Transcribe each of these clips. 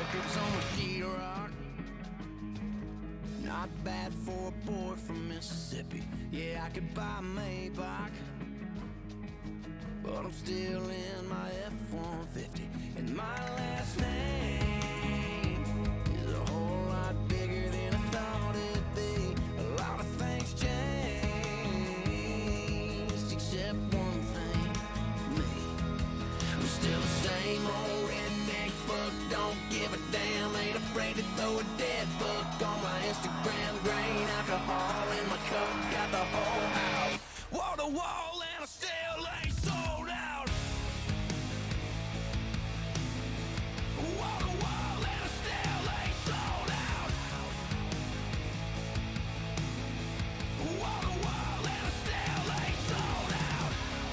records on my sheetrock. Not bad for a boy from Mississippi. Yeah, I could buy a Maybach, but I'm still in my F-150. And my last name is a whole lot bigger than I thought it'd be. A lot of things changed, except one thing, me. I'm still the same old redneck fuck, don't give a damn. Ain't afraid to throw a dead buck on my Instagram. Grain alcohol in my cup, got the whole house wall to wall, and I still ain't sold out. Wall to wall, and I still ain't sold out. Wall to wall, and I still ain't sold out.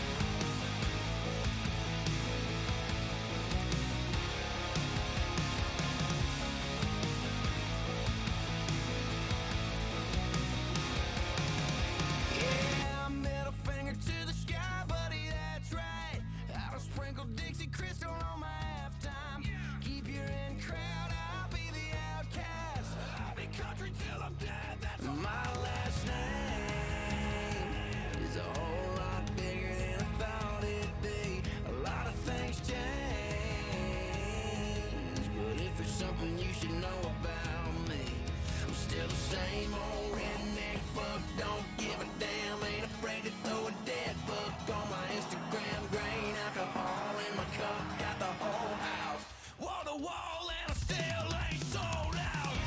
Yeah, middle finger to the sky, buddy, that's right. I'll sprinkle Dixie Crystal on my halftime. Keep your in crowd, I'll be the outcast. I'll be country till I'm dead, that's my last name is a whole lot bigger than I thought it'd be. A lot of things change, but if there's something you should know about me, I'm still the same old redneck fuck, don't give a damn. Ain't afraid to throw a dead buck on my Instagram. Grain alcohol in my cup, got the whole house wall to wall, and I still ain't sold out.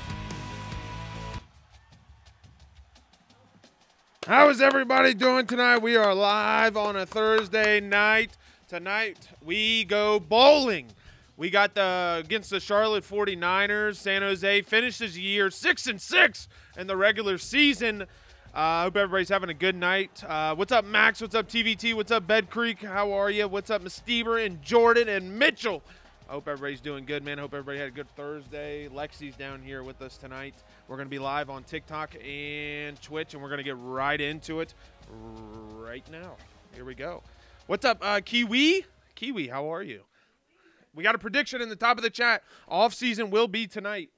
How is everybody doing tonight? We are live on a Thursday night. Tonight we go bowling. We got against the Charlotte 49ers. San Jose finishes the year 6-6 in the regular season. I hope everybody's having a good night. What's up, Max? What's up, TVT? What's up, Bed Creek? How are you? What's up, Miss Steber and Jordan and Mitchell? I hope everybody's doing good, man. I hope everybody had a good Thursday. Lexi's down here with us tonight. We're going to be live on TikTok and Twitch, and we're going to get right into it right now. Here we go. What's up, Kiwi? Kiwi, how are you? We got a prediction in the top of the chat. Off-season will be tonight.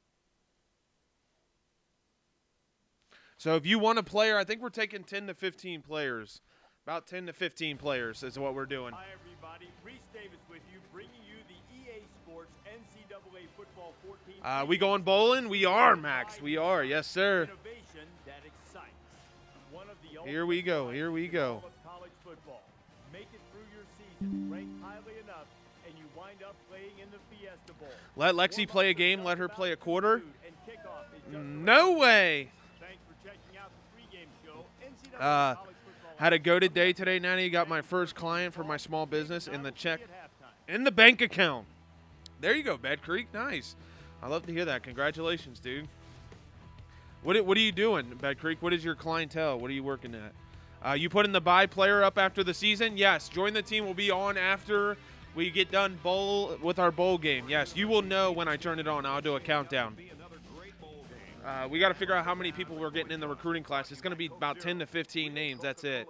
So if you want a player, I think we're taking 10 to 15 players. About 10 to 15 players is what we're doing. Hi, everybody. Reese Davis with you, bringing you the EA Sports NCAA Football 14. We going bowling? We are, Max. We are. Yes, sir. Innovation that excites. One of the Here we go. Here we go. of college football. Make it through your season, ranked highly enough, and you wind up playing in the Fiesta Bowl. Let Lexi play a game. Let her play a quarter. And kickoff is just No way. Thanks for checking out the pregame show. NCAA Uh, college football Had a go day today, Nanny. Got my first client for my small business in the check at halftime. in the bank account. There you go, Bed Creek. Nice. I love to hear that. Congratulations, dude. What are you doing, Bed Creek? What is your clientele? What are you working at? You putting the buy player up after the season? Yes. Join the team will be on after we get done with our bowl game. Yes, you will know when I turn it on. I'll do a countdown. We got to figure out how many people we're getting in the recruiting class. It's going to be about 10 to 15 names. That's it.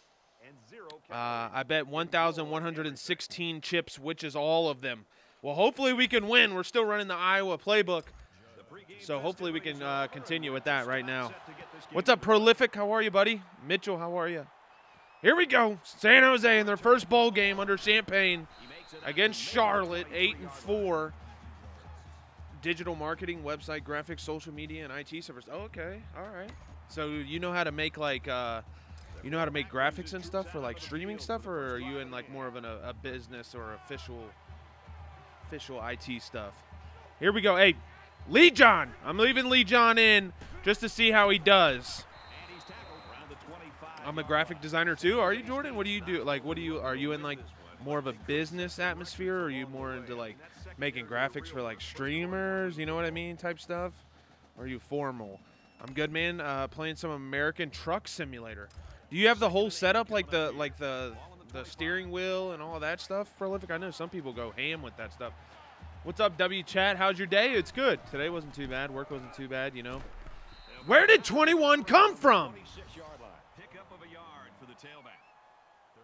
I bet 1,116 chips, which is all of them. Well, hopefully we can win. We're still running the Iowa playbook, so hopefully we can continue with that right now. What's up, Prolific? How are you, buddy? Mitchell, how are you? Here we go. San Jose in their first bowl game under Champaign against Charlotte, 8-4. Digital marketing, website, graphics, social media, and IT service. Oh, okay. All right. So you know how to make like you know how to make graphics and stuff for like streaming stuff, or are you in like more of a business or official IT stuff? Here we go. Hey, Lee John. I'm leaving Lee John in just to see how he does. I'm a graphic designer too. Are you, Jordan? What do you do? Like, are you in like more of a business atmosphere, or are you more into like making graphics for like streamers, you know what I mean, type stuff? Or are you formal? I'm good, man. Playing some American Truck Simulator. Do you have the whole setup, like the steering wheel and all of that stuff, Prolific? I know some people go ham with that stuff. What's up, W Chat? How's your day? It's good. Today wasn't too bad. Work wasn't too bad, you know. Where did 21 come from? Pickup of a yard for the tailback.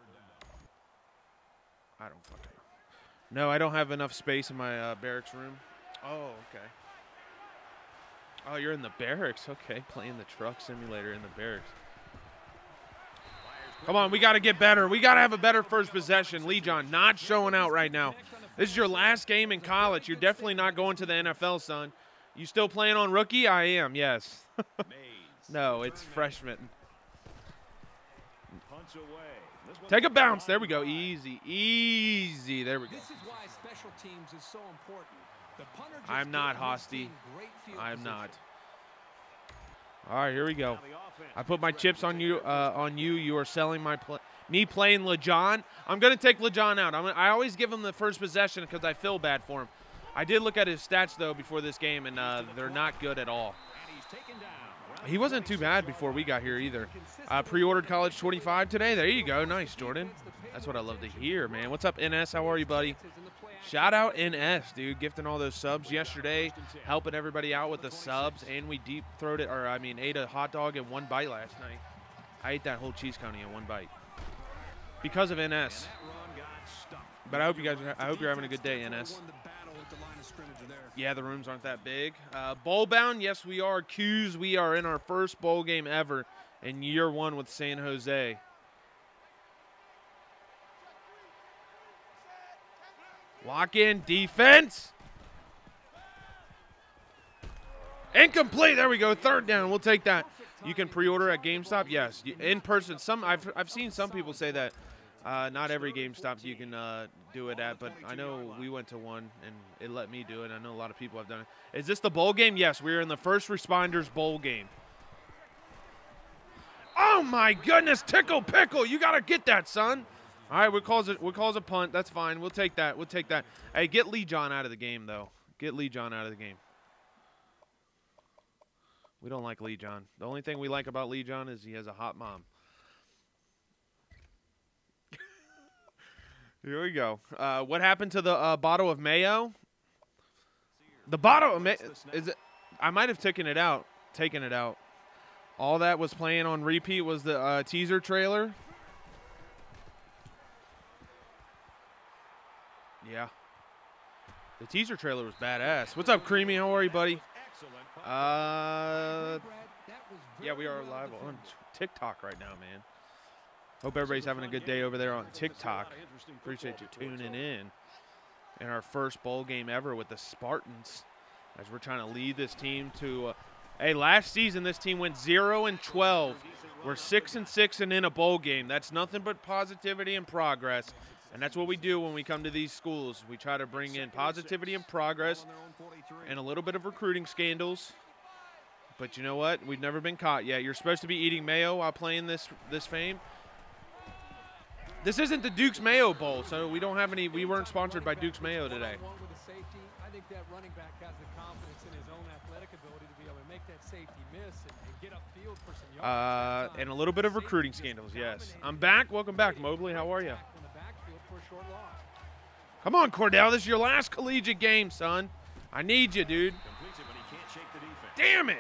I don't fucking know. No, I don't have enough space in my barracks room. Oh, okay. Oh, you're in the barracks. Okay, playing the truck simulator in the barracks. Come on, we got to get better. We got to have a better first possession. Lejon not showing out right now. This is your last game in college. You're definitely not going to the NFL, son. You still playing on rookie? I am, yes. No, it's freshman. Take a bounce. There we go. Easy, easy. There we go. This is why special teams is so important. The punter just I'm not gave his Hosty. team great field I'm position. not. All right, here we go. I put my chips on you. You are selling my me playing LeJon. I'm gonna take LeJon out. I always give him the first possession because I feel bad for him. I did look at his stats though before this game, and they're not good at all. He wasn't too bad before we got here either. Pre-ordered College 25 today. There you go. Nice, Jordan. That's what I love to hear, man. What's up, NS? How are you, buddy? Shout out NS, dude. Gifting all those subs yesterday, helping everybody out with the subs, and we ate a hot dog in one bite last night. I ate that whole cheese county in one bite because of NS. But I hope you're having a good day, NS. Yeah, the rooms aren't that big. Bowl bound, yes, we are. Q's, we are in our first bowl game ever in year one with San Jose. Lock in defense. Incomplete. There we go. Third down. We'll take that. You can pre-order at GameStop. Yes, in person. I've seen some people say that. Not every GameStop you can do it at, but I know we went to one and it let me do it. I know a lot of people have done it. Is this the bowl game? Yes, we're in the First Responders Bowl game. Oh my goodness, tickle pickle! You gotta get that, son. All right, we'll call it a punt. That's fine. We'll take that. We'll take that. Hey, get Lejon out of the game though. Get Lejon out of the game. We don't like Lejon. The only thing we like about Lejon is he has a hot mom. Here we go. What happened to the bottle of mayo? The bottle of mayo, is it? I might have taken it out. All that was playing on repeat was the teaser trailer. Yeah. The teaser trailer was badass. What's up, Creamy? How are you, buddy? Yeah, we are live on TikTok right now, man. Hope everybody's having a good day over there on TikTok. Appreciate you tuning in our first bowl game ever with the Spartans as we're trying to lead this team to hey, last season this team went 0-12. We're 6-6 and in a bowl game. That's nothing but positivity and progress. And that's what we do when we come to these schools. We try to bring in positivity and progress and a little bit of recruiting scandals. But you know what? We've never been caught yet. You're supposed to be eating mayo while playing this fame. This isn't the Duke's Mayo Bowl, so we don't have any. We weren't sponsored by Duke's Mayo today. I think that running back has the confidence in his own athletic ability to be able to make that safety miss and get upfield for some yards. And a little bit of recruiting scandals, yes. I'm back. Welcome back, Mobley. How are you? Come on, Cordell. This is your last collegiate game, son. I need you, dude. Damn it.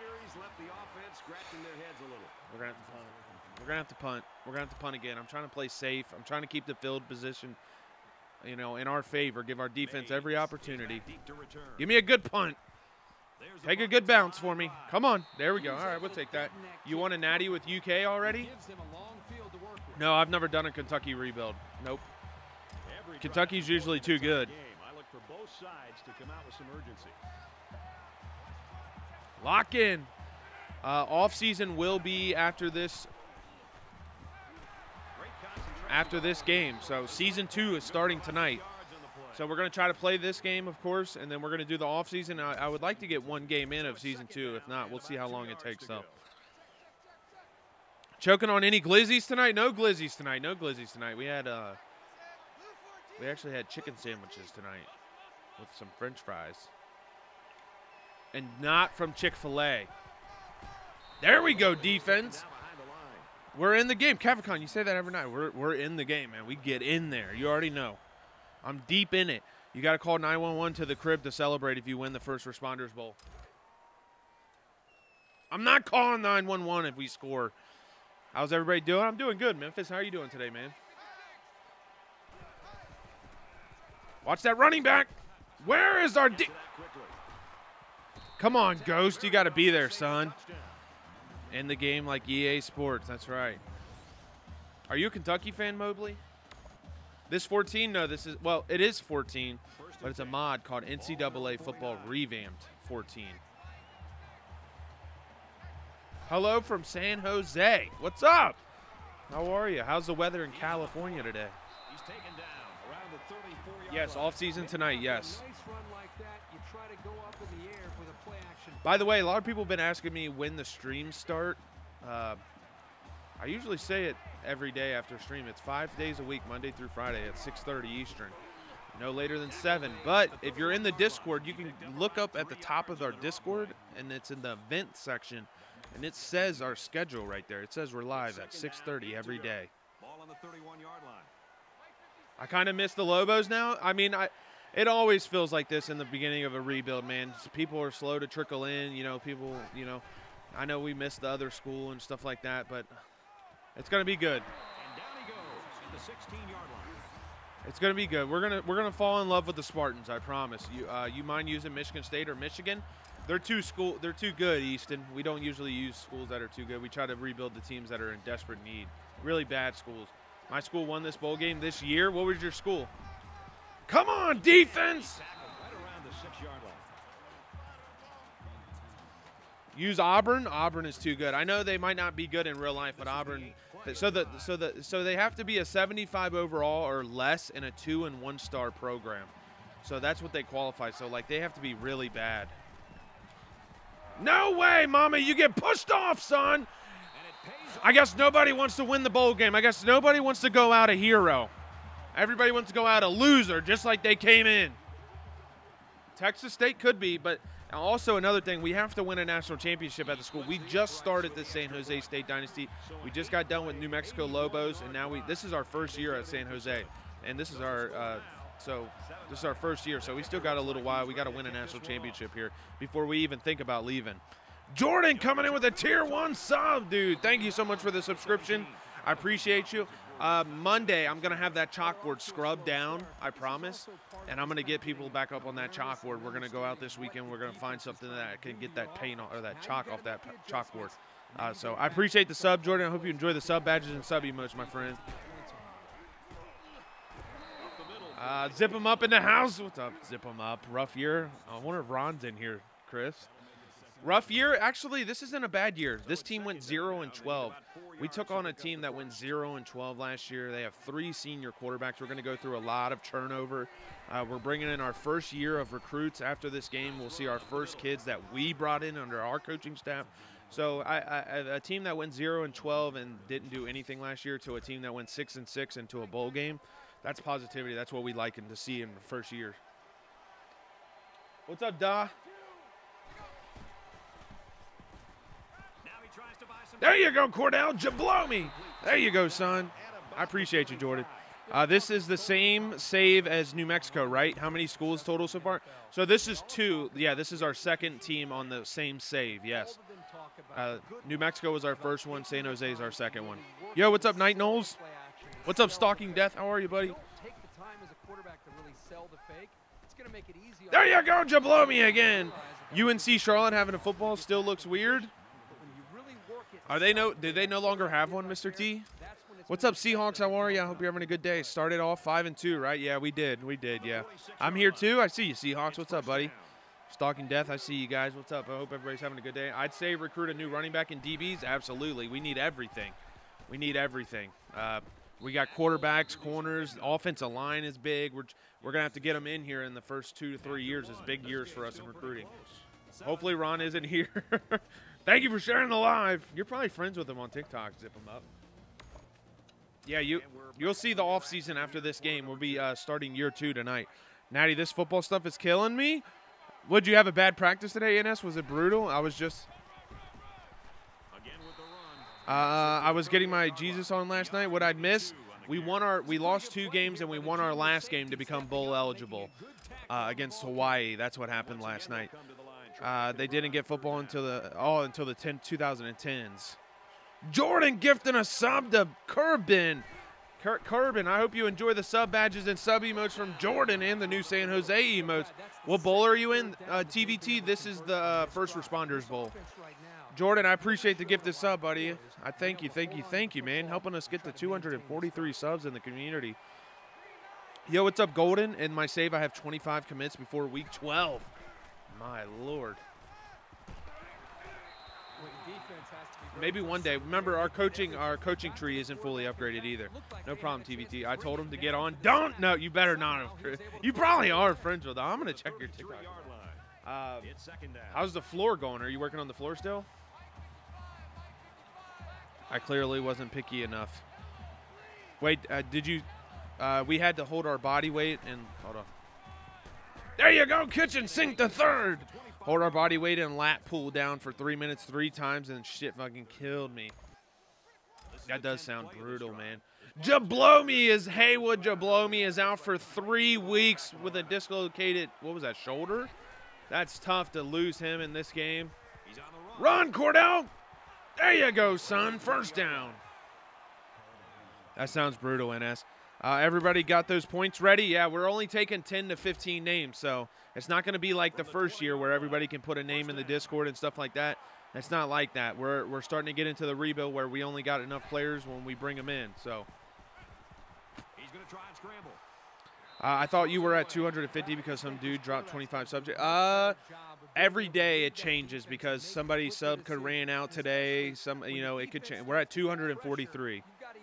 We're going to have to punt. We're going to have to punt again. I'm trying to play safe. I'm trying to keep the field position, you know, in our favor. Give our defense every opportunity. Give me a good punt. Take a good bounce for me. Come on. There we go. All right, we'll take that. You want a natty with UK already? No, I've never done a Kentucky rebuild. Nope. Kentucky's usually too good. Lock in. Off-season will be after this game. So season 2 is starting tonight. So we're going to try to play this game, of course, and then we're going to do the off-season. I would like to get one game in of season 2. If not, we'll see how long it takes, though. Choking on any glizzies tonight? No glizzies tonight. No glizzies tonight. We actually had chicken sandwiches tonight with some French fries. And not from Chick-fil-A. There we go, defense. We're in the game. Cavicon, you say that every night. We're in the game, man. We get in there. You already know. I'm deep in it. You got to call 911 to the crib to celebrate if you win the First Responders Bowl. I'm not calling 911 if we score. How's everybody doing? I'm doing good, Memphis. How are you doing today, man? Watch that running back. Where is our D? To that quickly. Come on, Ghost. You got to be there, son. In the game like EA Sports. That's right. Are you a Kentucky fan, Mobley? This 14? No, this is, well, it is 14, but it's a mod called NCAA Football Revamped 14. Hello from San Jose. What's up? How are you? How's the weather in California today? He's taken down around the 34-yard Yes, line. off season tonight, yes. Nice run like that, you try to go up in the air with a play action. By the way, a lot of people have been asking me when the streams start. I usually say it every day after stream. It's 5 days a week, Monday through Friday at 6:30 Eastern. No later than 7. But if you're in the Discord, you can look up at the top of our Discord, and it's in the event section, and it says our schedule right there. It says we're live at 6:30 every day. Ball on the 31-yard line. I kind of miss the Lobos now. I mean, it always feels like this in the beginning of a rebuild, man. People are slow to trickle in. You know, people, you know, I know we miss the other school and stuff like that, but it's going to be good. And down he goes at the 16-yard line. It's going to be good. We're gonna fall in love with the Spartans, I promise. You mind using Michigan State or Michigan? They're too good, Easton. We don't usually use schools that are too good. We try to rebuild the teams that are in desperate need. Really bad schools. My school won this bowl game this year. What was your school? Come on, defense! Tackled right around the 6-yard line. Use Auburn. Auburn is too good. I know they might not be good in real life, but Auburn. So they have to be a 75 overall or less in a 2- and 1-star program. So that's what they qualify. So like they have to be really bad. No way, Mama! You get pushed off, son. I guess nobody wants to win the bowl game. I guess nobody wants to go out a hero. Everybody wants to go out a loser, just like they came in. Texas State could be, but also another thing, we have to win a national championship at the school. We just started the San Jose State dynasty. We just got done with New Mexico Lobos, and now this is our first year at San Jose, and this is our this is our first year. So we still got a little while. We got to win a national championship here before we even think about leaving. Jordan coming in with a tier 1 sub, dude. Thank you so much for the subscription. I appreciate you. Monday, I'm going to have that chalkboard scrubbed down, I promise. And I'm going to get people back up on that chalkboard. We're going to go out this weekend. We're going to find something that can get that paint or that chalk off that chalkboard. So I appreciate the sub, Jordan. I hope you enjoy the sub badges and sub emotes, my friend. Zip him up in the house. What's up? Zip him up. Rough year. I wonder if Ron's in here, Chris. Rough year. Actually, this isn't a bad year. This team went 0-12. We took on a team that went 0-12 last year. They have 3 senior quarterbacks. We're going to go through a lot of turnover. We're bringing in our first year of recruits. After this game, we'll see our first kids that we brought in under our coaching staff. So a team that went 0-12 and didn't do anything last year to a team that went 6-6 into a bowl game, that's positivity. That's what we like to see in the first year. What's up, Da? There you go, Cordell. Blow me. There you go, son. I appreciate you, Jordan. This is the same save as New Mexico, right? How many schools total so far? So this is 2. Yeah, this is our second team on the same save, yes. New Mexico was our first one. San Jose is our second one. Yo, what's up, Night Knowles? What's up, Stalking Death? How are you, buddy? There you go, Jablomi again. UNC Charlotte having a football still looks weird. Did they no longer have one, Mr. T? What's up, Seahawks? How are you? I hope you're having a good day. Started off 5-2, right? Yeah, we did. We did, yeah. I'm here too. I see you, Seahawks. What's up, buddy? Stalking Death, I see you guys. What's up? I hope everybody's having a good day. I'd say recruit a new running back in DBs. Absolutely. We need everything. We need everything. We got quarterbacks, corners. Offensive line is big. We're going to have to get them in here in the first 2 to 3 years. It's big years for us in recruiting. Hopefully Ron isn't here. Thank you for sharing the live. You're probably friends with him on TikTok. Zip him up. Yeah, you'll see the offseason after this game. We'll be starting year 2 tonight. Natty, this football stuff is killing me. Would you have a bad practice today, NS? Was it brutal? I was just I was getting my Jesus on last night. What I'd miss, we lost 2 games and we won our last game to become bowl eligible against Hawaii. That's what happened last night. They didn't get football until the 2010s. Jordan gifting a sub to Kerbin. Corbin, I hope you enjoy the sub badges and sub emotes from Jordan and the new San Jose emotes. What bowl are you in, TVT? This is the First Responders Bowl. Jordan, I appreciate the gift of sub, buddy. I thank you, man. Helping us get to 243 subs in the community. Yo, what's up, Golden? In my save, I have 25 commits before week 12. My Lord. Maybe one day. Remember, our coaching tree isn't fully upgraded either. No problem, TVT. I told him to get on. Don't. No, you better not have. You probably are friends with them. I'm going to check your TikTok. How's the floor going? Are you working on the floor still? I clearly wasn't picky enough. Wait, did you? We had to hold our body weight and hold on. There you go, kitchen sink to third. Hold our body weight and lat pull down for 3 minutes 3 times, and shit fucking killed me. That does sound brutal, man. Jablomi is Haywood. Jablomi is out for 3 weeks with a dislocated, what was that, shoulder? That's tough to lose him in this game. Run, Cordell. There you go, son. First down. That sounds brutal, NS. Everybody got those points ready? Yeah, we're only taking 10 to 15 names, so it's not going to be like the first year where everybody can put a name in the Discord and stuff like that. It's not like that. We're starting to get into the rebuild where we only got enough players when we bring them in. So He's going to try and scramble. I thought you were at 250 because some dude dropped 25 subjects. Every day it changes because somebody's sub could ran out today. It could change. We're at 243.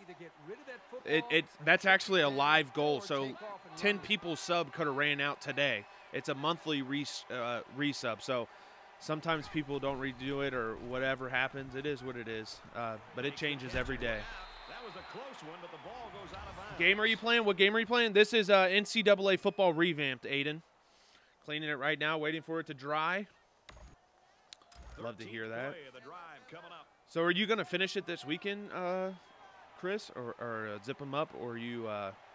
That's actually a live goal. So 10 people's sub could have ran out today. It's a monthly resub. So sometimes people don't redo it or whatever happens. It is what it is. But it changes every day. That was a close one, but the ball goes out of bounds. Game are you playing? What game are you playing? This is NCAA football revamped, Aiden. Cleaning it right now, waiting for it to dry. Love to hear that. So are you going to finish it this weekend, Chris, or zip them up, or you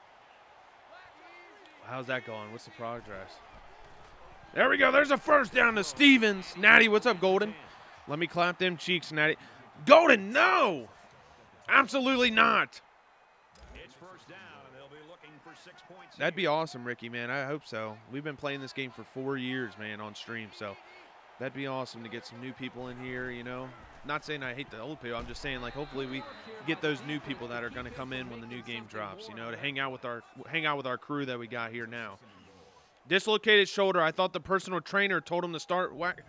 how's that going? What's the progress? There we go. There's a first down to Stevens. Natty, what's up, Golden? Let me clap them cheeks, Natty. Golden, no! Absolutely not. It's first down, and they'll be looking for 6 points. That'd be awesome, Ricky, man. I hope so. We've been playing this game for 4 years, man, on stream, so that'd be awesome to get some new people in here, you know. Not saying I hate the old people. I'm just saying, like, hopefully we get those new people that are going to come in when the new game drops, you know, to hang out with our crew that we got here now. Dislocated shoulder. I thought the personal trainer told him to start whack.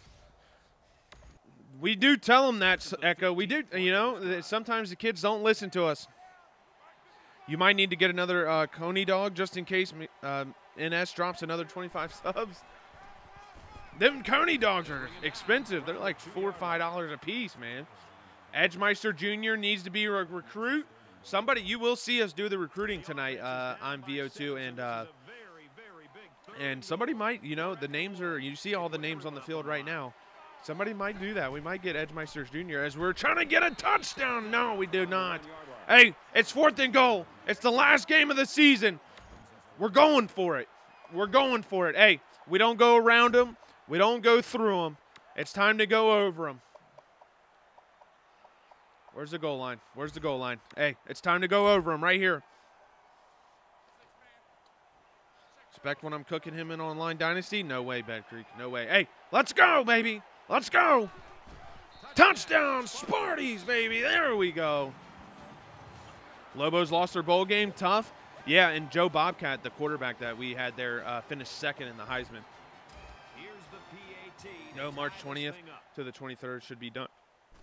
We do tell them that, Echo. We do, you know. Sometimes the kids don't listen to us. You might need to get another Coney dog just in case NS drops another 25 subs. Them Coney dogs are expensive. They're like $4 or $5 a piece, man. Edgemeister Jr. needs to be a recruit. Somebody, you will see us do the recruiting tonight on VO2, and somebody might, you know, the names are, you see all the names on the field right now. Somebody might do that. We might get Edgemeister Jr. as we're trying to get a touchdown. No, we do not. Hey, it's 4th and goal. It's the last game of the season. We're going for it. We're going for it. Hey, we don't go around them. We don't go through them. It's time to go over them. Where's the goal line? Where's the goal line? Hey, it's time to go over them right here. Expect when I'm cooking him in Online Dynasty? No way, Bed Creek. No way. Hey, let's go, baby. Let's go. Touchdown, Sparties, baby. There we go. Lobos lost their bowl game. Tough. Yeah, and Joe Bobcat, the quarterback that we had there, finished 2nd in the Heisman. Here's the PAT. No, March 20th to the 23rd should be done.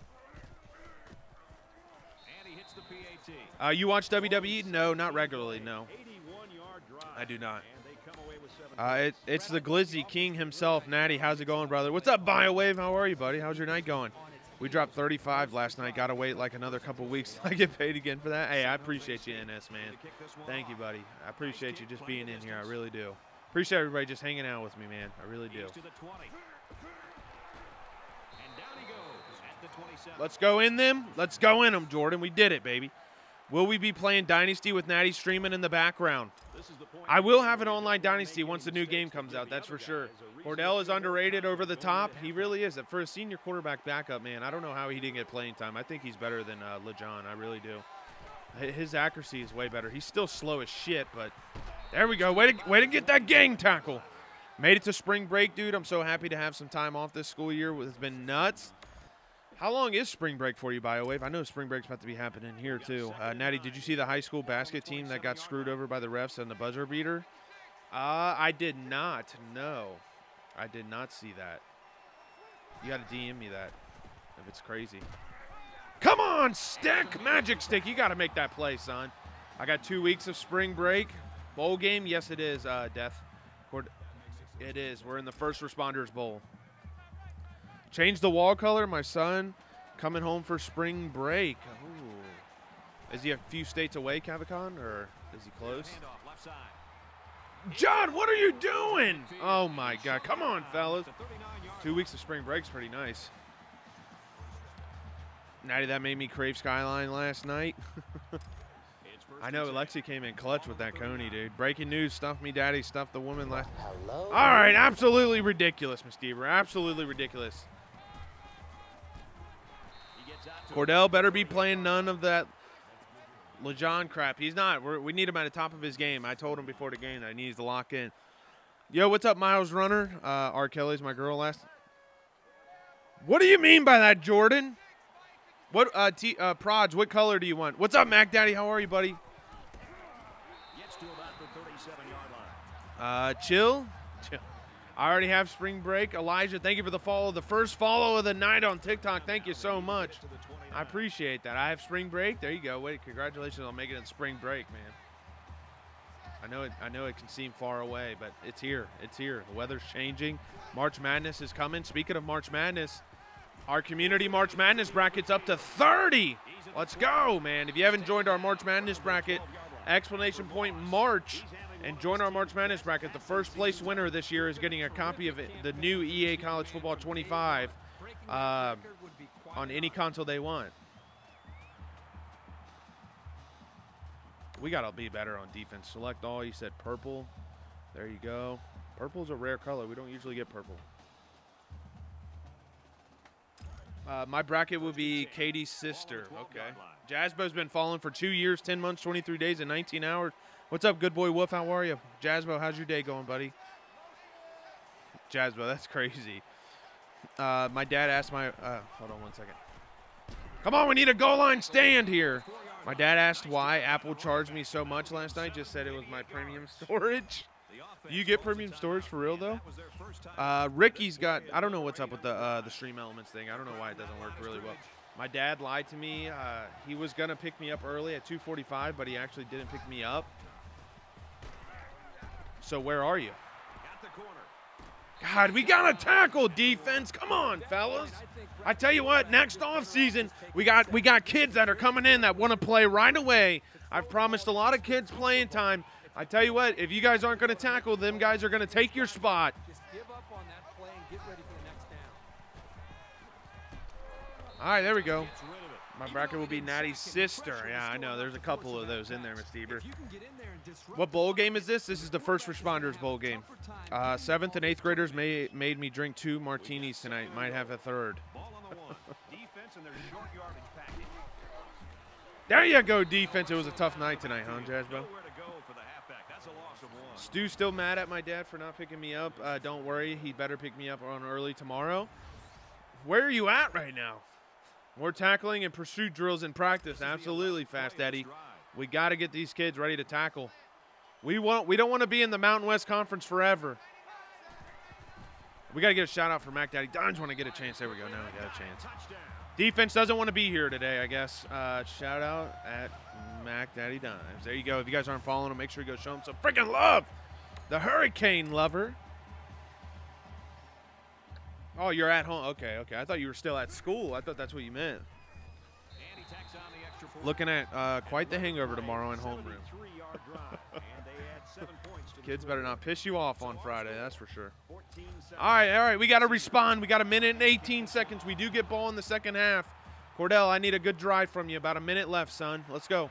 And he hits the PAT. You watch WWE? No, not regularly, no. 81-yard drive. I do not. And they come away with 7 It's the Glizzy King himself, Natty. How's it going, brother? What's up, BioWave? How are you, buddy? How's your night going? We dropped 35 last night. Got to wait like another couple weeks till I get paid again for that. Hey, I appreciate you, NS, man. Thank you, buddy. I appreciate you just being in here. I really do. Appreciate everybody just hanging out with me, man. I really do. to the 20. And down he goes at the 27. Let's go in them. Let's go in them, Jordan. We did it, baby. Will we be playing Dynasty with Natty streaming in the background? I will have an Online Dynasty once the new game comes out, that's for sure. Cordell is underrated over the top. He really is. For a senior quarterback backup, man, I don't know how he didn't get playing time. I think he's better than LeJohn. I really do. His accuracy is way better. He's still slow as shit, but there we go. Way to get that gang tackle. Made it to spring break, dude. I'm so happy to have some time off this school year. It's been nuts. How long is spring break for you, BioWave? I know spring break's about to be happening here, too. Natty, did you see the high school basket team that got screwed over by the refs on the buzzer beater? I did not. No. I did not see that. You got to DM me that if it's crazy. Come on, Stick! Magic Stick, you got to make that play, son. I got 2 weeks of spring break. Bowl game? Yes, it is, Death. It is. We're in the First Responders Bowl. Change the wall color. My son coming home for spring break. Ooh. Is he a few states away, Cavicon, or is he close? John, what are you doing? Oh, my God. Come on, fellas. 2 weeks of spring break's pretty nice. Natty, that made me crave Skyline last night. I know Alexi came in clutch with that Coney, dude. Breaking news, stuffed me daddy, stuffed the woman last. Hello. All right, absolutely ridiculous, Miss Deaver. Absolutely ridiculous. Cordell better be playing none of that LeJon crap. He's not. We need him at the top of his game. I told him before the game that he needs to lock in. Yo, what's up, Miles Runner? R. Kelly's my girl last. What do you mean by that, Jordan? What, Proj, what color do you want? What's up, Mac Daddy? How are you, buddy? Gets to about the 37-yard line. Chill. I already have spring break. Elijah, thank you for the follow. The first follow of the night on TikTok. Thank you so much. I appreciate that. I have spring break. There you go. Wait, congratulations on making it spring break, man. I know it can seem far away, but it's here. It's here. The weather's changing. March Madness is coming. Speaking of March Madness, our community March Madness bracket's up to 30. Let's go, man. If you haven't joined our March Madness bracket, exclamation point March, and join our March Madness bracket. The first place winner this year is getting a copy of the new EA College Football 25 on any console they want. We got to be better on defense. Select all. You said purple. There you go. Purple's a rare color. We don't usually get purple. My bracket would be Katie's sister. Okay. Jazbo's been falling for 2 years, 10 months, 23 days, and 19 hours. What's up, good boy Wolf? How are you? Jazbo, how's your day going, buddy? Jazbo, that's crazy. My dad asked my hold on one second. Come on, we need a goal line stand here. My dad asked why Apple charged me so much last night. Just said it was my premium storage. Do you get premium storage for real, though? Ricky's got, I don't know what's up with the Stream Elements thing. I don't know why it doesn't work really well. My dad lied to me. He was going to pick me up early at 2:45, but he actually didn't pick me up. So where are you? God, we got to tackle defense. Come on, fellas. I tell you what, next offseason, we got kids that are coming in that want to play right away. I've promised a lot of kids playing time. I tell you what, if you guys aren't going to tackle, them guys are going to take your spot. Just give up on that play and get ready for the next down. All right, there we go. My bracket will be Natty's sister. Yeah, I know. There's a couple of those in there, Miss Deaver. What bowl game is this? This is the First Responders Bowl game. 7th and 8th graders made me drink 2 martinis tonight. Might have a third. There you go, defense. It was a tough night tonight, huh, Jazbo? Stu's still mad at my dad for not picking me up. Don't worry. He better pick me up on early tomorrow. Where are you at right now? More tackling and pursuit drills in practice. Absolutely, Fast Eddie. We got to get these kids ready to tackle. We don't want to be in the Mountain West Conference forever. We got to get a shout out for Mac Daddy. Dimes want to get a chance. There we go. Now we got a chance. Defense doesn't want to be here today, I guess. Shout out at Mac Daddy Dimes. There you go. If you guys aren't following him, make sure you go show him some freaking love. The Hurricane Lover. Oh, you're at home. Okay, okay. I thought you were still at school. I thought that's what you meant. Looking at quite the hangover tomorrow in homeroom. Kids better not piss you off on Friday, that's for sure. All right. We got to respond. We got 1 minute and 18 seconds. We do get ball in the second half. Cordell, I need a good drive from you. About 1 minute left, son. Let's go.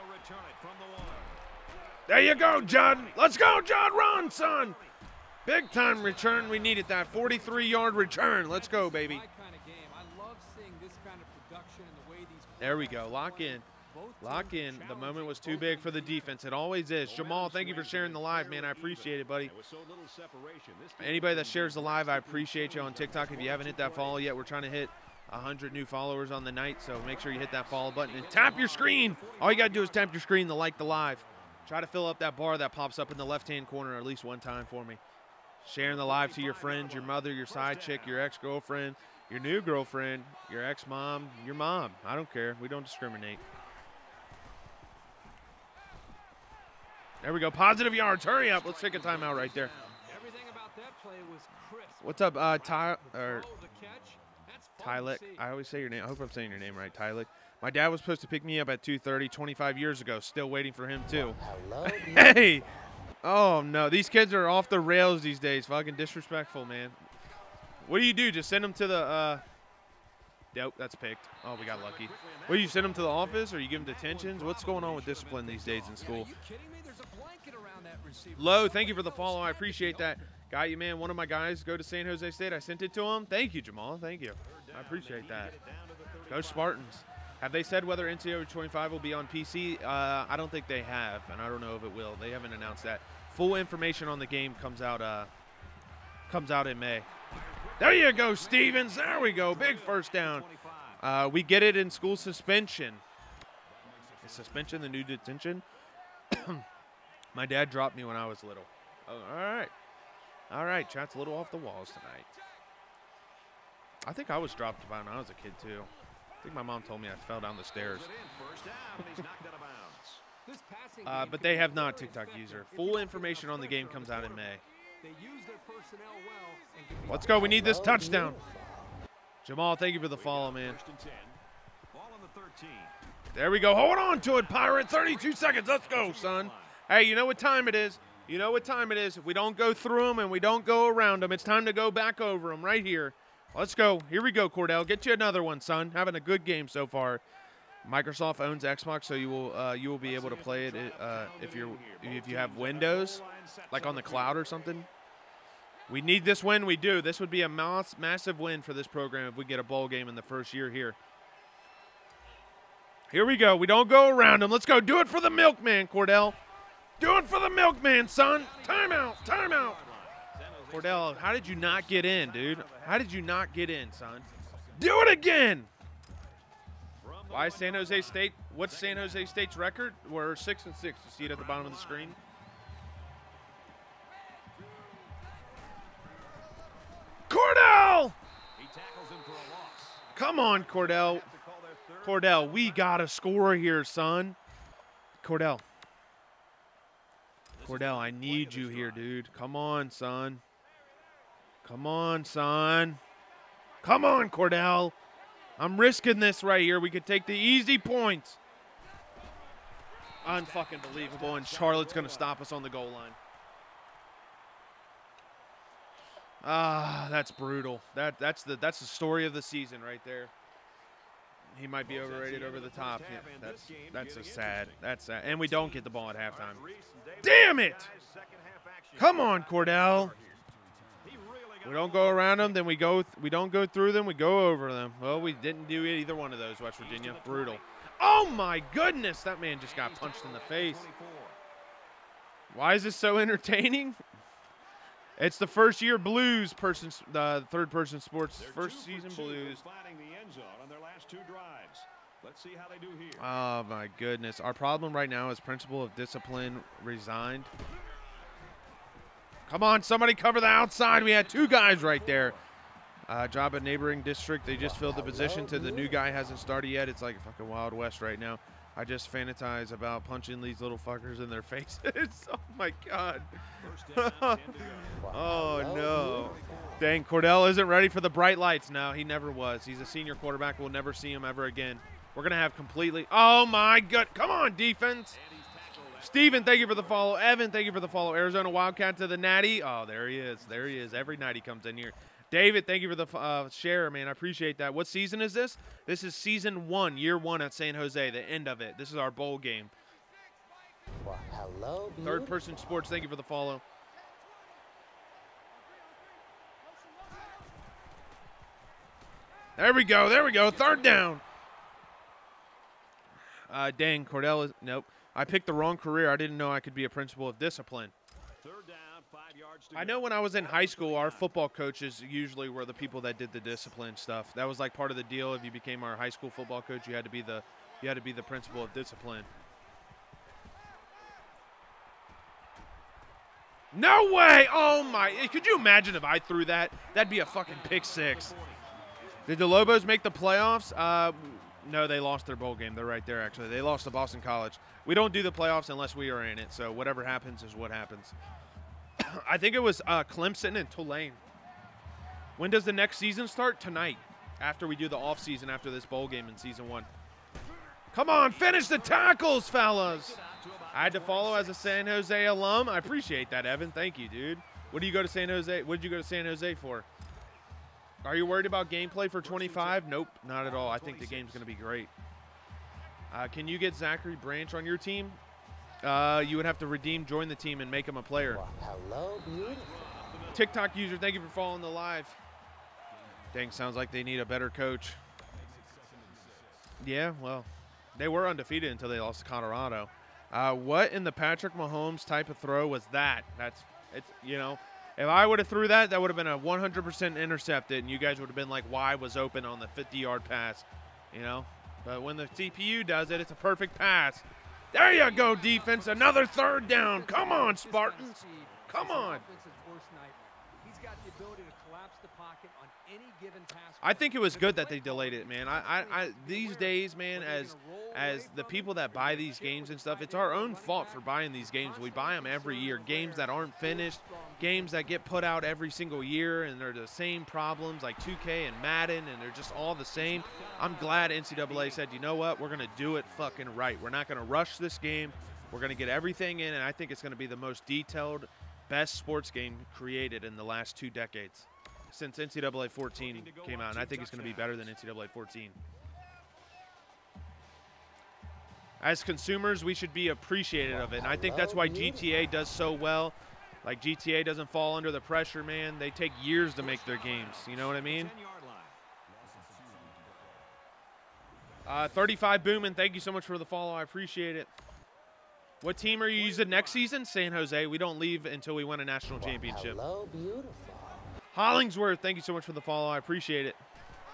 There you go, John. Let's go, John. Run, son. Big time return. We needed that 43-yard return. Let's go, baby. There we go. Lock in. Lock in. The moment was too big for the defense. It always is. Jamal, thank you for sharing the live, man. I appreciate it, buddy. Anybody that shares the live, I appreciate you on TikTok. If you haven't hit that follow yet, we're trying to hit 100 new followers on the night, so make sure you hit that follow button and tap your screen. All you got to do is tap your screen to like the live. Try to fill up that bar that pops up in the left-hand corner at least one time for me. Sharing the live to your friends, your mother, your side chick, your ex-girlfriend, your new girlfriend, your ex-mom, your mom. I don't care. We don't discriminate. There we go. Positive yards. Hurry up. Let's take a timeout right there. Everything about that play was crisp. What's up, Tylick? I always say your name. I hope I'm saying your name right, Tylick. My dad was supposed to pick me up at 2:30 25 years ago. Still waiting for him, too. Hello. Hey. Oh, no. These kids are off the rails these days. Fucking disrespectful, man. What do you do? Just send them to the Nope, that's picked. Oh, we got lucky. What, do you send them to the office or you give them detentions? What's going on with discipline these days in school? Low, thank you for the follow. I appreciate that. Got you, man. One of my guys go to San Jose State. I sent it to him. Thank you, Jamal. Thank you. I appreciate that. Go Spartans. Have they said whether NCAA 25 will be on PC? I don't think they have, and I don't know if it will. They haven't announced that. Full information on the game comes out in May. There you go, Stevens. There we go. Big first down. We get it in school suspension. Is suspension the new detention? My dad dropped me when I was little. Oh, all right. All right, chat's a little off the walls tonight. I think I was dropped when I was a kid, too. I think my mom told me I fell down the stairs. But they have not, TikTok user. Full information on the game comes out in May. Let's go. We need this touchdown. Jamal, thank you for the follow, man. There we go. Hold on to it, Pirate. 32 seconds. Let's go, son. Hey, you know what time it is. You know what time it is. If we don't go through them and we don't go around them, it's time to go back over them right here. Let's go. Here we go, Cordell. Get you another one, son. Having a good game so far. Microsoft owns Xbox, so you will be able to play it if you have Windows, like on the cloud or something. We need this win. We do. This would be a massive win for this program if we get a bowl game in the first year here. Here we go. We don't go around them. Let's go. Do it for the milkman, Cordell. Do it for the milkman, son. Timeout. Timeout. Cordell, how did you not get in, dude? How did you not get in, son? Do it again. Why San Jose State? What's San Jose State's record? We're 6-6. You see it at the bottom of the screen? Cordell! Come on, Cordell. Cordell, we got to score here, son. Cordell. Cordell, I need you here, dude. Come on, son. Come on, son. Come on, Cordell. I'm risking this right here. We could take the easy points. Unfucking believable, and Charlotte's going to stop us on the goal line. Ah, that's brutal. That's the story of the season right there. He might be overrated over the top. Yeah, that's a sad. That's sad. And we don't get the ball at halftime. Damn it! Come on, Cordell. We don't go around them, then we don't go through them, we go over them. Well, we didn't do either one of those, West Virginia. Brutal. Oh my goodness, that man just got punched in the face. Why is this so entertaining? It's the first year Blues the third person sports first season Blues. Oh my goodness. Our problem right now is principal of discipline resigned. Come on, somebody cover the outside. We had two guys right there. Job at neighboring district. They just filled the position to the new guy hasn't started yet. It's like a fucking Wild West right now. I just fantasize about punching these little fuckers in their faces. Oh, my God. Oh, no. Dang, Cordell isn't ready for the bright lights. No, he never was. He's a senior quarterback. We'll never see him ever again. We're going to have completely – oh, my God. Come on, defense. Steven, thank you for the follow. Evan, thank you for the follow. Arizona Wildcat to the Natty. Oh, there he is. There he is. Every night he comes in here. David, thank you for the share, man. I appreciate that. What season is this? This is season 1, year 1 at San Jose, the end of it. This is our bowl game. Well, hello, Third Person Sports, thank you for the follow. There we go. There we go. Third down. Dang, Cordell is nope. I picked the wrong career. I didn't know I could be a principal of discipline. Third down, 5 yards to I go. know when I was in high school, our football coaches usually were the people that did the discipline stuff. That was like part of the deal. If you became our high school football coach, you had to be the principal of discipline. No way! Oh my! Could you imagine if I threw that? That'd be a fucking pick six. Did the Lobos make the playoffs? No, they lost their bowl game. They're right there, actually. They lost to Boston College. We don't do the playoffs unless we are in it, so whatever happens is what happens. I think it was Clemson and Tulane. When does the next season start? Tonight, after we do the offseason after this bowl game in season 1. Come on, finish the tackles, fellas. I had to follow as a San Jose alum. I appreciate that, Evan. Thank you, dude. What do you go to San Jose? What did you go to San Jose for? Are you worried about gameplay for 25? Nope, not at all. I think the game's going to be great. Can you get Zachary Branch on your team? You would have to join the team, and make him a player. Well, hello, beautiful. TikTok user, thank you for following the live. Dang, sounds like they need a better coach. Yeah, well, they were undefeated until they lost to Colorado. What in the Patrick Mahomes type of throw was that? If I would have threw that, that would have been a 100% intercepted, and you guys would have been like, "Y was open on the 50-yard pass," But when the CPU does it, it's a perfect pass. There you go, defense. Another third down. Come on, Spartans. Come on. He's got the ability to collapse the pocket on any given pass. I think it was good that they delayed it, man. These days, man, as the people that buy these games and stuff, it's our own fault for buying these games. We buy them every year. Games that aren't finished, games that get put out every single year, and they're the same problems like 2K and Madden, and they're just all the same. I'm glad NCAA said, you know what, we're going to do it fucking right. We're not going to rush this game. We're going to get everything in, and I think it's going to be the most detailed, best sports game created in the last 2 decades since NCAA 14 came out, and I think it's going to be better than NCAA 14. As consumers, we should be appreciative of it, and I think that's why GTA does so well. Like, GTA doesn't fall under the pressure, man. They take years to make their games. You know what I mean? 35 Boomin, thank you so much for the follow. I appreciate it. What team are you using next season? San Jose. We don't leave until we win a national championship. Hello, beautiful. Hollingsworth, thank you so much for the follow. I appreciate it.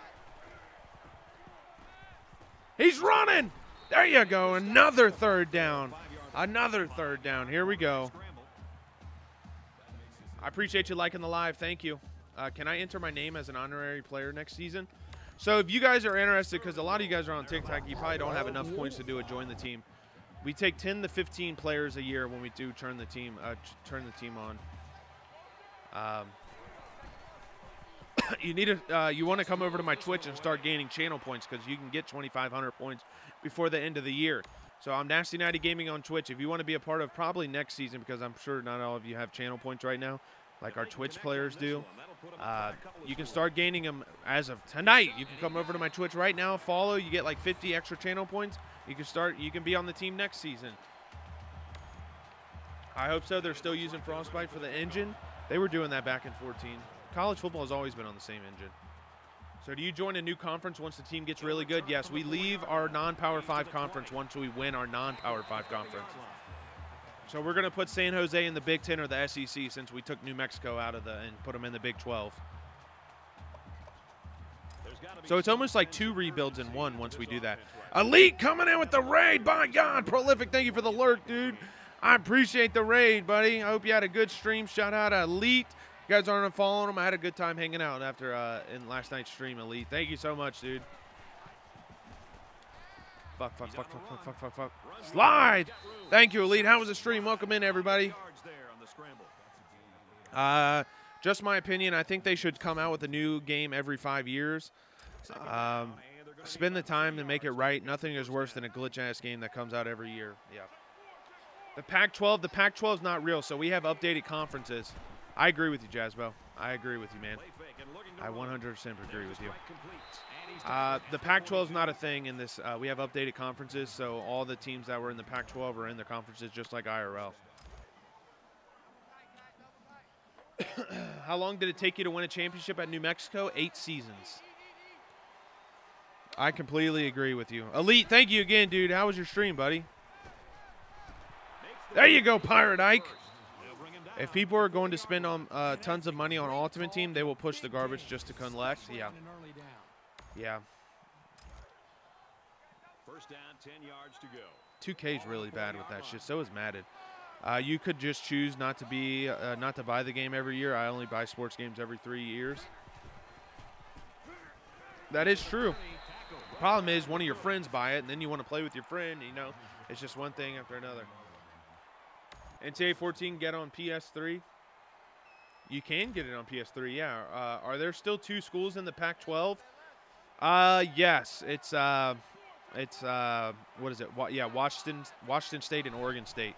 He's running. There you go. Another third down. Another third down. Here we go. I appreciate you liking the live. Thank you. Can I enter my name as an honorary player next season? So if you guys are interested, because a lot of you guys are on TikTok, you probably don't have enough points to do a join the team. We take 10 to 15 players a year when we do turn the team on. You want to come over to my Twitch and start gaining channel points, because you can get 2,500 points before the end of the year. So I'm Nasty Natty Gaming on Twitch. If you want to be a part of probably next season, because I'm sure not all of you have channel points right now, like our Twitch players do, you can start gaining them as of tonight. You can come over to my Twitch right now, follow. You get like 50 extra channel points. You can be on the team next season. I hope so. They're still using Frostbite for the engine. They were doing that back in 14. College football has always been on the same engine. So do you join a new conference once the team gets really good? Yes, we leave our non-Power 5 conference once we win our non-Power 5 conference. So we're going to put San Jose in the Big 10 or the SEC, since we took New Mexico out of and put them in the Big 12. So it's almost like 2 rebuilds in one once we do that. Elite coming in with the raid. By God, Prolific, thank you for the lurk, dude. I appreciate the raid, buddy. I hope you had a good stream. Shout out to Elite. You guys aren't following them. I had a good time hanging out after in last night's stream, Elite. Thank you so much, dude. Fuck. Slide. Thank you, Elite. How was the stream? Welcome in, everybody. Just my opinion. I think they should come out with a new game every 5 years. Spend the time to make it right. Nothing is worse than a glitch-ass game that comes out every year. Yeah. The Pac-12 is not real, so we have updated conferences. I agree with you, Jasbo. I agree with you, man. I 100% agree with you. The Pac-12 is not a thing in this. We have updated conferences, so all the teams that were in the Pac-12 are in the conferences just like IRL. How long did it take you to win a championship at New Mexico? 8 seasons. I completely agree with you. Elite, thank you again, dude. How was your stream, buddy? There you go, Pirate Ike. If people are going to spend on tons of money on Ultimate Team, they will push the garbage just to collect. Yeah. Yeah. First down, 10 yards to go. 2K's really bad with that shit. So is Madden. You could just choose not to buy the game every year. I only buy sports games every 3 years. That is true. The problem is one of your friends buy it, and then you want to play with your friend. You know, it's just one thing after another. NCAA 14 get on PS3. You can get it on PS3. Yeah. Are there still 2 schools in the Pac-12? Yes. It's what is it? Yeah, Washington State and Oregon State.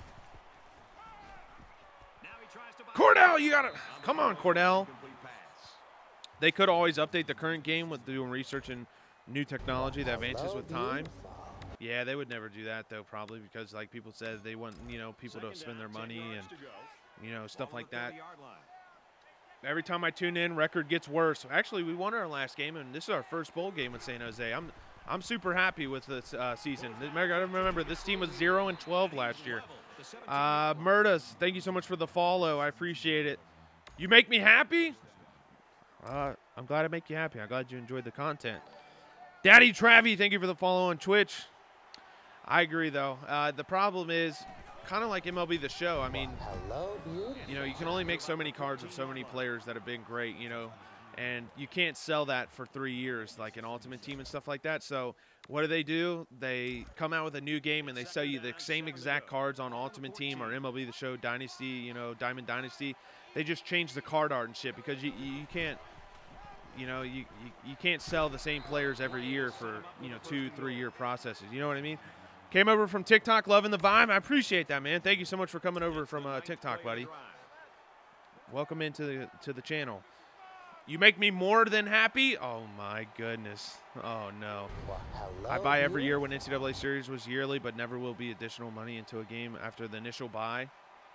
Cordell, you got it. Come on, Cordell. They could always update the current game with doing research and new technology that advances with time. Yeah, they would never do that though, probably because like people said they want, you know, people to spend their money and, you know, stuff like that. Every time I tune in, record gets worse. Actually, we won our last game, and this is our first bowl game with San Jose. I'm super happy with this season. Remember, this team was 0-12 last year. Murdas, thank you so much for the follow. I appreciate it. You make me happy? I'm glad I make you happy. I'm glad you enjoyed the content. Daddy Travie, thank you for the follow on Twitch. I agree, though. The problem is kind of like MLB The Show. I mean, you know, you can only make so many cards of so many players that have been great, you know, and you can't sell that for 3 years like an Ultimate Team and stuff like that. So what do? They come out with a new game and they sell you the same exact cards on Ultimate Team or MLB The Show Dynasty, you know, Diamond Dynasty. They just change the card art and shit because you can't, you know, you can't sell the same players every year for, you know, 2-3 year processes. You know what I mean? Came over from TikTok, loving the vibe. I appreciate that, man. Thank you so much for coming over from TikTok, buddy. Welcome into the channel. You make me more than happy? Oh, my goodness. Oh, no. I buy every year when NCAA Series was yearly, but never will be additional money into a game after the initial buy.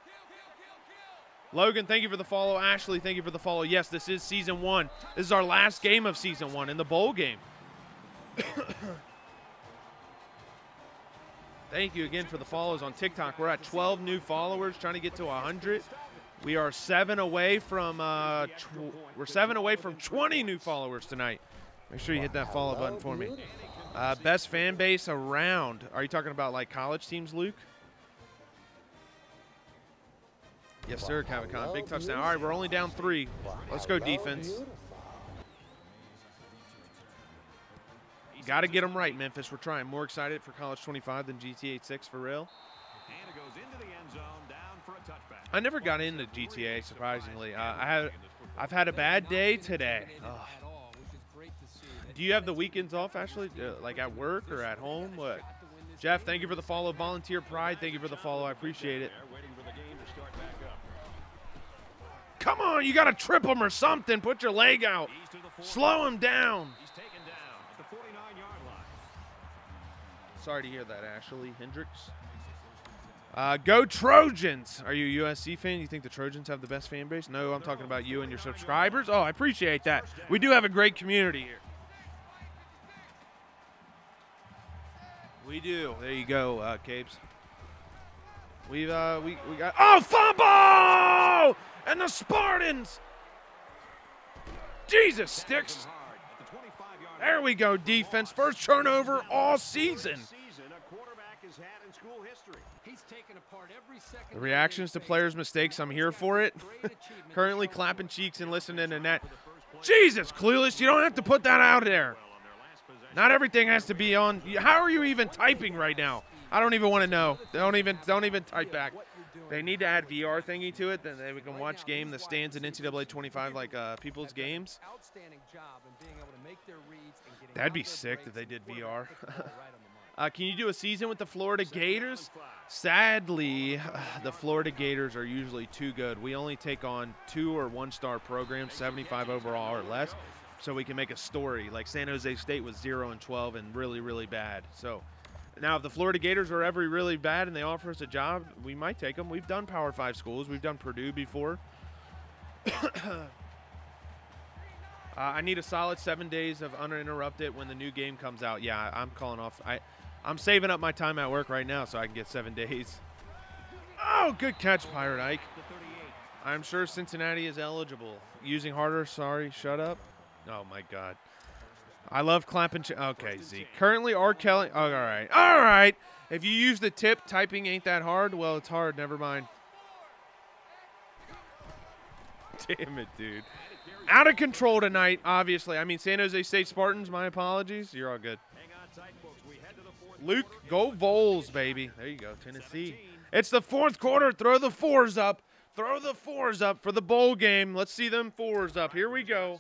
Logan, thank you for the follow. Ashley, thank you for the follow. Yes, this is Season 1. This is our last game of Season 1 in the bowl game. Thank you again for the follows on TikTok. We're at 12 new followers, trying to get to 100. We are 7 away from 20 new followers tonight. Make sure you hit that follow button for me. Best fan base around. Are you talking about like college teams, Luke? Yes, sir, Cavicon. Big touchdown. All right, we're only down 3. Let's go defense. Got to get them right, Memphis. We're trying. More excited for College 25 than GTA 6 for real. And it goes into the end zone, down for a touchback. I never got into GTA, surprisingly. I've had a bad day today. Do you have the weekends off, Ashley? Like at work or at home? What? Jeff, thank you for the follow. Volunteer Pride, thank you for the follow. I appreciate it. Come on, you got to trip him or something. Put your leg out. Slow him down. He's taken down at the 49-yard line. Sorry to hear that, Ashley Hendricks. Go Trojans. Are you a USC fan? You think the Trojans have the best fan base? No, I'm talking about you and your subscribers. Oh, I appreciate that. We do have a great community here. We do. There you go, Capes. We got fumble! And the Spartans. Jesus, Sticks. There we go, defense. First turnover all season. The reactions to players' mistakes, I'm here for it. Currently clapping cheeks and listening to net. Jesus, Clueless, you don't have to put that out there. Not everything has to be on. How are you even typing right now? I don't even want to know. Don't even type back. They need to add VR thingy to it, then we can watch game that stands in NCAA 25 like people's games. That'd be sick if they did VR. Can you do a season with the Florida Gators? Sadly, the Florida Gators are usually too good. We only take on 2 or 1-star programs, 75 overall or less, so we can make a story. Like San Jose State was 0-12 and really, really bad. So now if the Florida Gators are ever really bad and they offer us a job, we might take them. We've done Power 5 schools. We've done Purdue before. I need a solid 7 days of uninterrupted when the new game comes out. Yeah, I'm calling off. I'm saving up my time at work right now so I can get 7 days. Oh, good catch, Pirate Ike. I'm sure Cincinnati is eligible. Using harder. Sorry, shut up. Oh, my God. I love clapping. Okay, Zeke. Currently, R. Kelly. Oh, all right. All right. If you use the tip, typing ain't that hard. Well, it's hard. Never mind. Damn it, dude. Out of control tonight, obviously. I mean, San Jose State Spartans, my apologies. You're all good. Luke, go Vols, baby. There you go, Tennessee. It's the fourth quarter. Throw the fours up. Throw the fours up for the bowl game. Let's see them fours up. Here we go.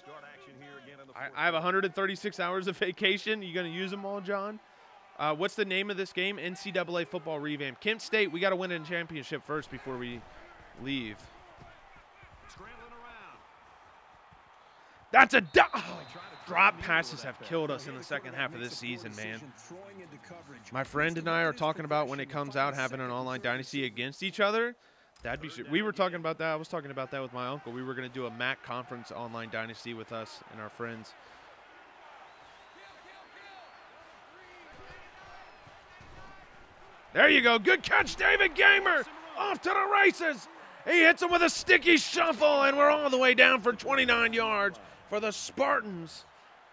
I have 136 hours of vacation. You going to use them all, John? What's the name of this game? NCAA football revamp. Kent State, we got to win a championship first before we leave. That's a drop passes have killed us in the second half of this season, man. My friend and I are talking about when it comes out having an online dynasty against each other. That'd be. We were talking about that. I was talking about that with my uncle. We were going to do a MAC conference online dynasty with us and our friends. There you go. Good catch, David Gamer. Off to the races. He hits him with a sticky shuffle, and we're all the way down for 29 yards for the Spartans.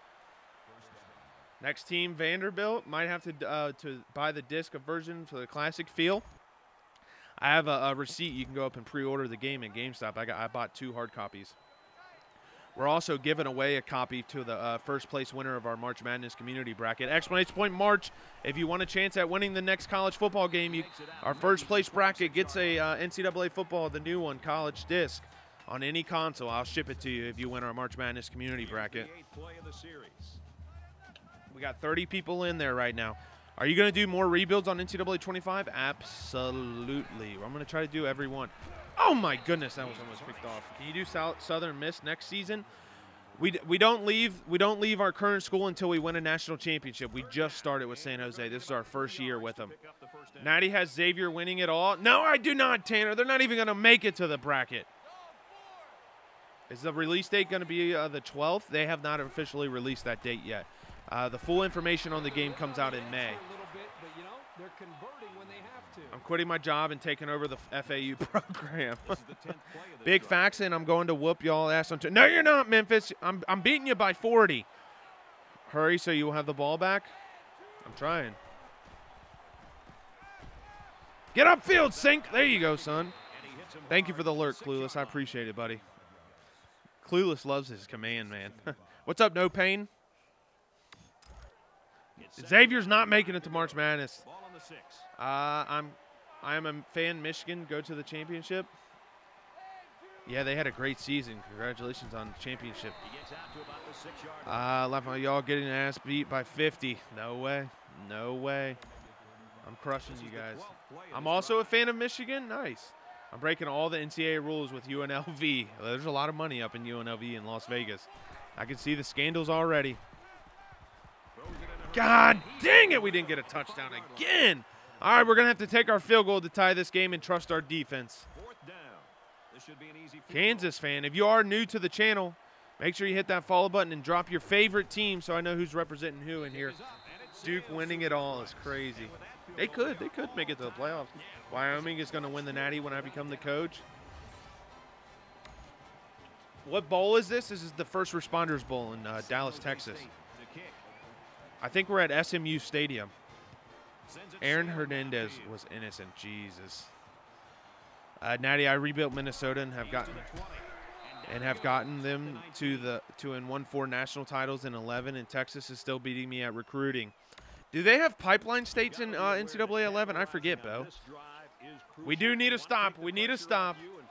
Next team, Vanderbilt, might have to buy the disc version for the classic feel. I have a receipt. You can go up and pre-order the game at GameStop. I bought 2 hard copies. We're also giving away a copy to the first place winner of our March Madness community bracket. Exclamation point March. If you want a chance at winning the next college football game, our first place bracket gets a NCAA football, the new one, college disc on any console. I'll ship it to you if you win our March Madness community bracket. We got 30 people in there right now. Are you going to do more rebuilds on NCAA 25? Absolutely. I'm going to try to do every one. Oh, my goodness, that was almost picked off. Can you do Southern Miss next season? We don't leave our current school until we win a national championship. We just started with San Jose. This is our first year with them. Natty has Xavier winning it all. No, I do not, Tanner. They're not even going to make it to the bracket. Is the release date going to be the 12th? They have not officially released that date yet. The full information on the game comes out in May. I'm quitting my job and taking over the FAU program. Big facts, and I'm going to whoop y'all ass on. No, you're not, Memphis. I'm beating you by 40. Hurry so you will have the ball back. I'm trying. Get upfield, Sink. There you go, son. Thank you for the alert, Clueless. I appreciate it, buddy. Clueless loves his command, man. What's up, No Pain? Xavier's not making it to March Madness. I am a fan. Michigan go to the championship. Yeah, they had a great season. Congratulations on the championship. Y'all getting an ass beat by 50. No way. No way. I'm crushing you guys. I'm also a fan of Michigan. Nice. I'm breaking all the NCAA rules with UNLV. There's a lot of money up in UNLV in Las Vegas. I can see the scandals already. God dang it, we didn't get a touchdown again. All right, we're going to have to take our field goal to tie this game and trust our defense. Kansas fan, if you are new to the channel, make sure you hit that follow button and drop your favorite team so I know who's representing who in here. Duke winning it all is crazy. They could make it to the playoffs. Wyoming is going to win the Natty when I become the coach. What bowl is this? This is the First Responders Bowl in Dallas, Texas. I think we're at SMU Stadium. Aaron Hernandez was innocent. Jesus. Natty, I rebuilt Minnesota and have gotten them and won 4 national titles in 11, and Texas is still beating me at recruiting. Do they have pipeline states in NCAA 11? I forget, Bo. We do need a stop. We need a stop.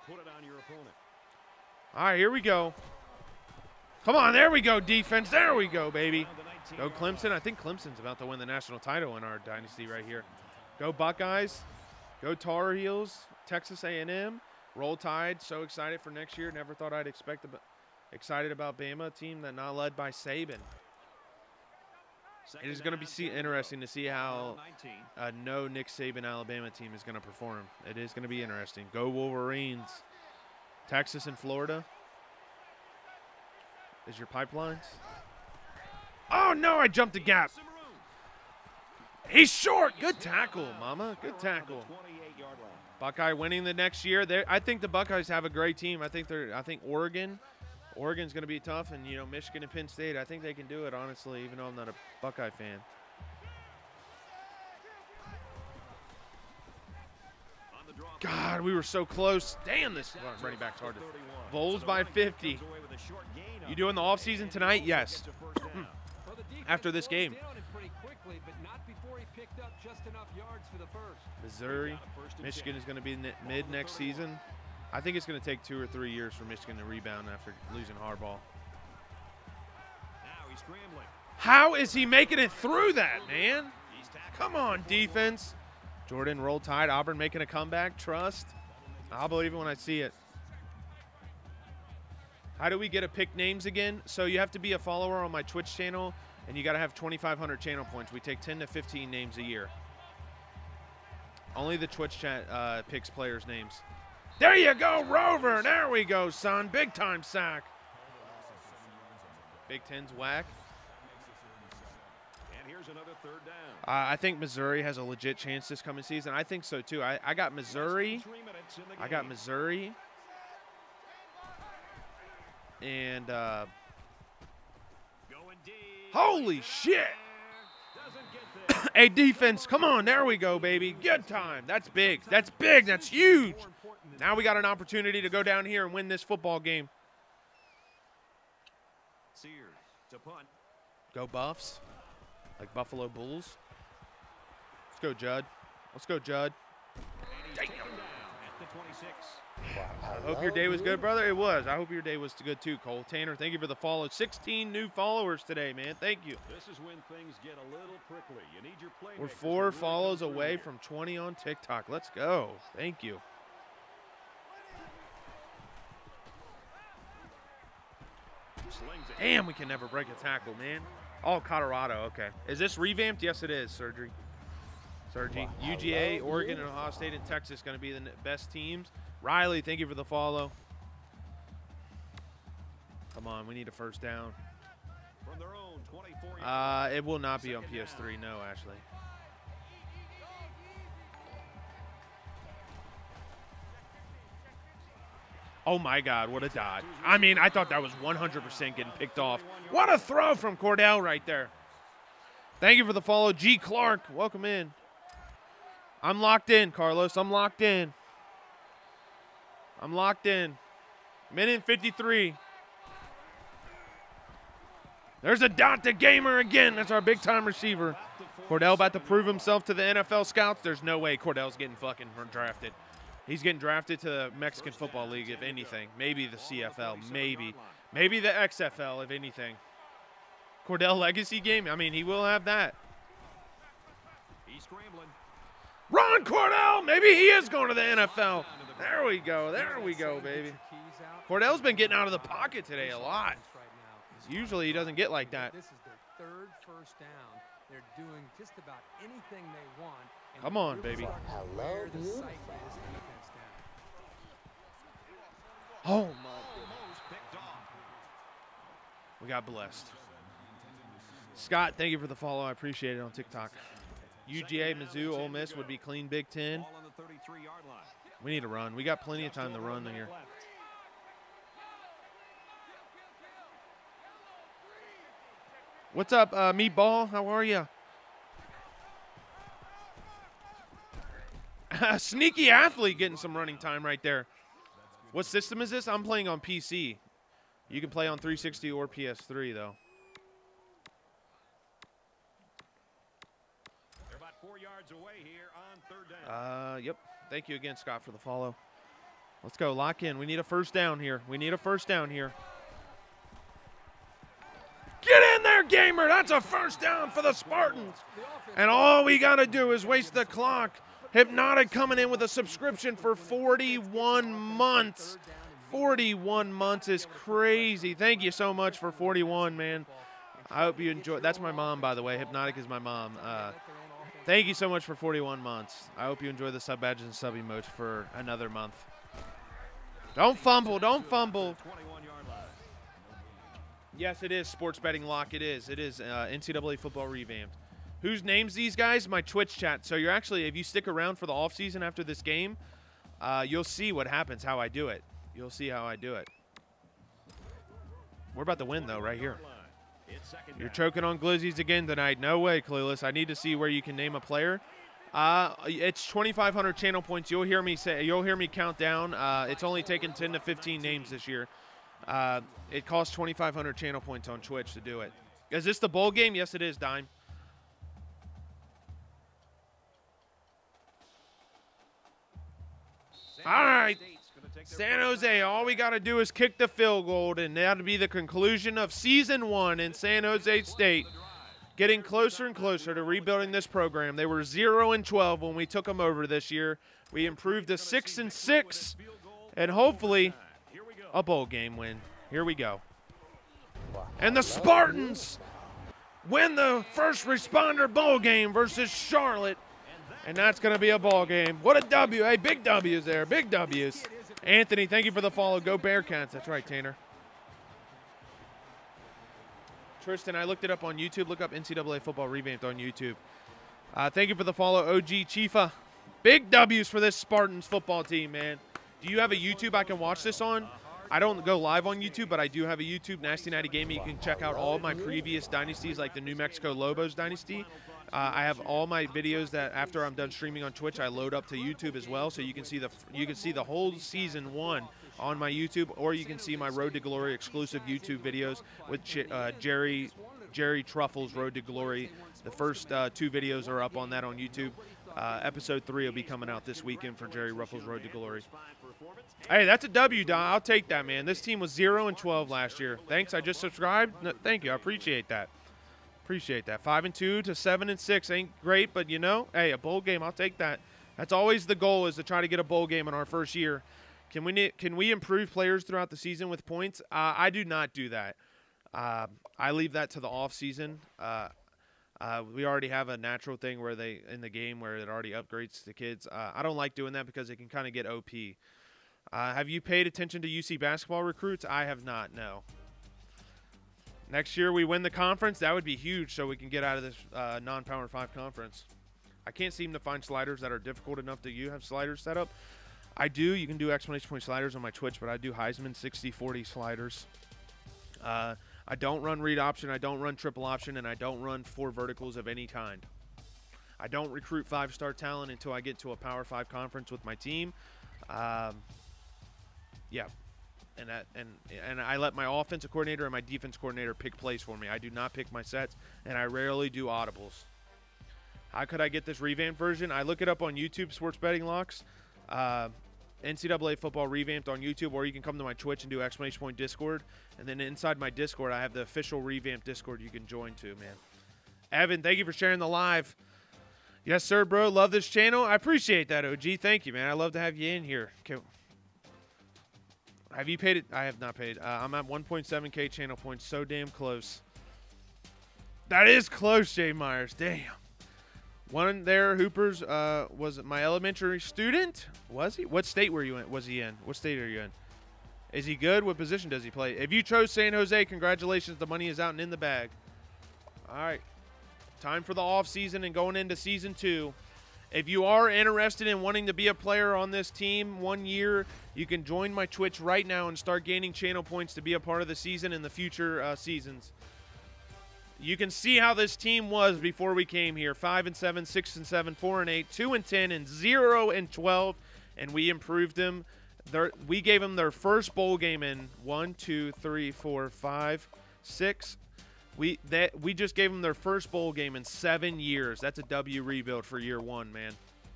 All right, here we go. Come on, there we go, defense. There we go, baby. Go Clemson. I think Clemson's about to win the national title in our dynasty right here. Go Buckeyes. Go Tar Heels. Texas A&M. Roll Tide. So excited for next year. Never thought I'd excited about Bama, a team that not led by Saban. It is going to be interesting to see how no Nick Saban Alabama team is going to perform. It is going to be interesting. Go Wolverines. Texas and Florida. is your pipelines. Oh, no, I jumped the gap. He's short. Good tackle, mama. Good tackle. Buckeye winning the next year. I think the Buckeyes have a great team. I think Oregon's going to be tough, and you know, Michigan and Penn State, I think they can do it, honestly, even though I'm not a Buckeye fan. God, we were so close. Damn, this running back's hard to. Vols by 50. You doing the offseason tonight? Yes. After this game. Missouri, Michigan is going to be mid next season. I think it's going to take 2 or 3 years for Michigan to rebound after losing Harbaugh. How is he making it through that, man? Come on, defense. Jordan, roll tide. Auburn making a comeback. Trust. I'll believe it when I see it. How do we get to pick names again? So you have to be a follower on my Twitch channel, and you got to have 2,500 channel points. We take 10 to 15 names a year. Only the Twitch chat picks players' names. There you go, Rover. There we go, son. Big time sack. Big Ten's whack. And here's another third down. I think Missouri has a legit chance this coming season. I think so, too. I got Missouri. I got Missouri. And, holy shit. Hey, defense, come on. There we go, baby. Good time. That's big. That's big. That's huge. Now we got an opportunity to go down here and win this football game. Sears to punt. Go Buffs. Like Buffalo Bulls. Let's go, Judd. Let's go, Judd. Damn. I hope your day was good, brother. It was. I hope your day was good, too, Cole. Tanner, thank you for the follow. 16 new followers today, man. Thank you. This is when things get a little prickly. You need your playmakers. We're 4 follows away from 20 on TikTok. Let's go. Thank you. Damn, we can never break a tackle, man. Oh, Colorado. Okay. Is this revamped? Yes, it is, Sergi. UGA, Oregon, and Ohio State and Texas going to be the best teams. Riley, thank you for the follow. Come on, we need a first down. From their own 24. It will not be on PS3, no, Ashley. Oh, my God, what a dot. I mean, I thought that was 100% getting picked off. What a throw from Cordell right there. Thank you for the follow. G. Clark, welcome in. I'm locked in, Carlos. I'm locked in. I'm locked in. Minute 53. There's a dot to Gamer again. That's our big-time receiver. Cordell about to prove himself to the NFL scouts. There's no way Cordell's getting fucking drafted. He's getting drafted to the Mexican Football League, if anything. Maybe the CFL. Maybe. Maybe the XFL, if anything. Cordell legacy game? I mean, he will have that. He's scrambling. Ron Cordell! Maybe he is going to the NFL. There we go. There we go, baby. Cordell's been getting out of the pocket today a lot. Usually he doesn't get like that. This is their third first down. They're doing just about anything they want. Come on, baby. Hello, you. Oh, my goodness. We got blessed. Scott, thank you for the follow. I appreciate it on TikTok. UGA, Mizzou, Ole Miss would be clean Big Ten. Ball on the 33-yard line. We need to run. We got plenty of time to run here. What's up, Meatball? How are you? Sneaky athlete getting some running time right there. What system is this? I'm playing on PC. You can play on 360 or PS3, though. They're about 4 yards away here on third down. Yep. Thank you again, Scott, for the follow. Let's go. Lock in. We need a first down here. We need a first down here. Get in there, Gamer. That's a first down for the Spartans. And all we got to do is waste the clock. Hypnotic coming in with a subscription for 41 months. 41 months is crazy. Thank you so much for 41, man. I hope you enjoy. That's my mom, by the way. Hypnotic is my mom. Thank you so much for 41 months. I hope you enjoy the sub badges and sub emotes for another month. Don't fumble. Don't fumble. Yes, it is Sports Betting Lock. It is. It is NCAA football revamped. Who names these guys? My Twitch chat. So you're actually, if you stick around for the off season after this game, you'll see what happens, how I do it. You'll see how I do it. We're about to win, though, right here. You're choking on glizzies again tonight. No way, Clueless. I need to see where you can name a player. It's 2,500 channel points. You'll hear me count down. It's only taken 10 to 15 names this year. It costs 2,500 channel points on Twitch to do it. Is this the bowl game? Yes, it is, Dime. All right, San Jose, all we got to do is kick the field goal, and that'll be the conclusion of Season 1 in San Jose State. Getting closer and closer to rebuilding this program. They were 0-12 when we took them over this year. We improved to 6-6, and hopefully a bowl game win. Here we go. And the Spartans win the first responder bowl game versus Charlotte. And that's going to be a ball game. What a W. Hey, big W's there. Big W's. Anthony, thank you for the follow. Go Bearcats. That's right, Tanner. Tristan, I looked it up on YouTube. Look up NCAA Football Revamped on YouTube. Thank you for the follow, OG Chifa. Big W's for this Spartans football team, man. Do you have a YouTube I can watch this on? I don't go live on YouTube, but I do have a YouTube, Nasty Nighty Gaming. You can check out all my previous dynasties, like the New Mexico Lobos dynasty. I have all my videos that after I'm done streaming on Twitch, I load up to YouTube as well, so you can see the whole season 1 on my YouTube, or you can see my Road to Glory exclusive YouTube videos with Jerry Truffle's Road to Glory. The first 2 videos are up on that on YouTube. Episode 3 will be coming out this weekend for Jerry Ruffles Road to Glory. Hey, that's a W, Don. I'll take that, man. This team was 0-12 last year. Thanks. I just subscribed. No, thank you. I appreciate that. Appreciate that. 5-2 to 7-6 ain't great, but you know, hey, a bowl game. I'll take that. That's always the goal, is to try to get a bowl game in our first year. Can we improve players throughout the season with points? I do not do that. I leave that to the off season. We already have a natural thing where in the game where it already upgrades the kids. I don't like doing that because it can kind of get OP. Have you paid attention to UC basketball recruits? I have not, no. Next year we win the conference. That would be huge, so we can get out of this non-Power 5 conference. I can't seem to find sliders that are difficult enough that you have sliders set up. I do. You can do exclamation point sliders on my Twitch, but I do Heisman 60-40 sliders. I don't run read option. I don't run triple option, and I don't run 4 verticals of any kind. I don't recruit 5-star talent until I get to a Power 5 conference with my team. Yeah. And I let my offensive coordinator and my defense coordinator pick plays for me. I do not pick my sets, and I rarely do audibles. How could I get this revamped version? I look it up on YouTube, Sports Betting Locks, NCAA Football Revamped on YouTube, or you can come to my Twitch and do exclamation point Discord. And then inside my Discord, I have the official revamped Discord you can join too, man. Evan, thank you for sharing the live. Yes, sir, bro. Love this channel. I appreciate that, OG. Thank you, man. I love to have you in here. Okay. Have you paid it? I have not paid. I'm at 1.7K channel points. So damn close. That is close, Jay Myers. Damn. One there, Hoopers, was my elementary student. Was he? What state were you in? Was he in? What state are you in? Is he good? What position does he play? If you chose San Jose, congratulations. The money is out and in the bag. All right. Time for the off season and going into season 2. If you are interested in wanting to be a player on this team 1 year, you can join my Twitch right now and start gaining channel points to be a part of the season in the future seasons. You can see how this team was before we came here. 5-7, 6-7, 4-8, 2-10, and 0-12, and we improved them. We gave them their first bowl game in 1, 2, 3, 4, 5, 6. We just gave them their first bowl game in 7 years. That's a W rebuild for year 1, man.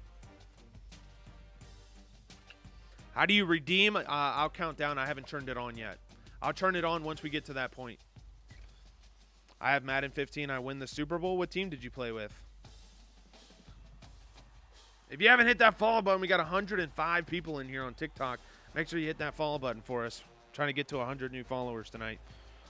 How do you redeem? I'll count down. I haven't turned it on yet. I'll turn it on once we get to that point. I have Madden 15. I win the Super Bowl. What team did you play with? If you haven't hit that follow button, we got 105 people in here on TikTok. Make sure you hit that follow button for us. I'm trying to get to 100 new followers tonight.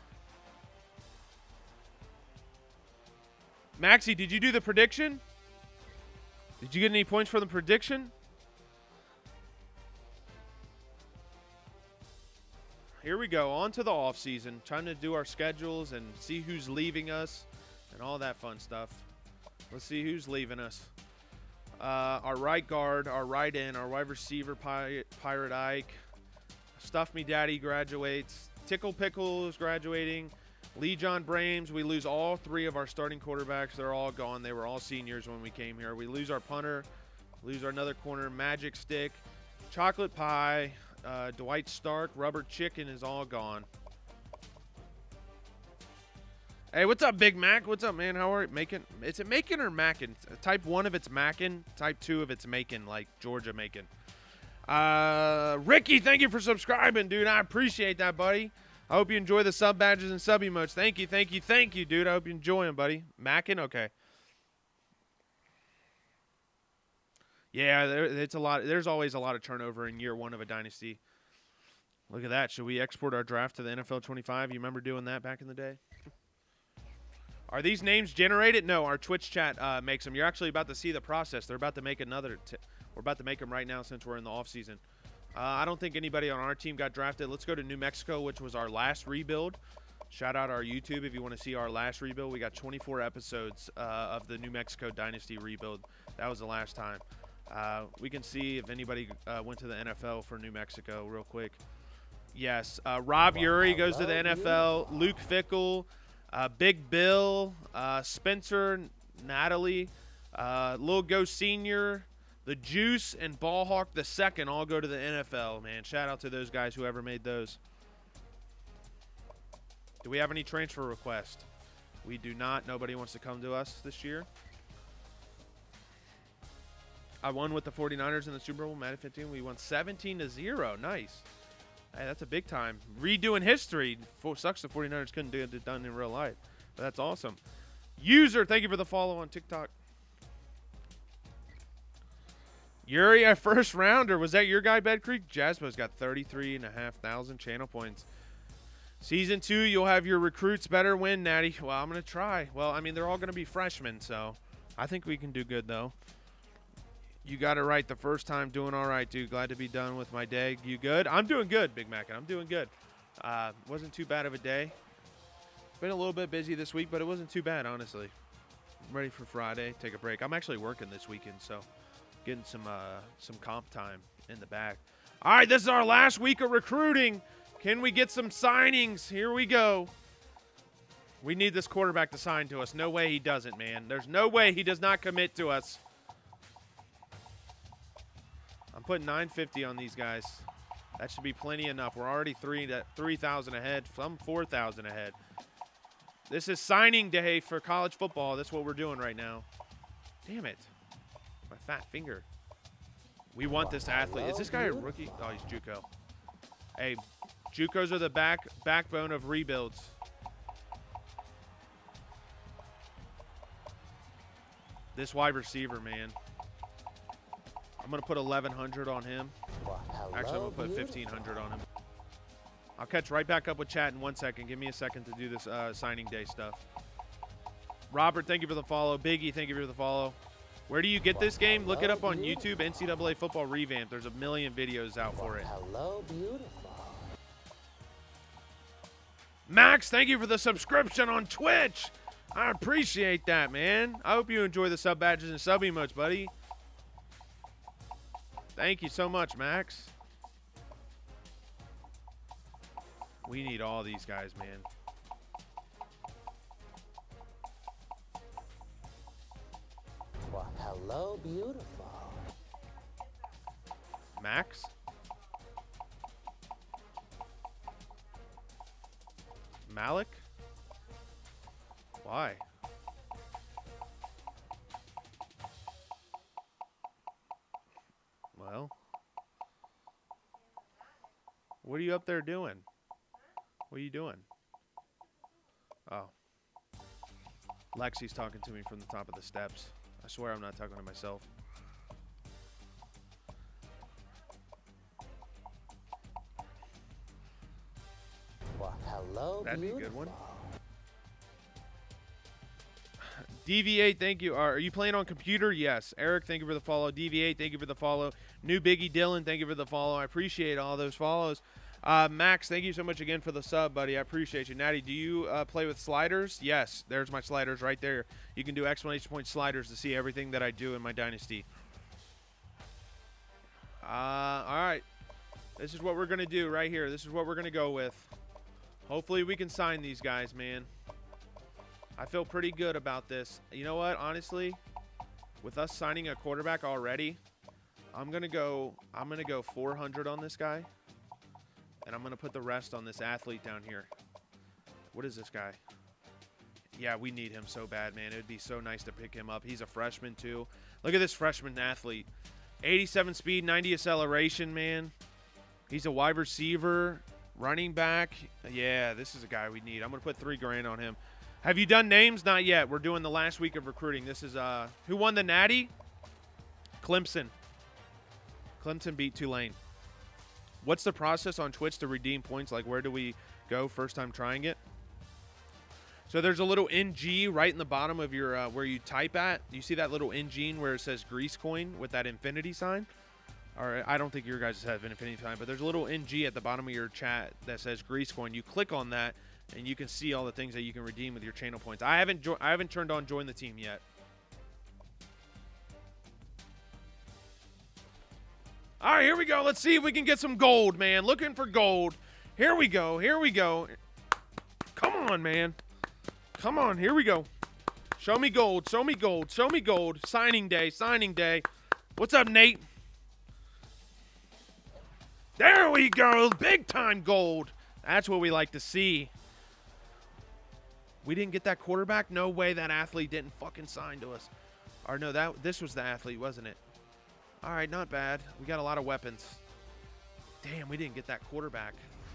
Maxie, did you do the prediction? Did you get any points for the prediction? here we go. On to the off season. Trying to do our schedules and see who's leaving us and all that fun stuff. Let's see who's leaving us. Our right guard, our right end, our wide receiver, Pirate Ike. Stuff Me Daddy graduates. Tickle Pickle is graduating. Lee John Brames. We lose all 3 of our starting quarterbacks. They're all gone. They were all seniors when we came here. We lose our punter. Lose our another corner. Magic Stick. Chocolate Pie. Dwight Stark. Rubber Chicken is all gone. Hey, what's up, Big Mac? What's up, man? How are you? Macon? Is it Macon or Mackin? Type 1 if it's Mackin. Type 2 if it's Macon, like Georgia Macon. Ricky, thank you for subscribing, dude. I appreciate that, buddy. I hope you enjoy the sub badges and sub emotes. Thank you, thank you, thank you, dude. I hope you enjoy them, buddy. Mackin? Okay. Yeah, it's a lot. There's always a lot of turnover in year 1 of a dynasty. Look at that. Should we export our draft to the NFL 25? You remember doing that back in the day? Are these names generated? No, our Twitch chat makes them. You're actually about to see the process. They're about to make another. We're about to make them right now since we're in the offseason. I don't think anybody on our team got drafted. Let's go to New Mexico, which was our last rebuild. Shout out our YouTube if you want to see our last rebuild. We got 24 episodes of the New Mexico Dynasty rebuild. That was the last time. We can see if anybody went to the NFL for New Mexico real quick. Yes, Rob Uri goes to the NFL. Luke Fickle. Big Bill, Spencer, Natalie, Lil Ghost Sr., The Juice, and Ballhawk the Second all go to the NFL, man. Shout out to those guys, whoever made those. Do we have any transfer requests? We do not. Nobody wants to come to us this year. I won with the 49ers in the Super Bowl, Madden 15. We won 17-0. Nice. Hey, that's a big time. Redoing history. Sucks the 49ers couldn't do it done in real life. But that's awesome. User, thank you for the follow on TikTok. Yuri, a first rounder. Was that your guy, Bed Creek? Jaspo's got 33,500 channel points. Season 2, you'll have your recruits better win, Natty. Well, I'm going to try. Well, I mean, they're all going to be freshmen, so I think we can do good, though. You got it right the first time. Doing all right, dude. Glad to be done with my day. You good? I'm doing good, Big Mac. I'm doing good. Wasn't too bad of a day. Been a little bit busy this week, but it wasn't too bad, honestly. I'm ready for Friday. Take a break. I'm actually working this weekend, so getting some comp time in the back. All right, this is our last week of recruiting. Can we get some signings? Here we go. We need this quarterback to sign to us. No way he doesn't, man. There's no way he does not commit to us. I'm putting 950 on these guys. That should be plenty enough. We're already 3,000 ahead. Some 4,000 ahead. This is signing day for college football. That's what we're doing right now. Damn it. My fat finger. We want this athlete. Is this guy a rookie? Oh, he's JUCO. Hey, JUCOs are the backbone of rebuilds. This wide receiver, man. I'm going to put 1,100 on him. Actually, I'm going to put 1,500 on him. I'll catch right back up with chat in 1 second. Give me a second to do this signing day stuff. Robert, thank you for the follow. Biggie, thank you for the follow. Where do you get this game? Look it up on YouTube, NCAA Football Revamp. There's a million videos out for it. Hello, beautiful. Max, thank you for the subscription on Twitch. I appreciate that, man. I hope you enjoy the sub badges and sub emotes, buddy. Thank you so much, Max. We need all these guys, man. Well, hello, beautiful. Max? Malik? Why? Well, what are you up there doing? What are you doing? Oh. Lexi's talking to me from the top of the steps. I swear I'm not talking to myself. Well, hello, That'd beautiful. be a good one. DV8, thank you. Are you playing on computer? Yes. Eric, thank you for the follow. DV8, thank you for the follow. New Biggie Dylan, thank you for the follow. I appreciate all those follows. Max, thank you so much again for the sub, buddy. I appreciate you. Natty, do you play with sliders? Yes, there's my sliders right there. You can do exclamation point sliders to see everything that I do in my dynasty. All right. This is what we're going to do right here. This is what we're going to go with. Hopefully we can sign these guys, man. I feel pretty good about this. You know what? Honestly, with us signing a quarterback already, I'm going to go 400 on this guy. And I'm going to put the rest on this athlete down here. What is this guy? Yeah, we need him so bad, man. It would be so nice to pick him up. He's a freshman, too. Look at this freshman athlete. 87 speed, 90 acceleration, man. He's a wide receiver, running back. Yeah, this is a guy we need. I'm going to put $3 grand on him. Have you done names? Not yet. We're doing the last week of recruiting. This is, who won the Natty? Clemson. Clemson beat Tulane. What's the process on Twitch to redeem points? Like, where do we go first time trying it? So there's a little NG right in the bottom of your where you type at. You see that little NG where it says Grease Coin with that infinity sign? Or I don't think your guys have an infinity sign, but there's a little NG at the bottom of your chat that says Grease Coin. You click on that, and you can see all the things that you can redeem with your channel points. I haven't turned on Join the Team yet. All right, here we go. Let's see if we can get some gold, man. Looking for gold. Here we go. Here we go. Come on, man. Come on. Here we go. Show me gold. Show me gold. Show me gold. Signing day. Signing day. What's up, Nate? There we go. Big time gold. That's what we like to see. We didn't get that quarterback? No way that athlete didn't fucking sign to us. Or no, this was the athlete, wasn't it? All right, not bad. We got a lot of weapons. Damn, we didn't get that quarterback.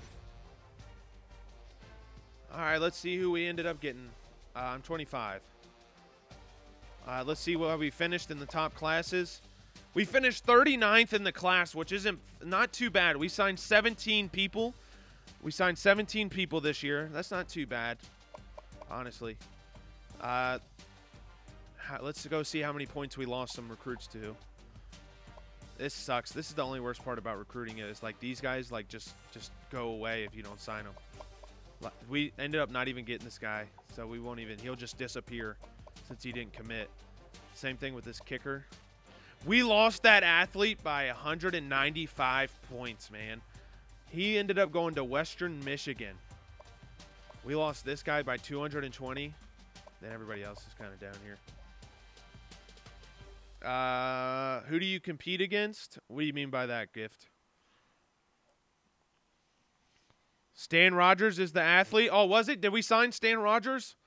All right, let's see who we ended up getting. I'm 25. Let's see what we finished in the top classes. We finished 39th in the class, which isn't not too bad. We signed 17 people. We signed 17 people this year. That's not too bad, honestly. Let's go see how many points we lost some recruits to. This sucks. This is the only worst part about recruiting is like these guys like just go away if you don't sign them. We ended up not even getting this guy, so we won't even. He'll just disappear since he didn't commit. Same thing with this kicker. We lost that athlete by 195 points, man. He ended up going to Western Michigan. We lost this guy by 220. Then everybody else is kind of down here. Who do you compete against? What do you mean by that, Gift? Stan Rogers is the athlete. Oh, was it? Did we sign Stan Rogers?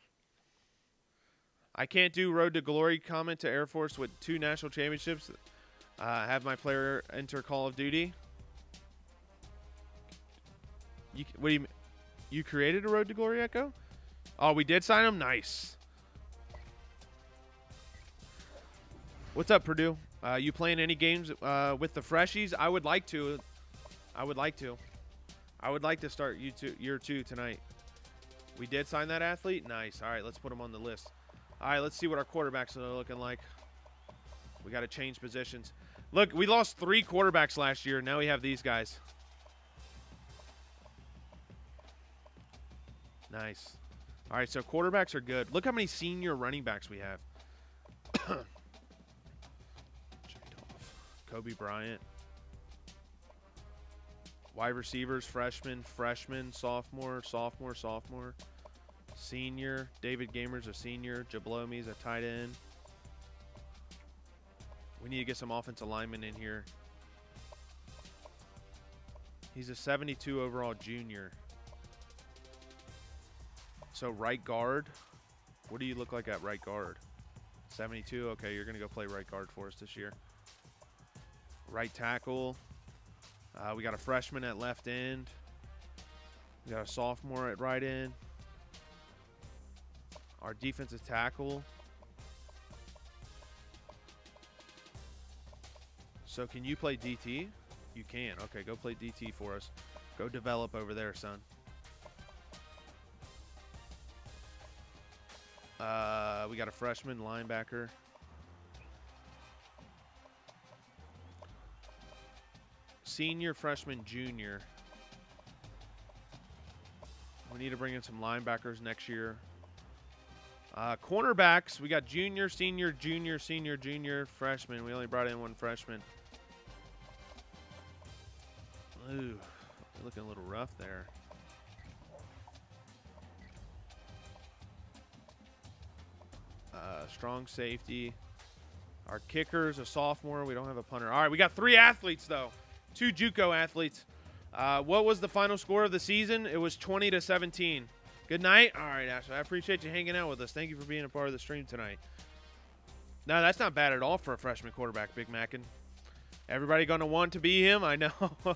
I can't do Road to Glory comment to Air Force with 2 national championships. Have my player enter Call of Duty. What do you mean? You created a Road to Glory, Echo? Oh, we did sign him? Nice. What's up, Purdue? You playing any games with the freshies? I would like to. I would like to start year 2 tonight. We did sign that athlete? Nice. All right, let's put him on the list. All right, let's see what our quarterbacks are looking like. We got to change positions. Look, we lost 3 quarterbacks last year. Now we have these guys. Nice. All right, so quarterbacks are good. Look how many senior running backs we have. Kobe Bryant. Wide receivers, freshman, sophomore. Senior. David Gamer's a senior. Jablomi's a tight end. We need to get some offensive linemen in here. He's a 72 overall junior. So right guard. What do you look like at right guard? 72? Okay, you're going to go play right guard for us this year. Right tackle. We got a freshman at left end. We got a sophomore at right end. Our defensive tackle. So can you play DT? You can. Okay, go play DT for us. Go develop over there, son. We got a freshman linebacker. Senior, freshman, junior. We need to bring in some linebackers next year. Cornerbacks, we got junior, senior, junior, freshman. We only brought in one freshman. Ooh, looking a little rough there. Strong safety. Our kicker's a sophomore. We don't have a punter. All right, we got 3 athletes, though. 2 JUCO athletes. What was the final score of the season? It was 20-17. Good night. All right, Ashley. I appreciate you hanging out with us. Thank you for being a part of the stream tonight. No, that's not bad at all for a freshman quarterback, Big Mackin. Everybody going to want to be him? I know.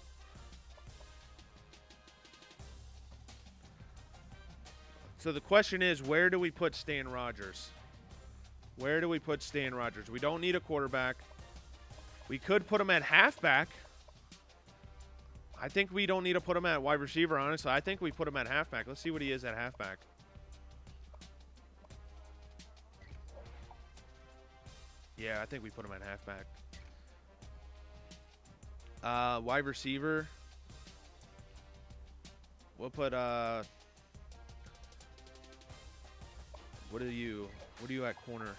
So the question is, where do we put Stan Rogers? Where do we put Stan Rogers? We don't need a quarterback. We could put him at halfback. I think we don't need to put him at wide receiver, honestly. I think we put him at halfback. Let's see what he is at halfback. Yeah, I think we put him at halfback. Wide receiver. We'll put what are you at corner?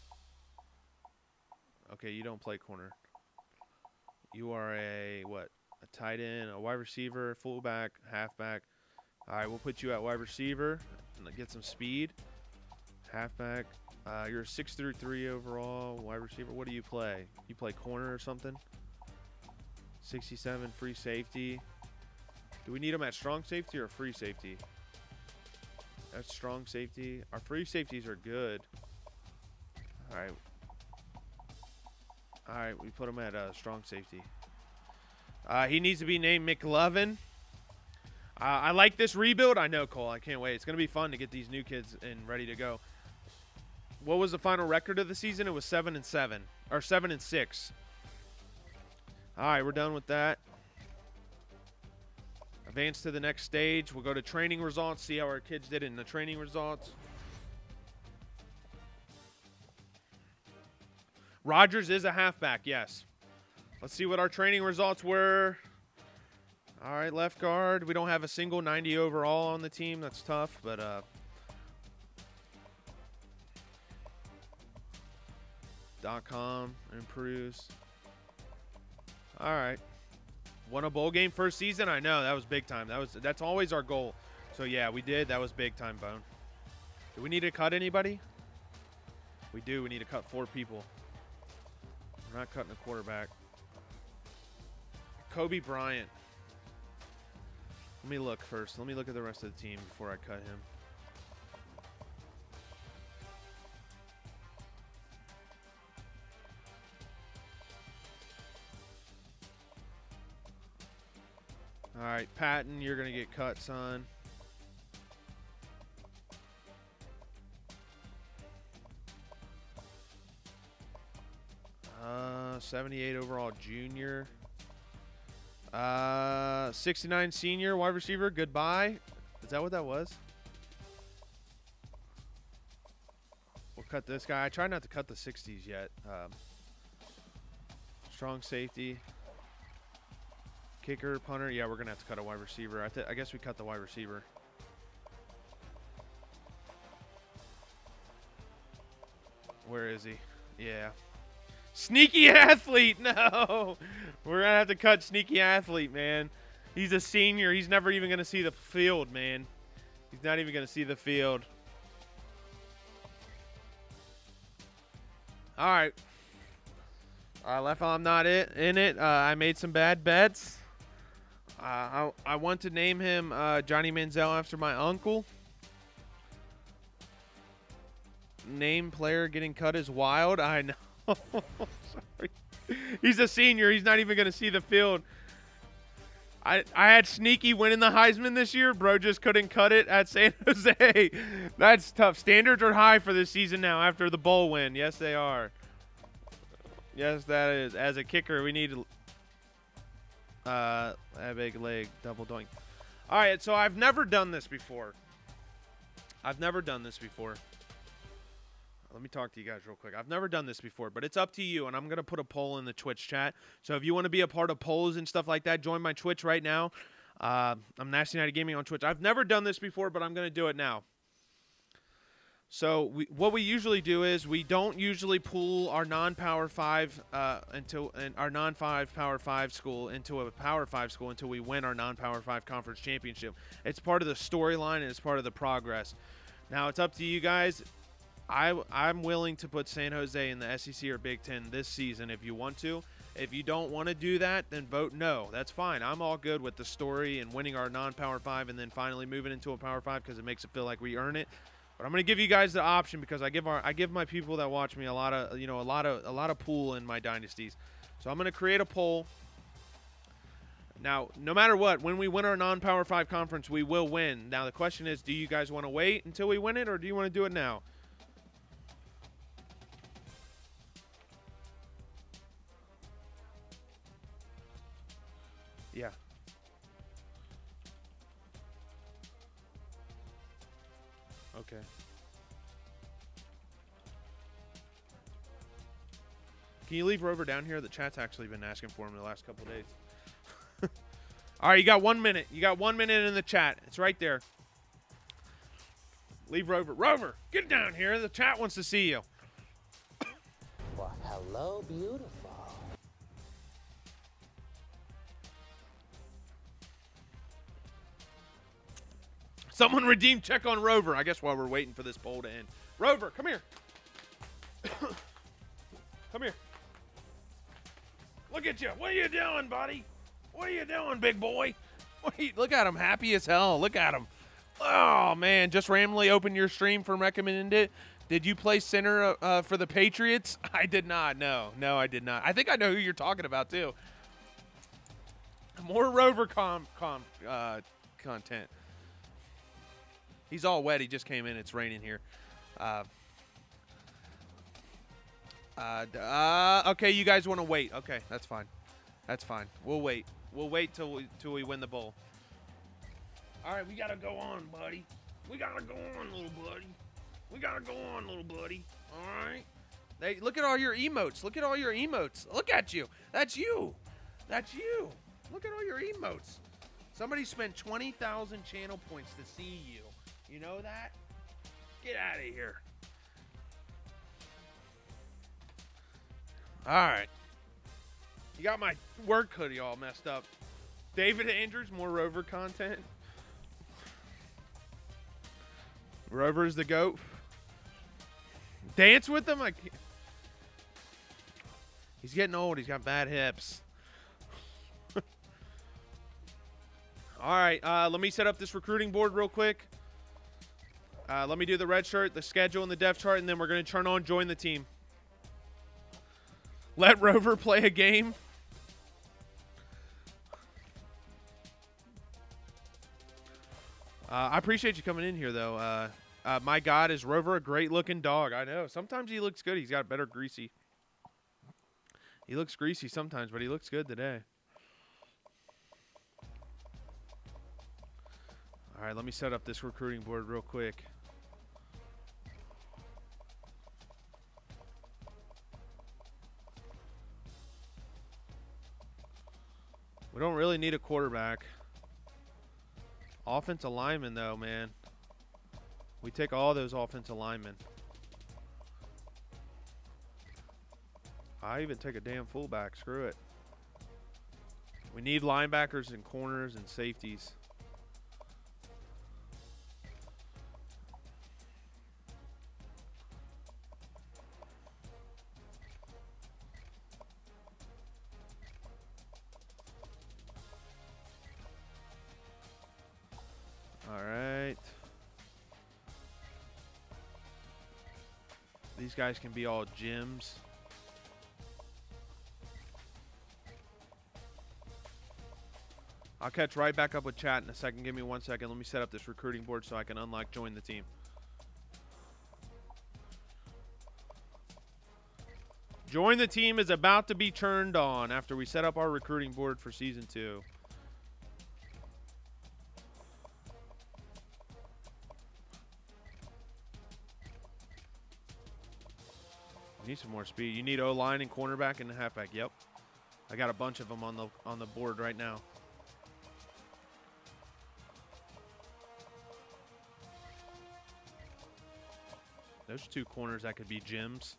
Okay, you don't play corner. You are a what? A tight end, a wide receiver, fullback, halfback. All right, we'll put you at wide receiver and get some speed. Halfback. You're a 6'3" overall, wide receiver. What do you play? You play corner or something? 67, free safety. Do we need him at strong safety or free safety? That's strong safety. Our free safeties are good. All right. All right, we put him at strong safety. He needs to be named McLovin. I like this rebuild. I know, Cole. I can't wait. It's going to be fun to get these new kids in ready to go. What was the final record of the season? It was 7-7 or 7-6. All right, we're done with that. Advance to the next stage. We'll go to training results, see how our kids did in the training results. Rogers is a halfback, yes. Let's see what our training results were. All right, left guard. We don't have a single 90 overall on the team. That's tough, but .com improves. All right. Won a bowl game first season? I know. That was big time. That's always our goal. So, yeah, we did. That was big time, Bone. Do we need to cut anybody? We do. We need to cut 4 people. We're not cutting a quarterback. Kobe Bryant. Let me look first. Let me look at the rest of the team before I cut him. All right, Patton, you're going to get cut, son. Uh, 78 overall junior. 69 senior wide receiver. Goodbye. Is that what that was? We'll cut this guy. I try not to cut the 60s yet. Strong safety. Kicker, punter. Yeah, we're going to have to cut a wide receiver. I guess we cut the wide receiver. Where is he? Yeah. Sneaky athlete. No. We're going to have to cut sneaky athlete, man. He's a senior. He's never even going to see the field, man. He's not even going to see the field. All right. Left I'm not in it. I made some bad bets. I want to name him Johnny Manziel after my uncle. Name player getting cut is wild. I know. Sorry. He's a senior. He's not even going to see the field. I had Sneaky winning the Heisman this year. Bro just couldn't cut it at San Jose. That's tough. Standards are high for this season now after the bowl win. Yes, they are. Yes, that is. As a kicker, we need a big leg, double doink. All right, so I've never done this before. Let me talk to you guys real quick. I've never done this before, but it's up to you, and I'm going to put a poll in the Twitch chat. So if you want to be a part of polls and stuff like that, join my Twitch right now. I'm Nasty Night Gaming on Twitch. I've never done this before, but I'm going to do it now. So what we usually do is we don't usually pool our non-Power 5 our non-5 Power 5 school into a Power 5 school until we win our non-Power 5 conference championship. It's part of the storyline and it's part of the progress. Now it's up to you guys. I'm willing to put San Jose in the SEC or Big Ten this season if you want to. If you don't want to do that, then vote no. That's fine. I'm all good with the story and winning our non-Power 5 and then finally moving into a Power 5 because it makes it feel like we earn it. But I'm going to give you guys the option because I give my people that watch me a lot of pool in my dynasties. So I'm going to create a poll. Now, no matter what, when we win our non-Power 5 conference, we will win. Now the question is, do you guys want to wait until we win it or do you want to do it now? Yeah. Okay. Can you leave Rover down here? The chat's actually been asking for him the last couple of days. All right, you got 1 minute. You got 1 minute in the chat. It's right there. Leave Rover. Rover, get down here. The chat wants to see you. Well, hello, beautiful. Someone redeem check on Rover. I guess while we're waiting for this poll to end. Rover, come here. Come here. Look at you. What are you doing, buddy? What are you doing, big boy? Look at him. Happy as hell. Look at him. Oh, man. Just randomly opened your stream from recommended. Did you play center for the Patriots? I did not. No, I did not. I think I know who you're talking about, too. More Rover content. He's all wet. He just came in. It's raining here. Okay, you guys want to wait. Okay, that's fine. That's fine. We'll wait. We'll wait till we win the bowl. All right, we got to go on, buddy. We got to go on, little buddy. We got to go on, little buddy. All right? Hey, look at all your emotes. Look at all your emotes. Look at you. That's you. That's you. Look at all your emotes. Somebody spent 20,000 channel points to see you. You know that? Get out of here. All right. You got my work hoodie all messed up. David Andrews, more Rover content. Rover's the GOAT. Dance with him? He's getting old. He's got bad hips. All right. Let me set up this recruiting board real quick. Let me do the red shirt, the schedule, and the depth chart, and then we're going to turn on join the team. Let Rover play a game. I appreciate you coming in here, though. My God, is Rover a great-looking dog? I know. Sometimes he looks good. He's got better greasy. He looks greasy sometimes, but he looks good today. All right, let me set up this recruiting board real quick. We don't really need a quarterback. Offensive lineman, though, man. We take all those offensive linemen. I even take a damn fullback. Screw it. We need linebackers and corners and safeties. All right. These guys can be all gyms. I'll catch right back up with chat in a second. Give me 1 second. Let me set up this recruiting board so I can unlock join the team. Join the team is about to be turned on after we set up our recruiting board for Season 2. You need some more speed. You need O-line and cornerback and halfback. Yep. I got a bunch of them on the board right now. Those are two corners that could be gems.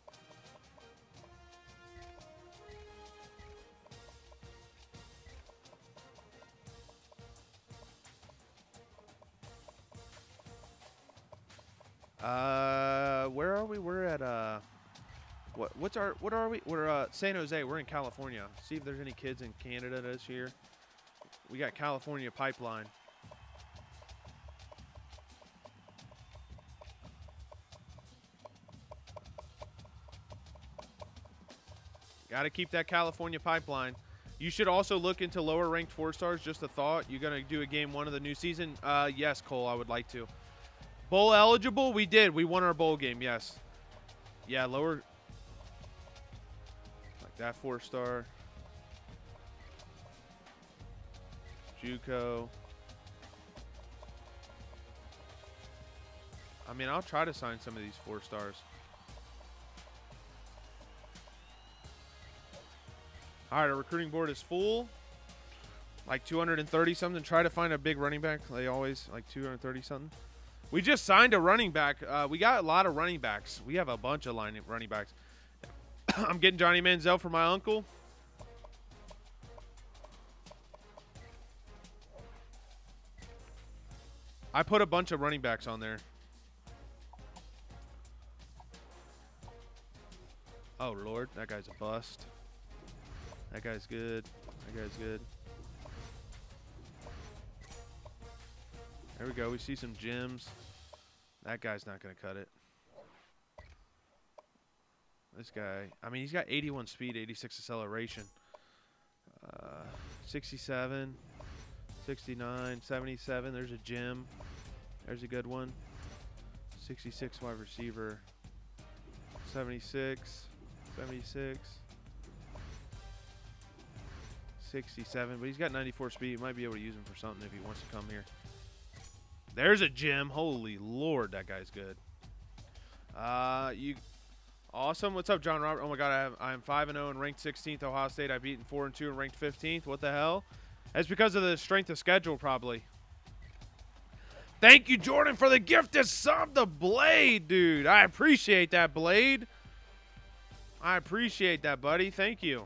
Where are we? We're at what are we? We're San Jose. We're in California. See if there's any kids in Canada this year. We got California Pipeline. Got to keep that California Pipeline. You should also look into lower ranked 4-stars. Just a thought. You gonna do a game 1 of the new season? Yes, Cole. I would like to. Bowl eligible? We did. We won our bowl game. Yes. Yeah, lower. Like that 4-star. JUCO. I mean, I'll try to sign some of these 4-stars. All right, our recruiting board is full. Like 230 something. Try to find a big running back. They always like 230 something. We just signed a running back. We got a lot of running backs. We have a bunch of running backs. I'm getting Johnny Manziel for my uncle. I put a bunch of running backs on there. Oh, Lord. That guy's a bust. That guy's good. That guy's good. There we go. We see some gems. That guy's not going to cut it. This guy, I mean, he's got 81 speed, 86 acceleration. 67, 69, 77. There's a gem. There's a good one. 66 wide receiver. 76, 76. 67, but he's got 94 speed. You might be able to use him for something if he wants to come here. There's a gem. Holy Lord, that guy's good. You awesome. What's up, John Robert? Oh my God, I'm 5-0 and ranked 16th. Ohio State. I beaten 4-2 and ranked 15th. What the hell? That's because of the strength of schedule, probably. Thank you, Jordan, for the gift of sub. The Blade, dude. I appreciate that, Blade. I appreciate that, buddy. Thank you.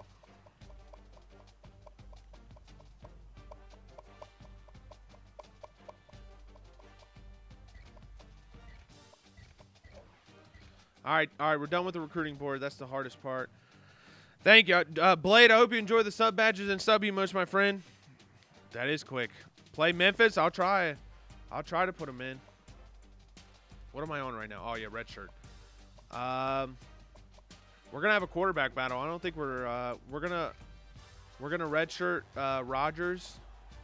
All right, we're done with the recruiting board. That's the hardest part. Thank you. Blade, I hope you enjoy the sub badges and sub emotes, my friend. That is quick. Play Memphis? I'll try. I'll try to put them in. What am I on right now? Oh, yeah, red shirt. We're going to have a quarterback battle. I don't think we're going to redshirt Rodgers.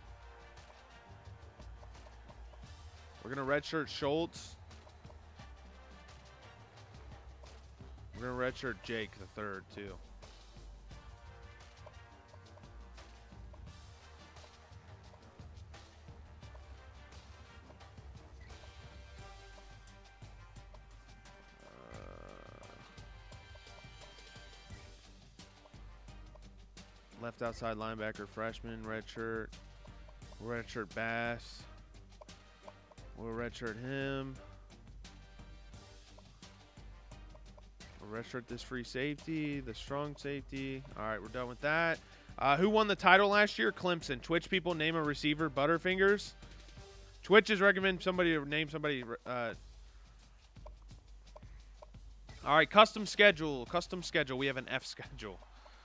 We're going to redshirt Schultz. We're going to redshirt Jake the third, too. Left outside linebacker, freshman, redshirt. Redshirt Bass. We'll redshirt him. Redshirt this free safety, the strong safety. All right, we're done with that. Who won the title last year? Clemson. Twitch people, name a receiver. Butterfingers. Twitch is recommend somebody to name somebody. All right, custom schedule. Custom schedule. We have an F schedule.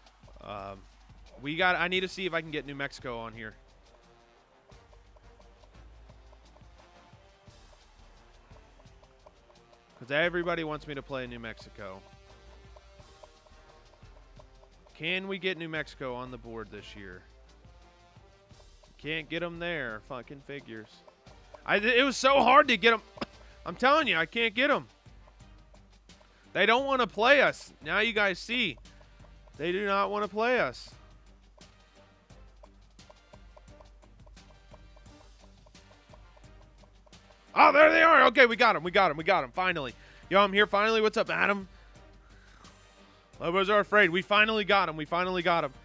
I need to see if I can get New Mexico on here. Because everybody wants me to play New Mexico. Can we get New Mexico on the board this year? Can't get them there. Fucking figures. It was so hard to get them. I'm telling you, I can't get them. They don't want to play us. Now you guys see. They do not want to play us. Oh, there they are. Okay, we got him. We got him. We got him. Finally. Yo, I'm here finally. What's up, Adam? Lobos are afraid. We finally got him. We finally got him.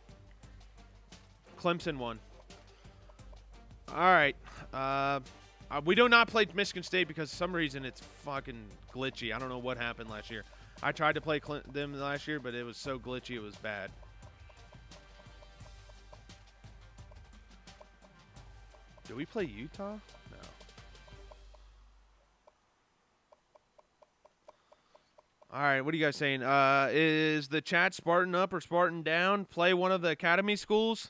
Clemson won. All right. I We do not play Michigan State because for some reason it's fucking glitchy. I don't know what happened last year. I tried to play them last year, but it was so glitchy it was bad. Do we play Utah? No. All right, what are you guys saying? Is the chat Spartan up or Spartan down? Play one of the academy schools?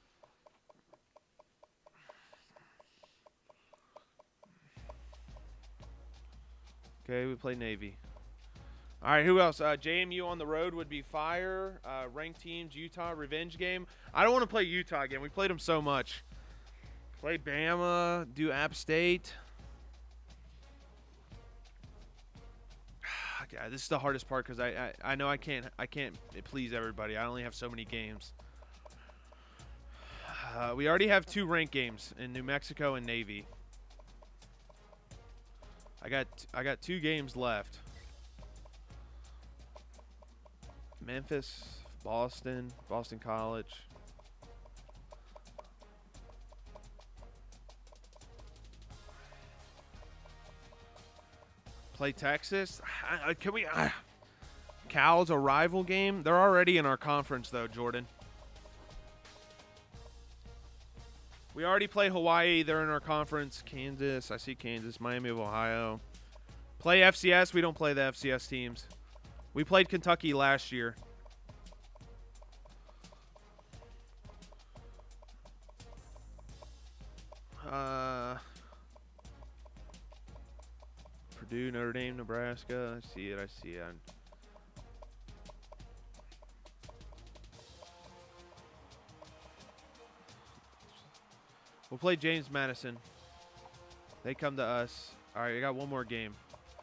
Okay, we play Navy. All right, who else? JMU on the road would be fire. Ranked teams, Utah, revenge game. I don't want to play Utah again. We played them so much. Play Bama, do App State. God, this is the hardest part because I know I can't please everybody. I only have so many games. We already have 2 ranked games in New Mexico and Navy. I got 2 games left. Memphis, Boston College. Play Texas. Can we? Cal's a rival game. They're already in our conference though, Jordan. We already play Hawaii. They're in our conference. Kansas. I see Kansas. Miami of Ohio. Play FCS. We don't play the FCS teams. We played Kentucky last year. Purdue, Notre Dame, Nebraska. I see it. We'll play James Madison. They come to us. All right, I got one more game.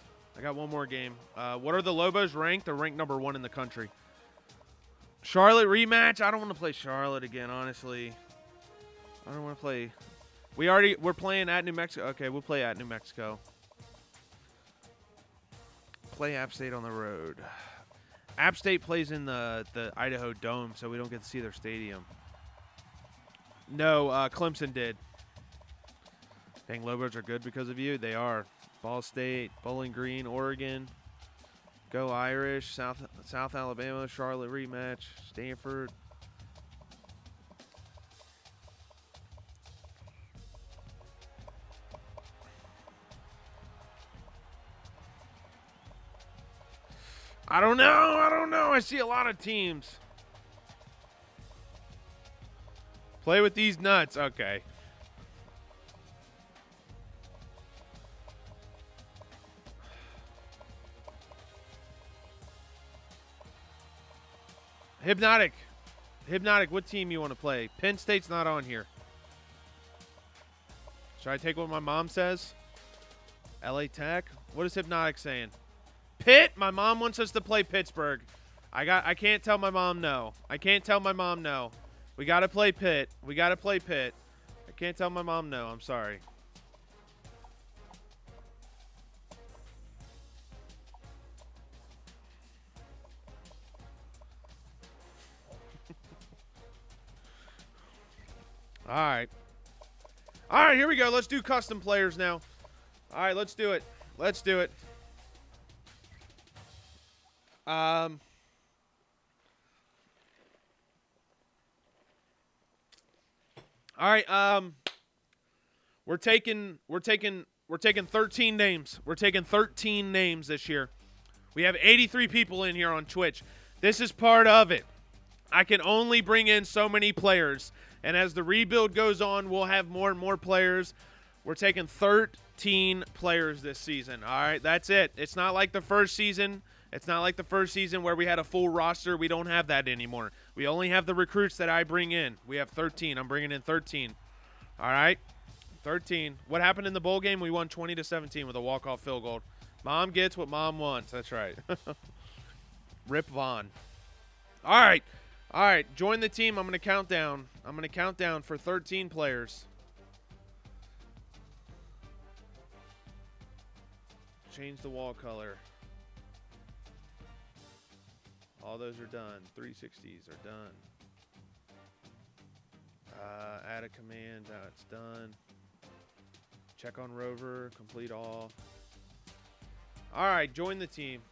What are the Lobos ranked? They're ranked number 1 in the country. Charlotte rematch. I don't want to play Charlotte again, honestly. I don't want to play. We're playing at New Mexico. Okay, we'll play at New Mexico. Play App State on the road. App State plays in the Idaho Dome, so we don't get to see their stadium. No, Clemson did. Dang, Lobos are good because of you. They are. Ball State, Bowling Green, Oregon. Go Irish. South Alabama, Charlotte rematch. Stanford. I don't know. I see a lot of teams. Play with these nuts. Okay. Hypnotic, what team you want to play? Penn State's not on here. Should I take what my mom says? LA Tech? What is Hypnotic saying? Pitt? My mom wants us to play Pittsburgh. I can't tell my mom no. We got to play Pitt. I can't tell my mom no. I'm sorry. All right, here we go. Let's do custom players now. All right, let's do it. All right, we're taking 13 names. We're taking 13 names this year. We have 83 people in here on Twitch. This is part of it. I can only bring in so many players. And as the rebuild goes on, we'll have more and more players. We're taking 13 players this season. All right, that's it. It's not like the first season. Where we had a full roster. We don't have that anymore. We only have the recruits that I bring in. We have 13. I'm bringing in 13. All right, 13. What happened in the bowl game? We won 20-17 with a walk-off field goal. Mom gets what mom wants. That's right. Rip Vaughn. All right, join the team. I'm going to count down. For 13 players. Change the wall color. All those are done. 360s are done. Add a command. It's done. Check on rover. Complete all. All right, join the team.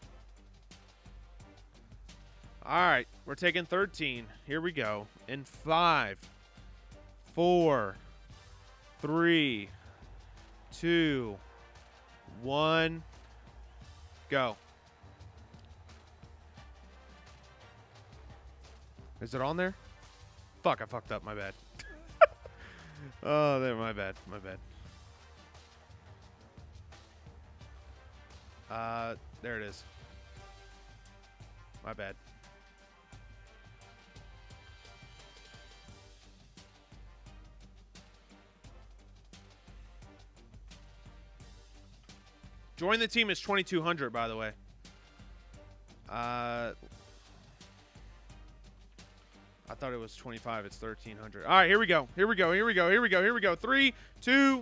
All right, we're taking 13. Here we go. In 5, 4, 3, 2, 1, go. Is it on there? Fuck, I fucked up. My bad. Oh, there. My bad. My bad. There it is. My bad. Join the team is 2,200, by the way. I thought it was 25. It's 1,300. All right, here we go. Here we go. Here we go. Here we go. Here we go. 3, 2,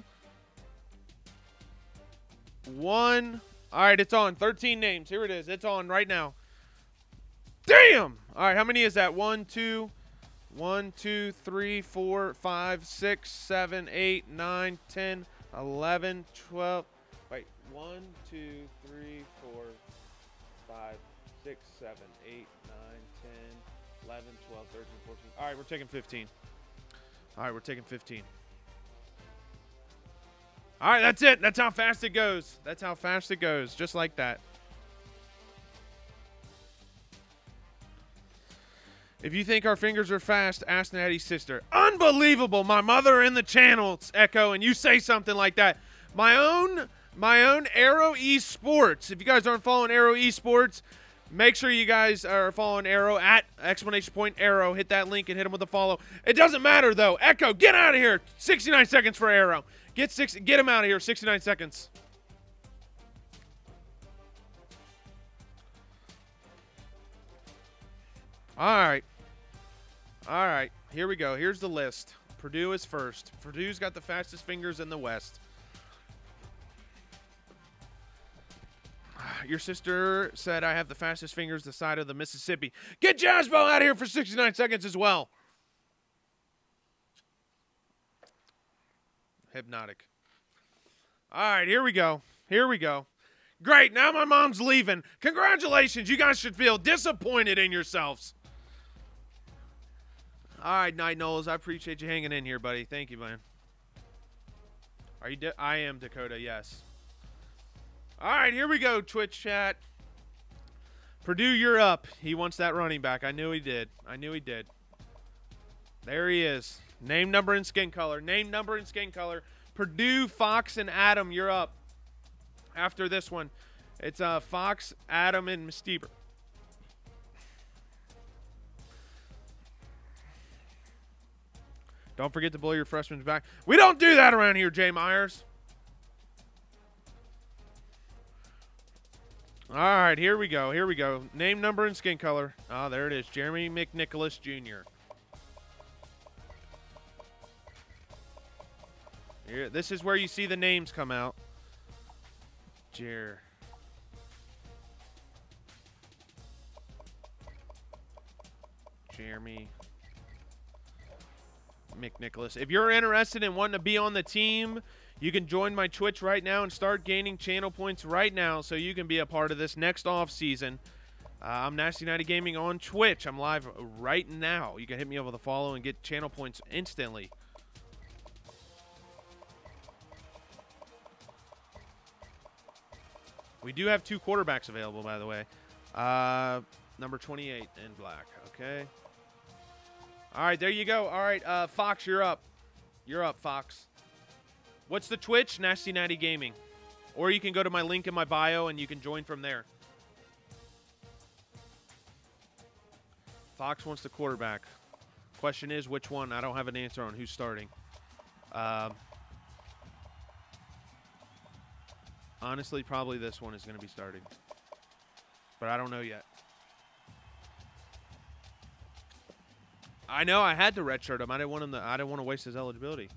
1. All right, it's on. 13 names. Here it is. It's on right now. Damn! All right, how many is that? 1, 2, 3, 4, 5, 6, 7, 8, 9, 10, 11, 12. Wait, 1, 2, 3, 4, 5, 6, 7, 8, 9, 10, 11, 12, 13, 14. All right, we're taking 15. All right, we're taking 15. All right, that's it. That's how fast it goes. That's how fast it goes. Just like that. If you think our fingers are fast, ask Natty's sister. Unbelievable. My mother in the channel, Echo, and you say something like that. My own Aero Esports. If you guys aren't following Aero Esports, make sure you guys are following Aero at !Aero. Hit that link and hit him with a follow. It doesn't matter, though. Echo, get out of here. 69 seconds for Aero. Get him out of here. 69 seconds. All right. All right. Here we go. Here's the list. Purdue is first. Purdue's got the fastest fingers in the West. Your sister said I have the fastest fingers the side of the Mississippi. Get Jasbo out of here for 69 seconds as well. Hypnotic. All right, here we go. Here we go. Great, now my mom's leaving. Congratulations. You guys should feel disappointed in yourselves. All right, Night Knowles, I appreciate you hanging in here, buddy. Thank you, man. Are you? I am, Dakota, yes. All right, here we go, Twitch chat. Purdue, you're up. He wants that running back. I knew he did. I knew he did. There he is. Name, number, and skin color. Name, number, and skin color. Purdue, Fox, and Adam, you're up. After this one, it's Fox, Adam, and Mistieber. Don't forget to blow your freshman's back. We don't do that around here, Jay Myers. All right, here we go. Here we go. Name, number, and skin color. Oh, there it is. Jeremy McNicholas Jr. Here, this is where you see the names come out. Jeremy McNicholas. If you're interested in wanting to be on the team, you can join my Twitch right now and start gaining channel points right now so you can be a part of this next off season. I'm Nasty Natty Gaming on Twitch. I'm live right now. You can hit me up with a follow and get channel points instantly. We do have 2 quarterbacks available, by the way. Number 28 in black. Okay. All right, there you go. All right, Fox, you're up. You're up, Fox. What's the Twitch? Nasty Natty Gaming. Or you can go to my link in my bio and you can join from there. Fox wants the quarterback. Question is, which one? I don't have an answer on who's starting. Honestly, probably this one is going to be starting. But I don't know yet. I know I had to redshirt him. I didn't want him to, I didn't want to waste his eligibility.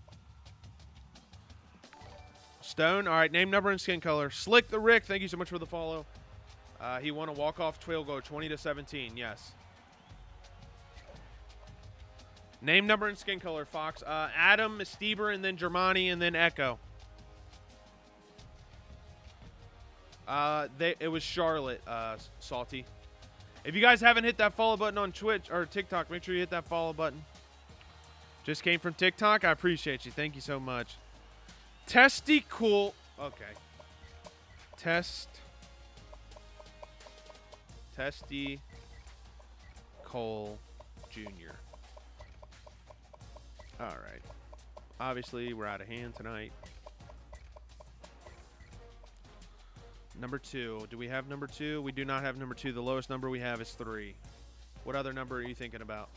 Stone. All right, name, number, and skin color. Slick the Rick. Thank you so much for the follow. He won a walk-off field goal, 20-17. Yes. Name, number, and skin color, Fox. Adam, Mistieber, and then Germani, and then Echo. It was Charlotte, Salty. If you guys haven't hit that follow button on Twitch or TikTok, make sure you hit that follow button. Just came from TikTok. I appreciate you. Thank you so much. Testy cool. Okay. Testy Cole Jr. All right. Obviously, we're out of hand tonight. Number 2. Do we have number 2? We do not have number 2. The lowest number we have is 3. What other number are you thinking about?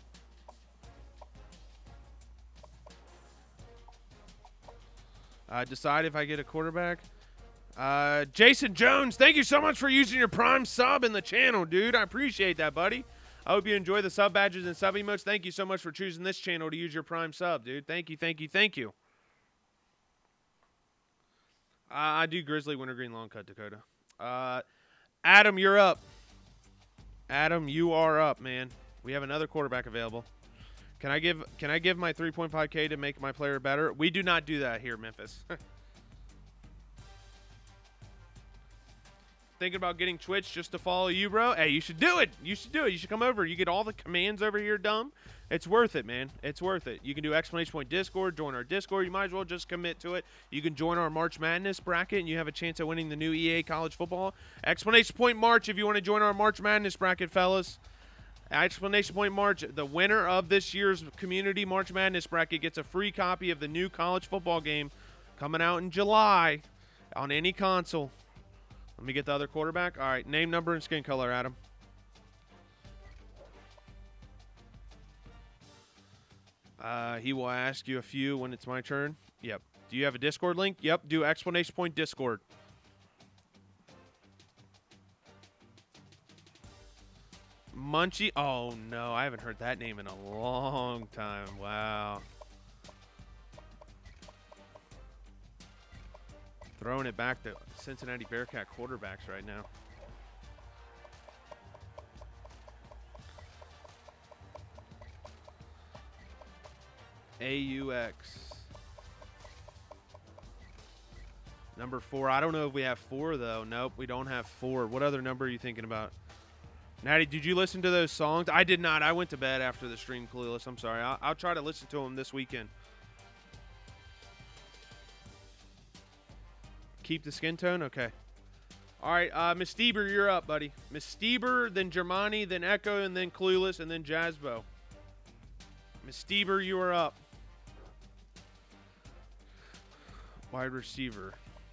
Decide if I get a quarterback. Jason Jones, thank you so much for using your Prime sub in the channel, dude. I appreciate that, buddy. I hope you enjoy the sub badges and sub emotes. Thank you so much for choosing this channel to use your Prime sub, dude. Thank you, thank you, thank you. I do Grizzly Wintergreen Long Cut, Dakota. Adam, you're up. Adam, you are up, man. We have another quarterback available. Can I give my 3.5K to make my player better? We do not do that here, Memphis. Thinking about getting Twitch just to follow you, bro? Hey, you should do it. You should do it. You should come over. You get all the commands over here, dumb. It's worth it, man. It's worth it. You can do exclamation point Discord, join our Discord. You might as well just commit to it. You can join our March Madness bracket, and you have a chance at winning the new EA College Football. Exclamation point March if you want to join our March Madness bracket, fellas. Exclamation point March. The winner of this year's Community March Madness bracket gets a free copy of the new college football game coming out in July on any console. Let me get the other quarterback. All right, name, number, and skin color, Adam. He will ask you a few when it's my turn. Yep. Do you have a Discord link? Yep. Do exclamation point Discord. Munchie. Oh, no. I haven't heard that name in a long time. Wow. Throwing it back to Cincinnati Bearcat quarterbacks right now. AUX. Number 4. I don't know if we have 4, though. Nope, we don't have 4. What other number are you thinking about? Natty, did you listen to those songs? I did not. I went to bed after the stream, Kalilis. I'm sorry. I'll try to listen to them this weekend. Keep the skin tone? Okay. All right, Miss Stieber, you're up, buddy. Miss Stieber, then Germani, then Echo, and then Clueless, and then Jazzbo. Miss Stieber, you are up. Wide receiver.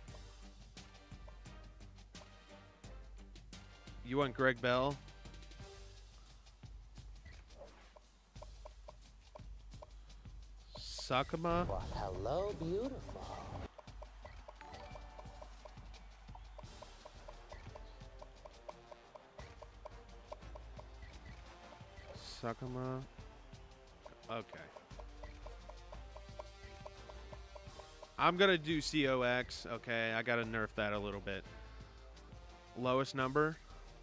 You want Greg Bell? Sakama? Well, hello, beautiful. Sakama. Okay. I'm going to do COX. Okay, I got to nerf that a little bit. Lowest number.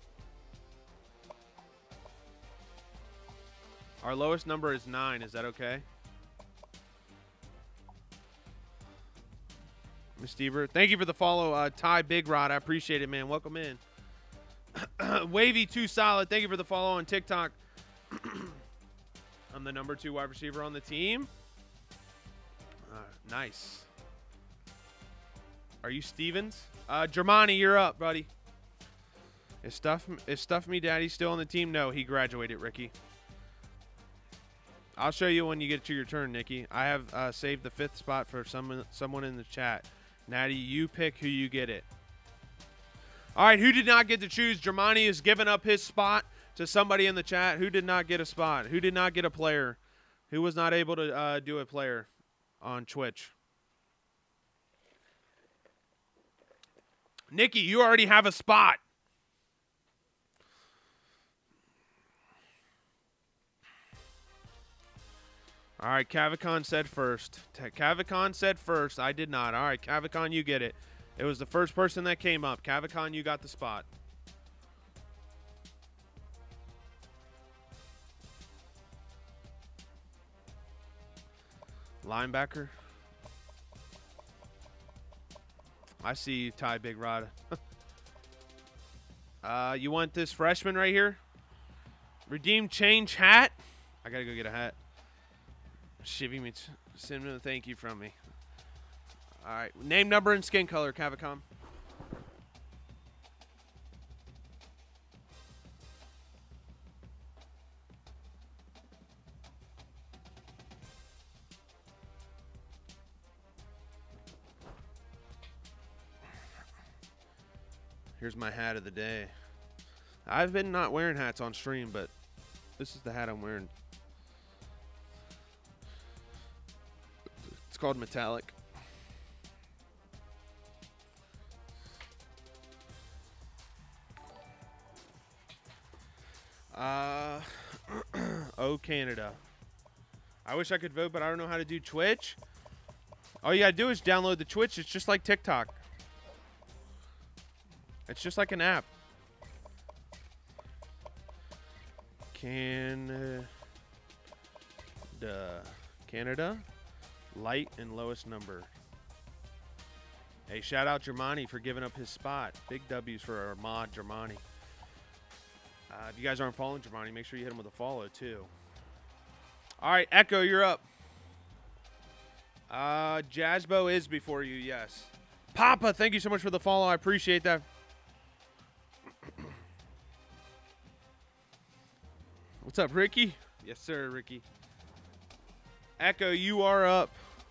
Our lowest number is 9. Is that okay? Miss Stieber. Thank you for the follow, Ty Big Rod. I appreciate it, man. Welcome in. Wavy 2 Solid. Thank you for the follow on TikTok. I'm the number 2 wide receiver on the team. Nice. Are you Stevens? Germani, you're up, buddy. Is Stuff Me Daddy still on the team? No, he graduated, Ricky. I'll show you when you get to your turn, Nikki. I have saved the 5th spot for someone in the chat. Natty, you pick who you get it. All right, who did not get to choose? Germani has given up his spot to somebody in the chat. Who did not get a spot? Who did not get a player? Who was not able to do a player on Twitch? Nikki, you already have a spot. All right, Cavicon said first. Cavicon said first. I did not. All right, Cavicon, you get it. It was the first person that came up. Cavicon, you got the spot. Linebacker. I see you, Ty Big Rod. You want this freshman right here? Redeem change hat. I gotta go get a hat. Shivy me, send him a thank you from me. All right, name, number, and skin color, Cavacom. Here's my hat of the day. I've been not wearing hats on stream, but this is the hat I'm wearing. It's called Metallic. Oh, Canada. I wish I could vote, but I don't know how to do Twitch. All you gotta do is download the Twitch. It's just like TikTok. It's just like an app. Canada. Light and lowest number. Hey, shout out Germani for giving up his spot. Big W's for our mod, Germani. If you guys aren't following Germani, make sure you hit him with a follow, too. All right, Echo, you're up. Jazzbo is before you, yes. Papa, thank you so much for the follow. I appreciate that. What's up, Ricky? Yes, sir, Ricky. Echo, you are up.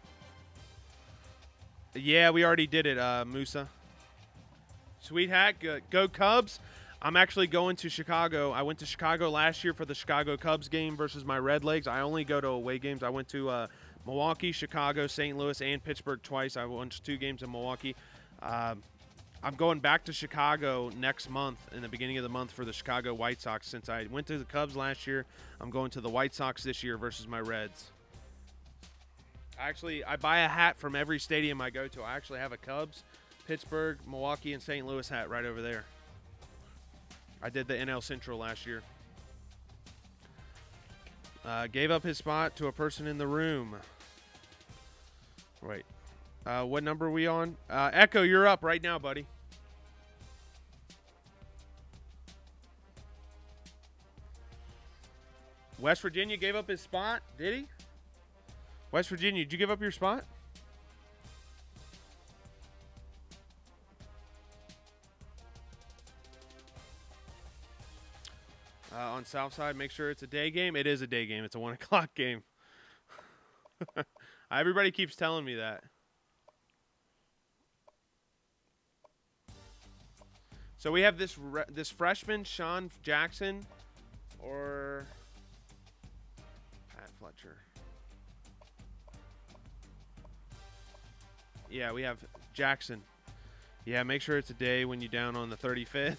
Yeah, we already did it, Musa. Sweet hat. Go Cubs. I'm actually going to Chicago. I went to Chicago last year for the Chicago Cubs game versus my Redlegs. I only go to away games. I went to Milwaukee, Chicago, St. Louis, and Pittsburgh twice. I went to 2 games in Milwaukee. I'm going back to Chicago next month, in the beginning of the month, for the Chicago White Sox. Since I went to the Cubs last year, I'm going to the White Sox this year versus my Reds. Actually, I buy a hat from every stadium I go to. I actually have a Cubs, Pittsburgh, Milwaukee, and St. Louis hat right over there. I did the NL Central last year. Gave up his spot to a person in the room. Wait. What number are we on? Echo, you're up right now, buddy. West Virginia gave up his spot. Did he? West Virginia, did you give up your spot? On Southside, make sure it's a day game. It is a day game. It's a 1 o'clock game. Everybody keeps telling me that. So we have this freshman, Sean Jackson, or Pat Fletcher. Yeah, we have Jackson. Yeah, make sure it's a day when you're down on the 35th.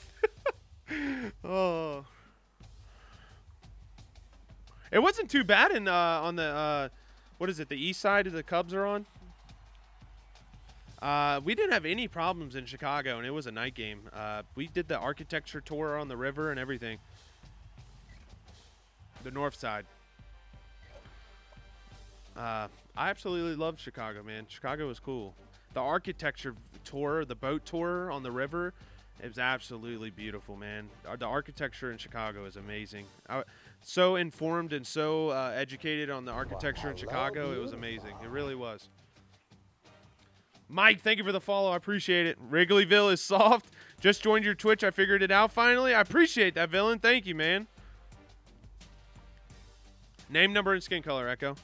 Oh. It wasn't too bad in on the what is it? The east side of the Cubs are on. We didn't have any problems in Chicago, and it was a night game. We did the architecture tour on the river and everything. The north side. I absolutely loved Chicago, man. Chicago was cool. The architecture tour, the boat tour on the river, it was absolutely beautiful, man. The architecture in Chicago is amazing. So informed and so educated on the architecture in Chicago. It was amazing. It really was. Mike, thank you for the follow. I appreciate it. Wrigleyville is soft. Just joined your Twitch. I figured it out finally. I appreciate that, Villain. Thank you, man. Name, number, and skin color, Echo.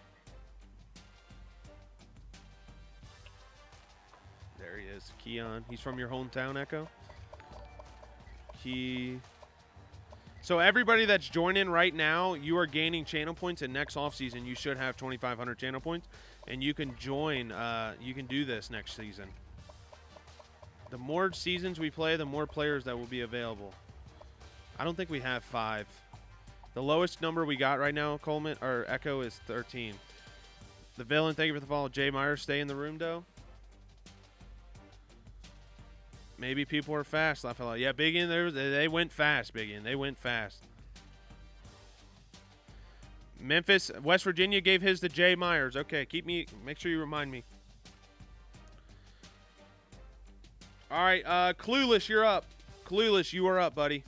There he is. Keon. He's from your hometown, Echo. So everybody that's joining right now, you are gaining channel points, and next offseason you should have 2,500 channel points, and you can join. You can do this next season. The more seasons we play, the more players that will be available. I don't think we have 5. The lowest number we got right now, Coleman or Echo, is 13. The Villain, thank you for the follow. Jay Myers, stay in the room, though. Maybe people are fast. Yeah, Big In there. They went fast, Big In. They went fast. Memphis, West Virginia gave his to Jay Myers. Okay, make sure you remind me. All right, Clueless, you're up. Clueless, you are up, buddy.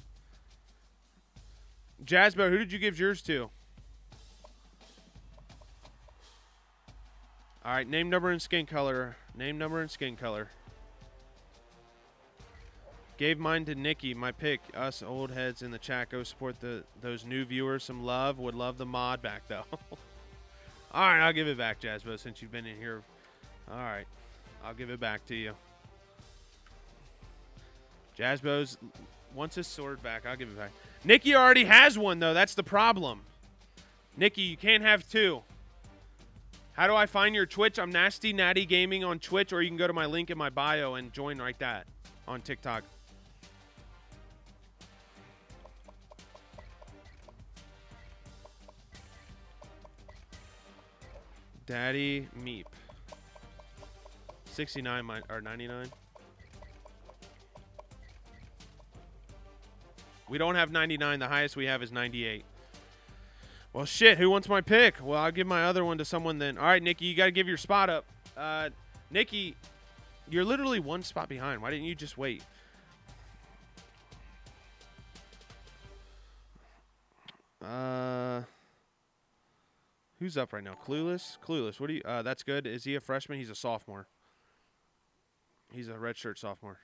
Jazzbo, who did you give yours to? All right, name, number, and skin color. Name, number, and skin color. Gave mine to Nikki, my pick. Us old heads in the chat, go support those new viewers. Some love. Would love the mod back, though. All right, I'll give it back, Jazzbo, since you've been in here. All right, I'll give it back to you. Jazzbo's wants his sword back. I'll give it back. Nikki already has one, though. That's the problem. Nikki, you can't have two. How do I find your Twitch? I'm Nasty Natty Gaming on Twitch, or you can go to my link in my bio and join like that on TikTok. Daddy Meep. 69 or 99. We don't have 99. The highest we have is 98. Well, shit. Who wants my pick? Well, I'll give my other one to someone then. All right, Nikki, you got to give your spot up. Nikki, you're literally one spot behind. Why didn't you just wait? Who's up right now? Clueless? Clueless. What do you... that's good. Is he a freshman? He's a sophomore. He's a redshirt sophomore.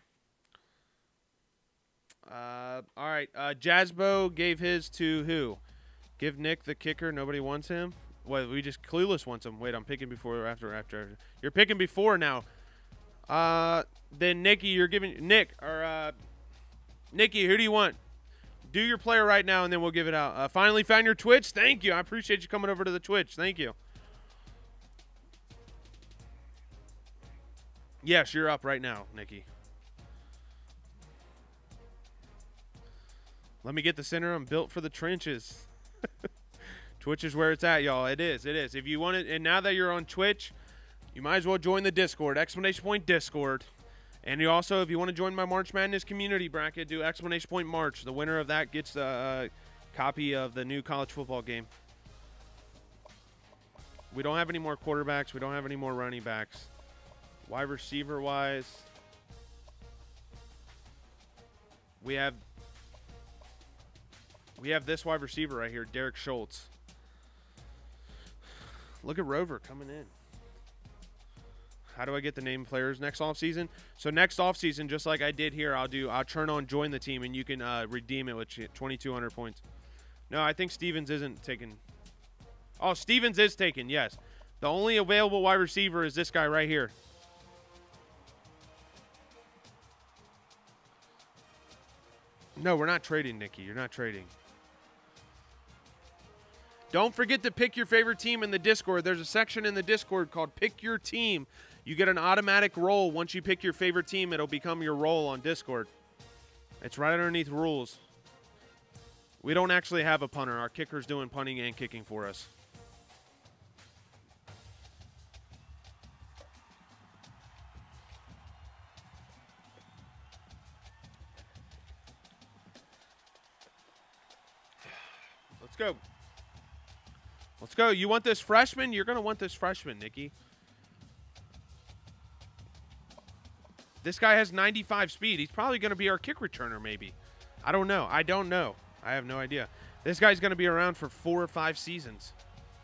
All right. Jazzbo gave his to who? Give Nick the kicker. Nobody wants him. What? We just Clueless wants him. Wait, I'm picking before or after. You're picking before now. Then Nikki, you're giving Nick or Nikki. Who do you want? Do your player right now, and then we'll give it out. Finally found your Twitch. Thank you. I appreciate you coming over to the Twitch. Thank you. Yes, you're up right now, Nikki. Let me get the center. I'm built for the trenches. Twitch is where it's at, y'all. It is. It is. If you want it, and now that you're on Twitch, you might as well join the Discord. Exclamation point Discord. And you also, if you want to join my March Madness community bracket, do exclamation point March. The winner of that gets a copy of the new college football game. We don't have any more quarterbacks. We don't have any more running backs. Wide receiver-wise, we have this wide receiver right here, Derek Schultz. Look at Rover coming in. How do I get the name players next offseason? So next offseason, just like I did here, I'll turn on join the team, and you can redeem it with 2,200 points. No, I think Stevens isn't taken. Oh, Stevens is taken, yes. The only available wide receiver is this guy right here. No, we're not trading, Nikki. You're not trading. Don't forget to pick your favorite team in the Discord. There's a section in the Discord called Pick Your Team. You get an automatic roll. Once you pick your favorite team, it'll become your roll on Discord. It's right underneath rules. We don't actually have a punter. Our kicker's doing punting and kicking for us. Let's go. Let's go. You want this freshman? You're going to want this freshman, Nikki. This guy has 95 speed. He's probably going to be our kick returner, maybe. I don't know. I don't know. I have no idea. This guy's going to be around for 4 or 5 seasons.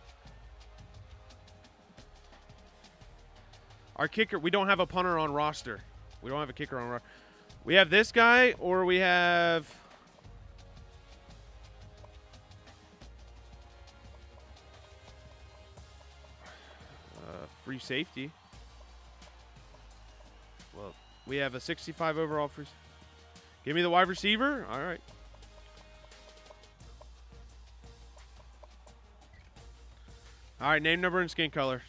Our kicker, we don't have a punter on roster. We don't have a kicker on roster. We have this guy, or we have... free safety. Well, we have a 65 overall free. Give me the wide receiver. All right. All right, name, number, and skin color.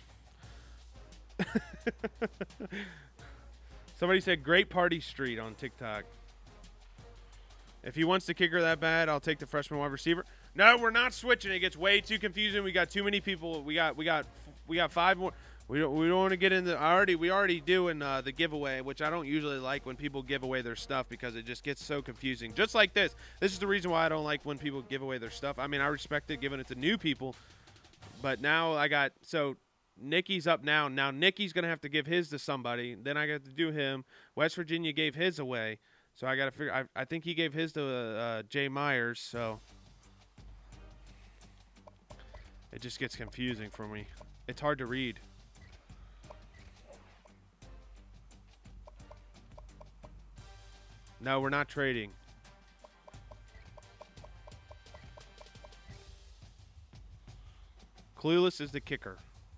Somebody said Great Party Street on TikTok. If he wants the kicker that bad, I'll take the freshman wide receiver. No, we're not switching. It gets way too confusing. We got too many people. We got 5 more. We don't want to get into we already doing the giveaway, which I don't usually like when people give away their stuff because it just gets so confusing. Just like this. This is the reason why I don't like when people give away their stuff. I mean, I respect it giving it to new people, but now so Nikki's up now. Now Nikki's going to have to give his to somebody. Then I got to do him. West Virginia gave his away. So I got to figure. I think he gave his to Jay Myers, so it just gets confusing for me. It's hard to read. No, we're not trading. Clueless is the kicker.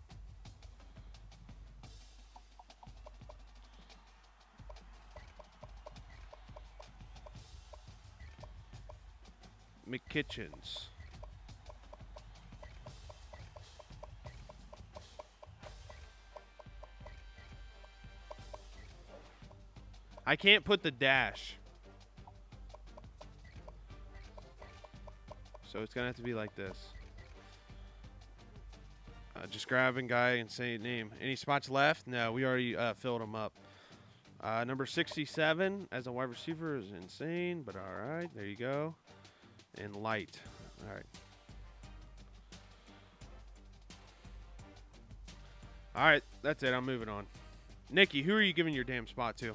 McKitchens. I can't put the dash. So it's going to have to be like this. Just grabbing guy and saying name. Any spots left? No, we already filled them up. Number 67 as a wide receiver is insane, but all right. There you go. And light. All right. All right, that's it. I'm moving on. Nikki, who are you giving your damn spot to?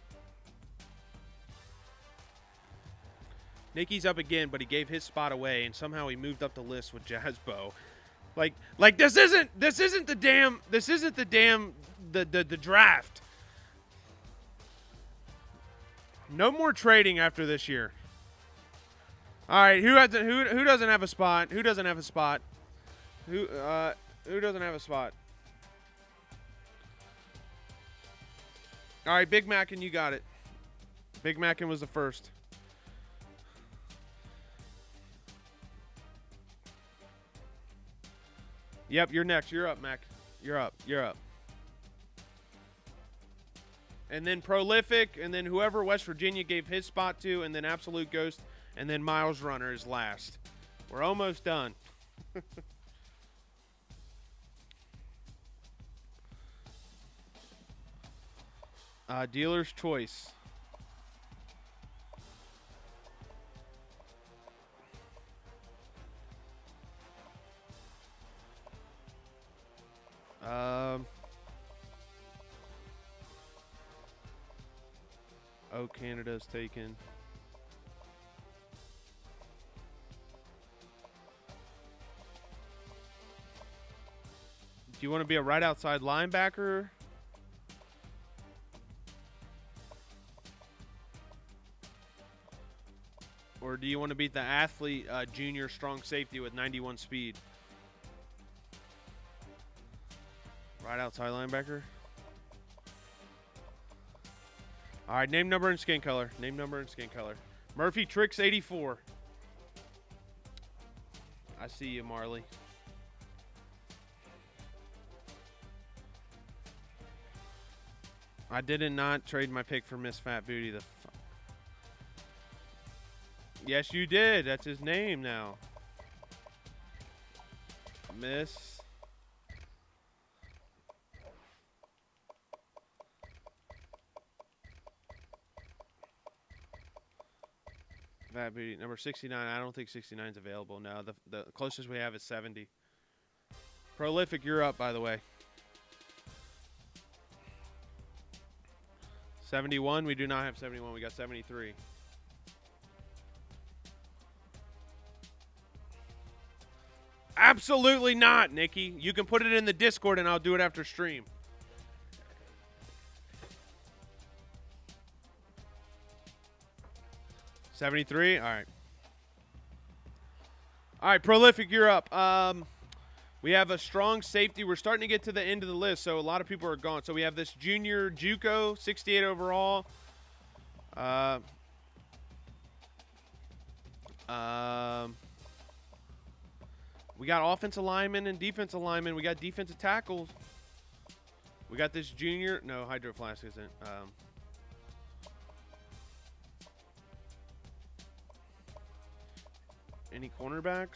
Nikki's up again, but he gave his spot away, and somehow he moved up the list with Jazbo. Like this isn't the draft. No more trading after this year. All right, who doesn't have a spot? Who doesn't have a spot? Who doesn't have a spot? All right, Big Mackin, you got it. Big Mackin was the first. Yep, you're next. You're up, Mac. You're up. You're up. And then Prolific, and then whoever West Virginia gave his spot to, and then Absolute Ghost, and then Miles Runner is last. We're almost done. Dealer's choice. Oh, Canada's taken. Do you want to be a right outside linebacker? Or do you want to beat the athlete junior strong safety with 91 speed? Right outside linebacker. All right, name, number, and skin color. Name, number, and skin color. Murphy Tricks 84. I see you, Marley. I did not trade my pick for Miss Fat Booty. Yes, you did. That's his name now. Miss Fat Booty. Number 69. I don't think 69 is available now. The closest we have is 70. Prolific, you're up, by the way. 71. We do not have 71. We got 73. Absolutely not, Nikki. You can put it in the Discord and I'll do it after stream. $73? All right. All right, Prolific, you're up. We have a strong safety. We're starting to get to the end of the list, so a lot of people are gone. So we have this junior JUCO, 68 overall. We got offensive linemen and defensive linemen. We got defensive tackles. We got this junior. No, Hydro Flask isn't. Any cornerbacks?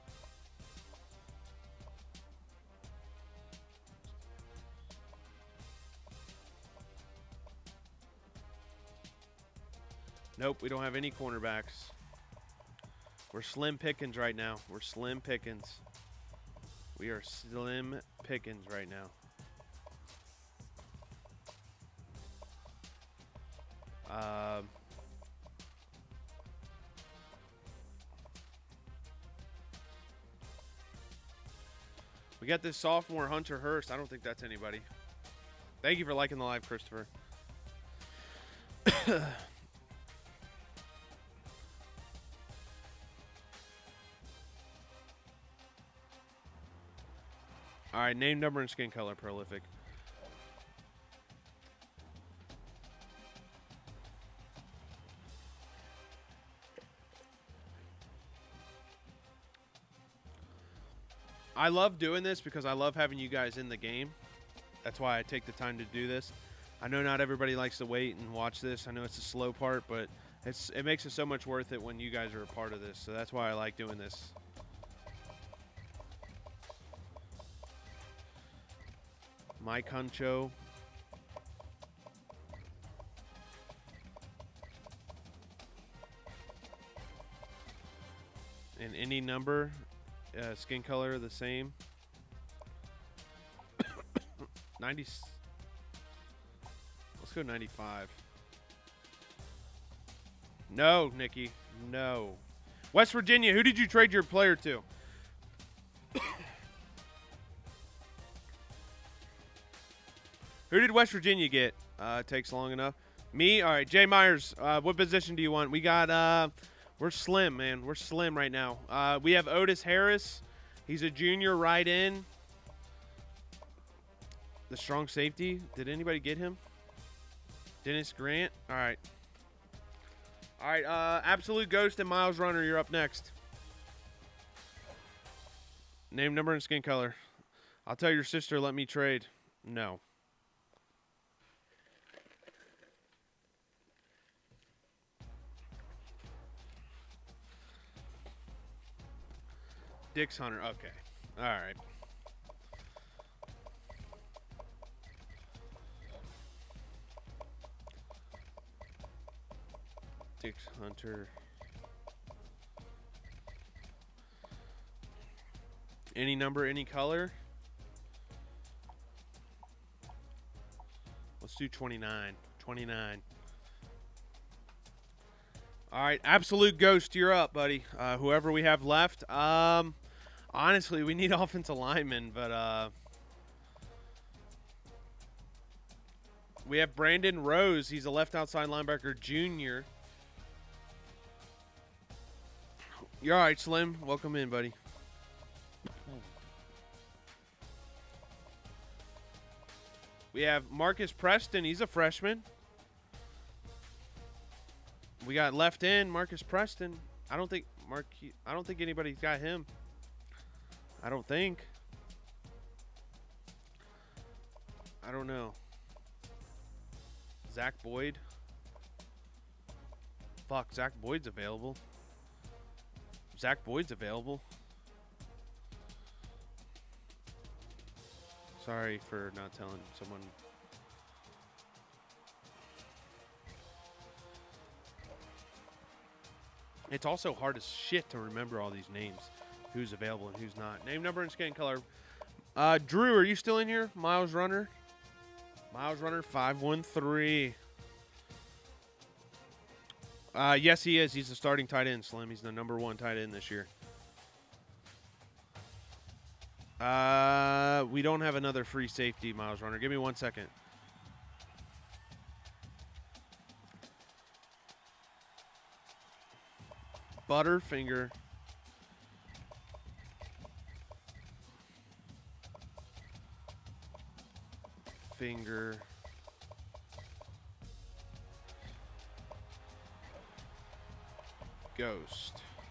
Nope, we don't have any cornerbacks. We're slim pickings right now. We're slim pickings. We are slim pickings right now. We got this sophomore Hunter Hurst. I don't think that's anybody. Thank you for liking the live, Christopher. All right, name, number, and skin color, Prolific. I love doing this because I love having you guys in the game. That's why I take the time to do this. I know not everybody likes to wait and watch this. I know it's a slow part, but it makes it so much worth it when you guys are a part of this. So that's why I like doing this. Mike Huncho. And any number, skin color the same. 90. Let's go 95. No, Nikki. No. West Virginia, who did you trade your player to? Who did West Virginia get? Takes long enough. Me? All right, Jay Myers, what position do you want? We got, we're slim, man. We're slim right now. We have Otis Harris. He's a junior right in. The strong safety. Did anybody get him? Dennis Grant. All right. All right, Absolute Ghost and Miles Runner, you're up next. Name, number, and skin color. I'll tell your sister, let me trade. No. Dix Hunter. Okay. All right. Dix Hunter. Any number, any color? Let's do 29. 29. All right, Absolute Ghost, you're up, buddy. Whoever we have left. Honestly, we need offensive linemen, but we have Brandon Rose. He's a left outside linebacker junior. You're all right, Slim. Welcome in, buddy. We have Marcus Preston. He's a freshman. We got left in Marcus Preston. I don't think anybody's got him. I don't think. I don't know. Zach Boyd. Fuck, Zach Boyd's available. Zach Boyd's available. Sorry for not telling someone. It's also hard as shit to remember all these names. Who's available and who's not. Name, number, and skin color. Drew, are you still in here? Miles Runner. Miles Runner 513. Yes, he is. He's the starting tight end, Slim. He's the #1 tight end this year. We don't have another free safety, Miles Runner. Give me 1 second. Butterfinger. Finger. Ghost.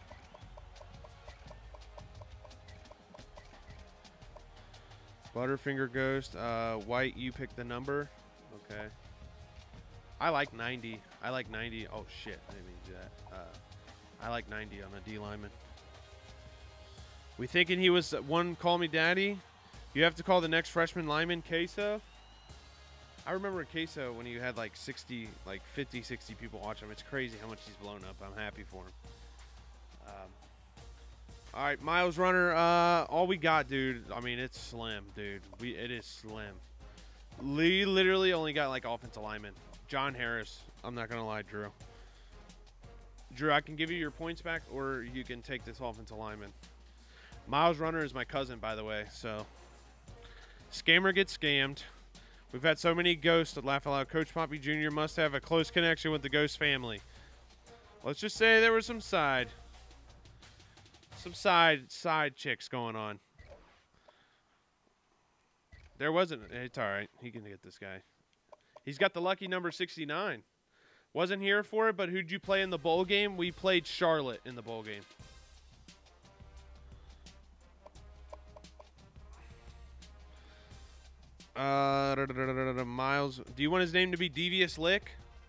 Butterfinger Ghost. White, you pick the number. Okay. I like 90. I like 90. Oh, shit. I didn't mean to do that. I like 90 on a D lineman. We thinking he was one Call Me Daddy? You have to call the next freshman lineman Queso? I remember Queso when he had like 60, like 50, 60 people watch him. It's crazy how much he's blown up. I'm happy for him. All right, Miles Runner. All we got, dude. I mean, it's slim, dude. It is slim. Lee literally only got like offensive lineman. John Harris. I'm not gonna lie, Drew. Drew, I can give you your points back, or you can take this offensive lineman. Miles Runner is my cousin, by the way. So Scammer gets scammed. We've had so many ghosts at Laugh Out Loud. Coach Poppy Jr. must have a close connection with the ghost family. Let's just say there was some side chicks going on. There wasn't. It's all right. He can get this guy. He's got the lucky number 69. Wasn't here for it, but who'd you play in the bowl game? We played Charlotte in the bowl game. Miles, do you want his name to be Devious Lick?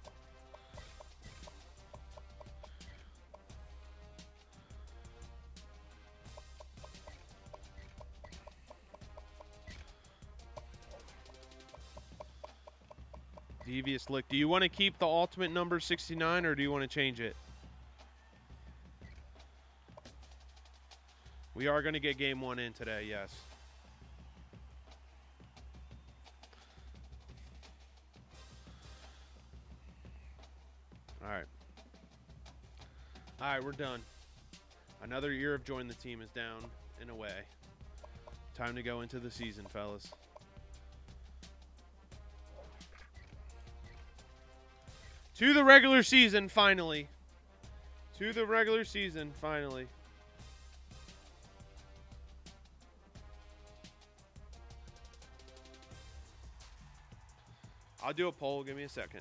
Devious Lick. Do you want to keep the ultimate number 69 or do you want to change it? We are going to get game 1 in today, yes. All right. All right, we're done. Another year of Join the Team is down and away. Time to go into the season, fellas. To the regular season, finally. To the regular season, finally. I'll do a poll. Give me a second.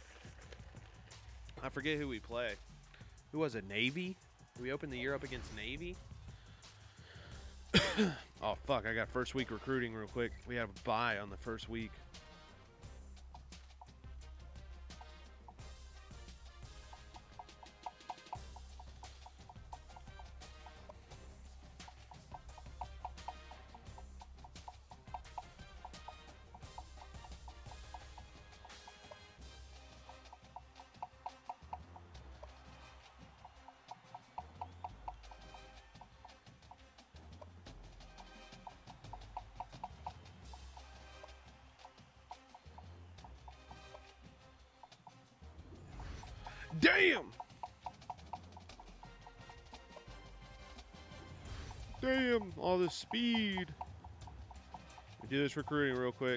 I forget who we play. Who was it? Navy? We opened the year up against Navy? Oh, fuck. I got first week recruiting real quick. We have a bye on the first week. Damn! Damn, all this speed. We do this recruiting real quick.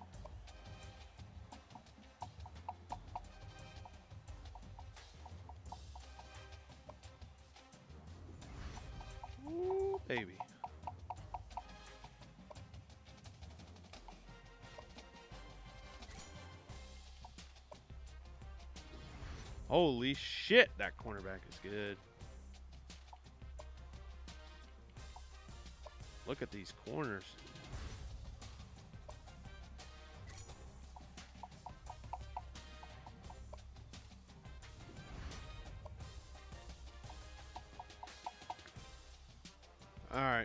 Ooh, baby. Holy shit, that cornerback is good. Look at these corners. All right.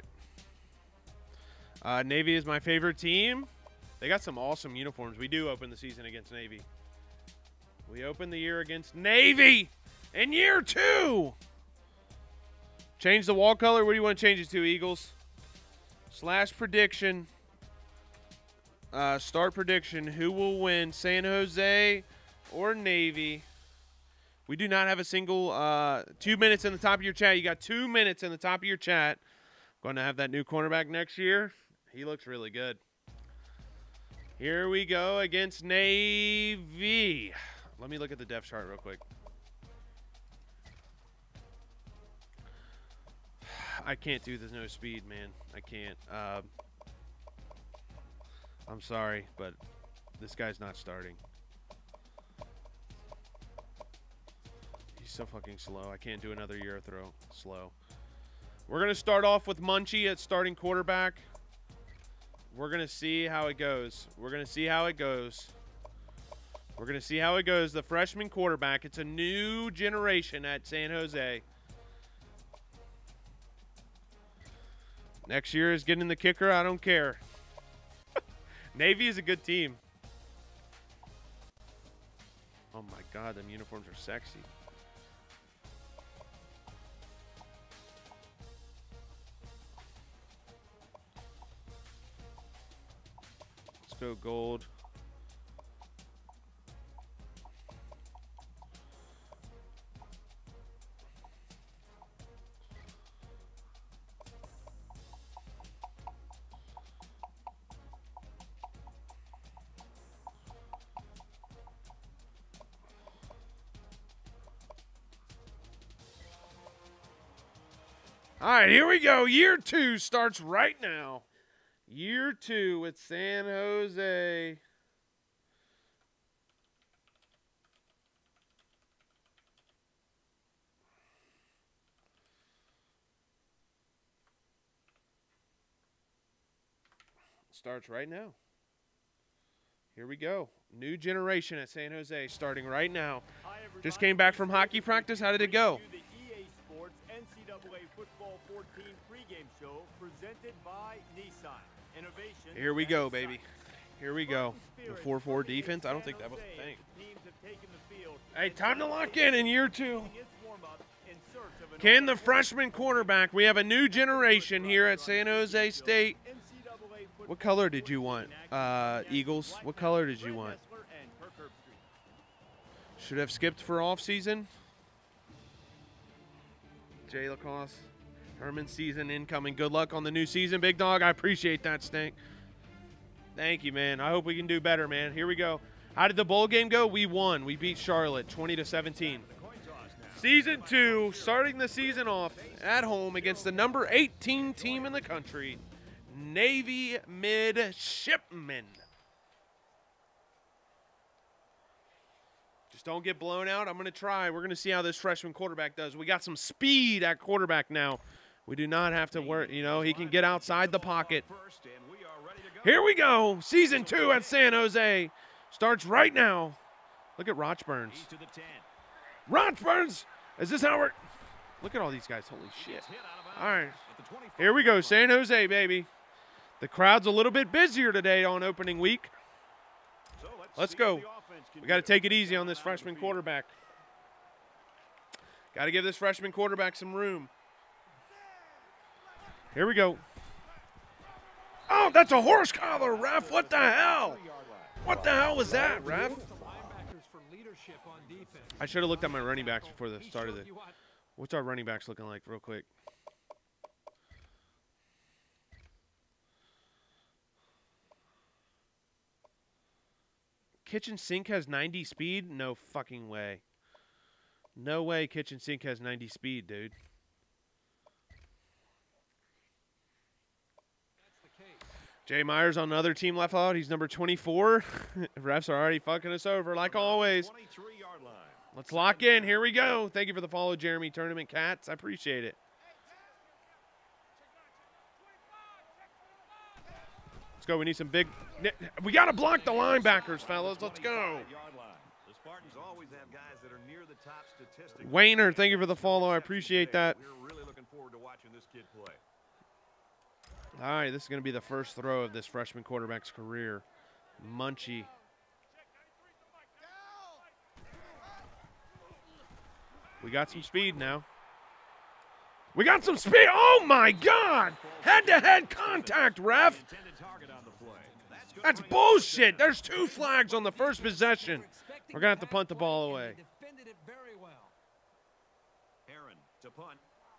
Navy is my favorite team. They got some awesome uniforms. We do open the season against Navy. We open the year against Navy in year 2. Change the wall color. What do you want to change it to, Eagles? Slash prediction. Start prediction. Who will win, San Jose or Navy? We do not have a single 2 minutes in the top of your chat. You got 2 minutes in the top of your chat. Going to have that new cornerback next year. He looks really good. Here we go against Navy. Let me look at the depth chart real quick. I can't do this no speed, man. I can't. I'm sorry, but this guy's not starting. He's so fucking slow. I can't do another year throw. Slow. We're going to start off with Munchie at starting quarterback. We're going to see how it goes. We're going to see how it goes. We're going to see how it goes. The freshman quarterback. It's a new generation at San Jose. Next year is getting the kicker. I don't care. Navy is a good team. Oh, my God. Them uniforms are sexy. Let's go gold. All right, here we go. Year 2 starts right now. Year 2 with San Jose. Starts right now. Here we go. New generation at San Jose starting right now. Just came back from hockey practice. How did it go? The EA Sports NCAA Football 14 pregame show presented by Nissan. Innovation. Here we go, baby. Here we go. The 4-4 defense. I don't think that was a thing. Hey, time to lock in year 2. Can the freshman quarterback? We have a new generation here at San Jose State. What color did you want, Eagles? What color did you want? Should have skipped for off season. Jay Lacoste, Herman season incoming. Good luck on the new season, big dog. I appreciate that, Stink. Thank you, man. I hope we can do better, man. Here we go. How did the bowl game go? We won. We beat Charlotte 20-17. Season 2, starting the season off at home against the number 18 team in the country. Navy Midshipmen. Just don't get blown out. I'm going to try. We're going to see how this freshman quarterback does. We got some speed at quarterback now. We do not have to worry. You know, he can get outside the pocket. Here we go. Season 2 at San Jose. Starts right now. Look at Rochburns. Rochburns! Is this how we're... Look at all these guys. Holy shit. All right. Here we go. San Jose, baby. The crowd's a little bit busier today on opening week. Let's go. We got to take it easy on this freshman quarterback. Got to give this freshman quarterback some room. Here we go. Oh, that's a horse collar, ref. What the hell? What the hell was that, ref? I should have looked at my running backs before the start of the... What's our running backs looking like real quick? Kitchen Sink has 90 speed? No fucking way. No way Kitchen Sink has 90 speed, dude. Jay Myers on another team left out. He's number 24. Refs are already fucking us over like always. Let's lock in. Here we go. Thank you for the follow, Jeremy Tournament Cats. I appreciate it. Let's go. We need some big... We got to block the linebackers, fellas. Let's go. Wayner, thank you for the follow. I appreciate that. We're really looking forward to watching this kid play. All right, this is going to be the first throw of this freshman quarterback's career. Munchie. We got some speed now. We got some speed. Oh, my God. Head-to-head contact, ref. That's bullshit. There's 2 flags on the first possession. We're going to have to punt the ball away. Aaron to punt.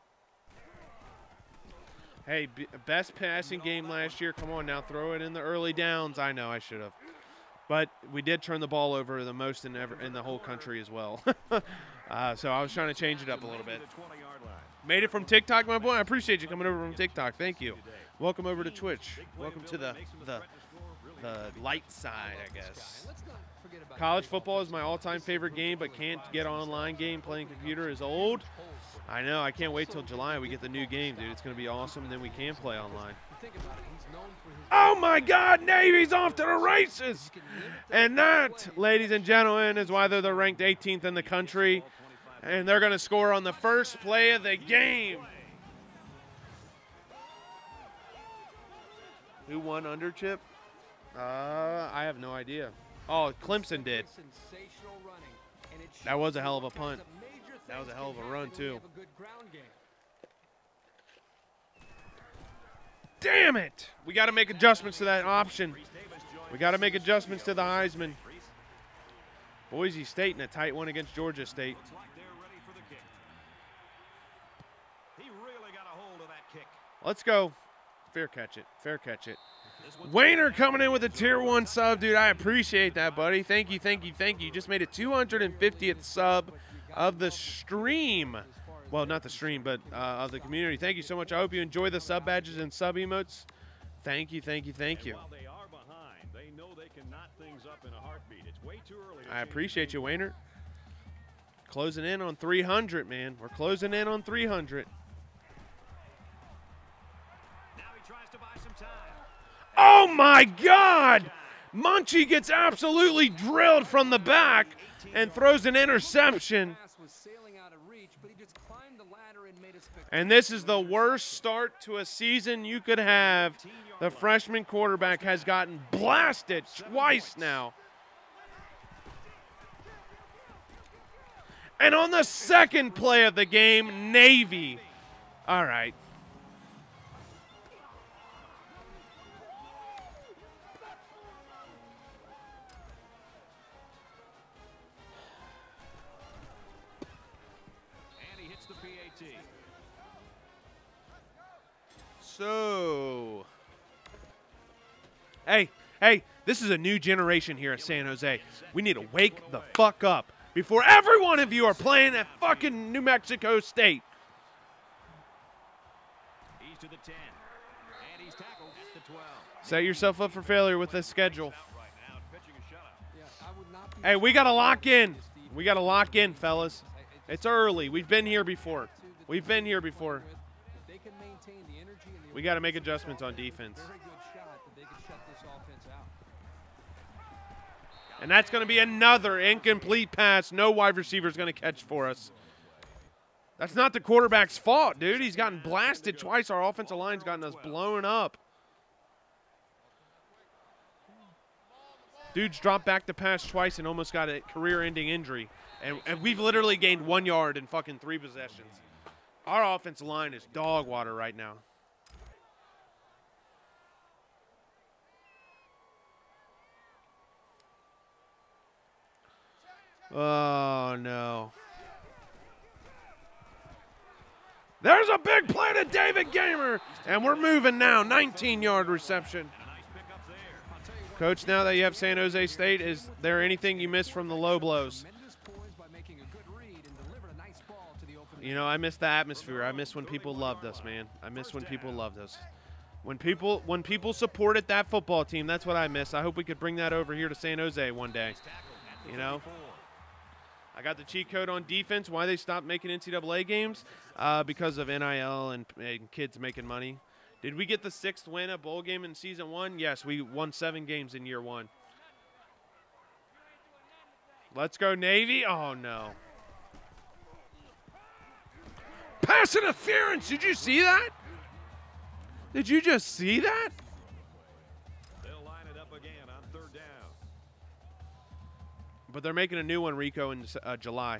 Hey, best passing game last year. Come on now, throw it in the early downs. I know I should have. But we did turn the ball over the most in the whole country as well. So I was trying to change it up a little bit. Made it from TikTok, my boy. I appreciate you coming over from TikTok. Thank you. Welcome over to Twitch. Welcome to the light side, I guess. College football is my all-time favorite game, but can't get online game. Playing computer is old. I know. I can't wait till July. We get the new game, dude. It's going to be awesome, and then we can play online. Oh, my God. Navy's off to the races. And that, ladies and gentlemen, is why they're ranked 18th in the country. And they're going to score on the first play of the game. Who won under Chip? I have no idea. Oh, Clemson did. That was a hell of a punt. That was a hell of a run, too. Damn it! We got to make adjustments to that option. We got to make adjustments to the Heisman. Boise State in a tight one against Georgia State. Let's go. Fair catch it. Fair catch it. Wayner coming in with a Tier 1 sub, dude. I appreciate that, buddy. Thank you, thank you, thank you. You just made a 250th sub of the stream. well, not the stream, but of the community. Thank you so much. I hope you enjoy the sub badges and sub emotes. Thank you, thank you, thank And you. while they are behind, they know they can knot things up in a heartbeat. It's way too early. to I change appreciate the you, game. Wayner. Closing in on 300, man. We're closing in on 300. Now he tries to buy some time. Oh, my God! Munchie gets absolutely drilled from the back and throws an interception. Pass was sailing out of reach, but he just climbed the ladder and made a spectacular And this is the worst start to a season you could have. The freshman quarterback has gotten blasted twice now. And on the second play of the game, Navy. All right. And he hits the PAT. So, hey, this is a new generation here at San Jose. We need to wake the fuck up before every one of you are playing at fucking New Mexico State. He's to the 10. And he's tackled at the 12. Set yourself up for failure with this schedule. Out right now, pitching a shutout. Yeah, I would not be Hey, we got to lock in. surprised if Steve We got to lock in, fellas. It It's early. We've been here before. to the We've been here before. If they can maintain the energy and the We got to make adjustments on defense. very good shot that they can shut this offense out. And that's going to be another incomplete pass. No wide receiver is going to catch for us. That's not the quarterback's fault, dude. He's gotten blasted twice. Our offensive line's gotten us blown up. Dude's dropped back to pass twice and almost got a career-ending injury. And we've literally gained 1 yard in fucking 3 possessions. Our offensive line is dog water right now. Oh, no. There's a big play to David Gamer, and we're moving now. 19-yard reception. Coach, now that you have San Jose State, is there anything you missed from the low blows? Tremendous poise by making a good read and delivered a nice ball to the open. You know, I miss the atmosphere. I miss when people loved us, man. I miss when people loved us. When people supported that football team, that's what I miss. I hope we could bring that over here to San Jose one day. You know? I got the cheat code on defense. Why they stopped making NCAA games? Because of NIL and kids making money. Did we get the 6th win at bowl game in season 1? Yes, we won 7 games in year 1. Let's go Navy. Oh, no. Pass interference. Did you see that? Did you just see that? They'll line it up again on 3rd down. But they're making a new one, Rico, in July.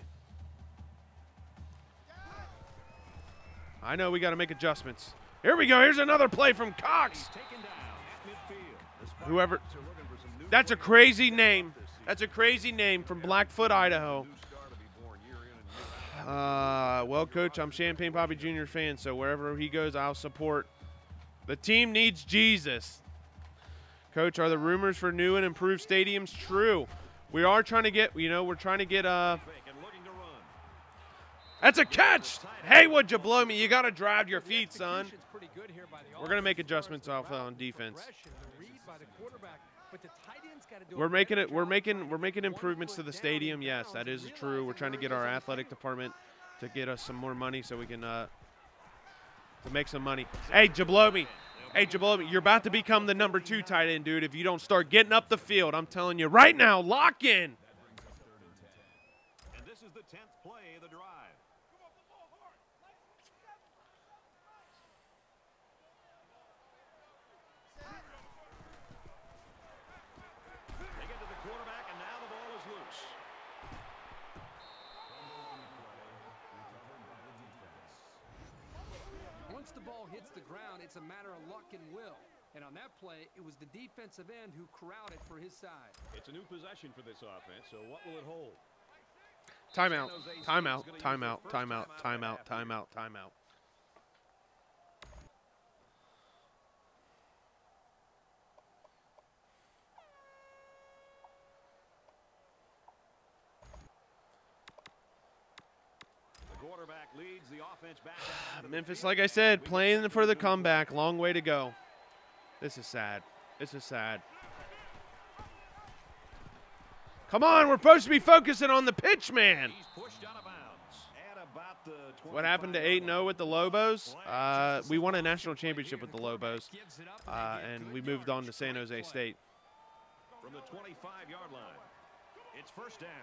I know we got to make adjustments. Here we go. Here's another play from Cox. Taken down at midfield. The Spartans Whoever. are looking for some new That's a crazy name. That's a crazy name from Blackfoot, Idaho. new star to be born year in and year out. Well, Coach, I'm Champagne Poppy Jr. fan, so wherever he goes, I'll support. The team needs Jesus. Coach, are the rumors for new and improved stadiums true? We are trying to get, we're trying to get, Fake and looking to run. that's a catch. Hey, would you blow me? You got to drive your feet, son. Execution's pretty good here by the We're going to make offense as far as adjustments the off route, on the defense. progression, the read by the quarterback, but the tight end's gotta do a We're making better it. We're job making. trying We're to making get 1 improvements to foot the down stadium. in Yes, bounds that and is true. We're realizing trying to where get he our is on the athletic field. department to get us some more money so we can to make some money. Hey, Jablomi. Hey, Jablomi, you're about to become the number 2 tight end, dude. If you don't start getting up the field, I'm telling you right now, lock in. And this is the 10th play of the drive. They get to the quarterback, and now the ball is loose. Once the ball hits the ground, it's a matter of luck and will. And on that play, it was the defensive end who corralled it for his side. It's a new possession for this offense, so what will it hold? Timeout. Timeout. Timeout. Timeout. Timeout. Timeout. Timeout. The quarterback leads the offense back out into the Memphis, field. like I said, playing for the comeback. Long way to go. This is sad. This is sad. Come on, we're supposed to be focusing on the pitch, man. He's pushed out of bounds at about the What happened to 8-0 with the Lobos? We won a national championship with the Lobos, and we moved on to San Jose State. from the 25-yard line. It's first down.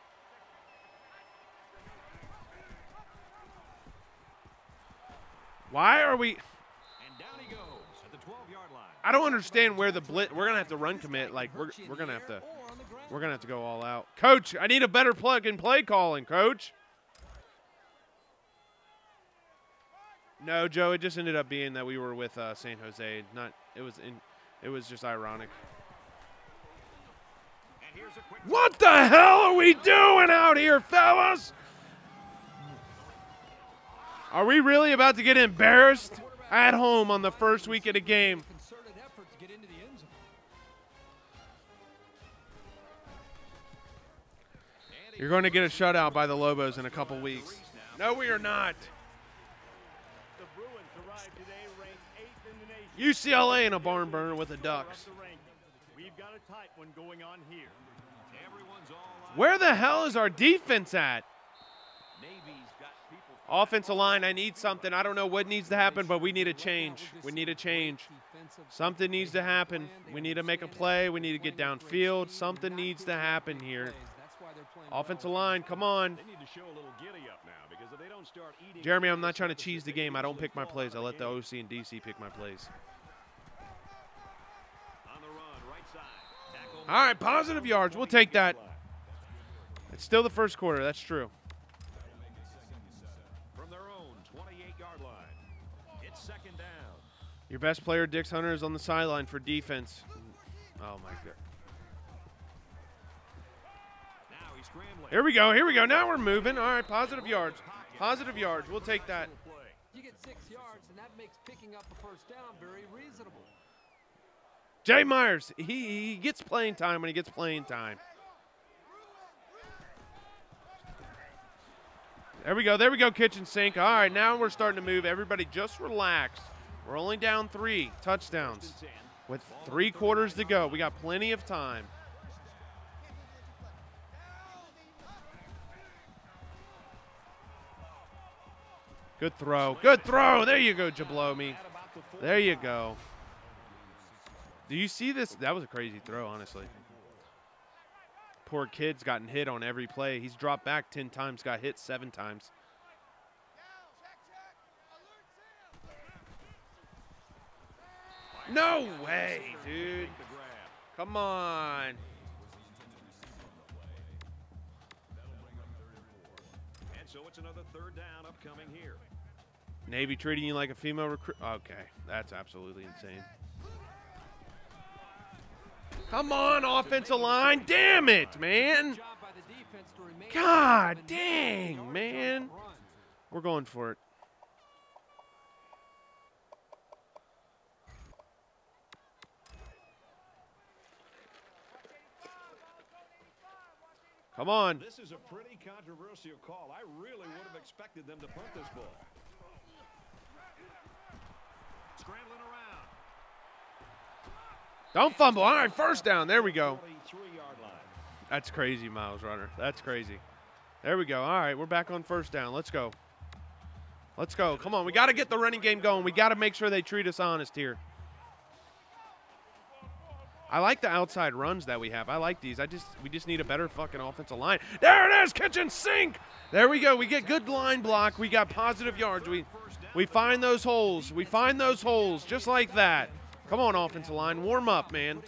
Why are we? And down he goes at the 12-yard line. I don't understand where the blitz. We're gonna have to run commit. Like we're gonna have to go all out. Coach, I need a better plug and play calling, Coach. No, Joe. It just ended up being that we were with San Jose. It was just ironic. And here's a quick What the hell are we doing out here, fellas? Are we really about to get embarrassed at home on the first week of the game? Concerted effort to get into the end zone. You're going to get a shutout by the Lobos in a couple weeks. No, we are not. The Bruins arrived today ranked 8th in the nation. UCLA in a barn burner with the Across Ducks. the rankings. We've got a tight one going on here. Everyone's all Where the hell is our defense at? Navy's got people. Offensive line, I need something. I don't know what needs to happen, but we need a change. We need a change. Something needs to happen. We need to make a play. We need to get downfield. Something needs to happen here. Offensive line, come on. They need to show a little giddy up now because if they don't start eating. Jeremy, I'm not trying to cheese the game. I don't pick my plays. I let the OC and DC pick my plays. On the run, right side. Tackle. All right, positive yards. We'll take that. It's still the first quarter. That's true. From their own 28-yard line. It's second down. Your best player, Dix Hunter, is on the sideline for defense. Oh, my God. Now he's scrambling. Here we go. Here we go. Now we're moving. All right, positive yards. Positive yards. We'll take that. You get 6 yards, and that makes picking up a first down very reasonable. Jay Myers, he gets playing time when he gets playing time. There we go. There we go, kitchen sink. All right, now we're starting to move. Everybody just relax. We're only down 3 touchdowns with 3 quarters to go. We got plenty of time. Good throw. Good throw. There you go, Jablomi. There you go. Do you see this? That was a crazy throw, honestly. Poor kid's gotten hit on every play. He's dropped back 10 times, got hit 7 times. No way, dude. Come on. And so it's another third down upcoming here. Navy treating you like a female recruit. Okay, that's absolutely insane. Come on, offensive line. Damn it, man. God dang, man. We're going for it. Come on. This is a pretty controversial call. I really would have expected them to punt this ball. Scrambling around. Don't fumble. All right, first down. There we go. 43-yard line. That's crazy, Miles Runner. That's crazy. There we go. All right, we're back on first down. Let's go. Let's go. Come on. We got to get the running game going. We got to make sure they treat us honest here. I like the outside runs that we have. I like these. We just need a better fucking offensive line. There it is, kitchen sink. There we go. We get good line block. We got positive yards. We find those holes. We find those holes just like that. Come on, offensive line. Warm up, man.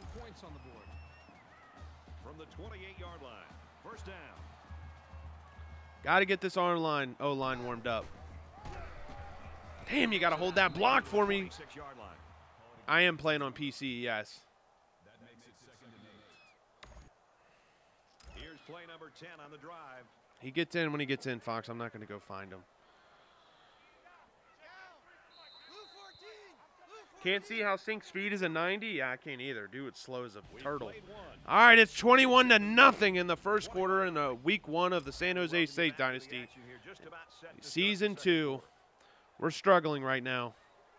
From the 28-yard line. First down. Got to get this O-line warmed up. Damn, you got to hold that block for me. 26-yard line. I am playing on PC, yes. Here's play number 10 on the drive. He gets in when he gets in, Fox. I'm not going to go find him. Can't see how Sync speed is a 90? Yeah, I can't either. Dude, it's slow as a turtle. All right, it's 21-0 in the first quarter in week 1 of the San Jose State Dynasty. just about set to start Season the second 2. quarter. We're struggling right now.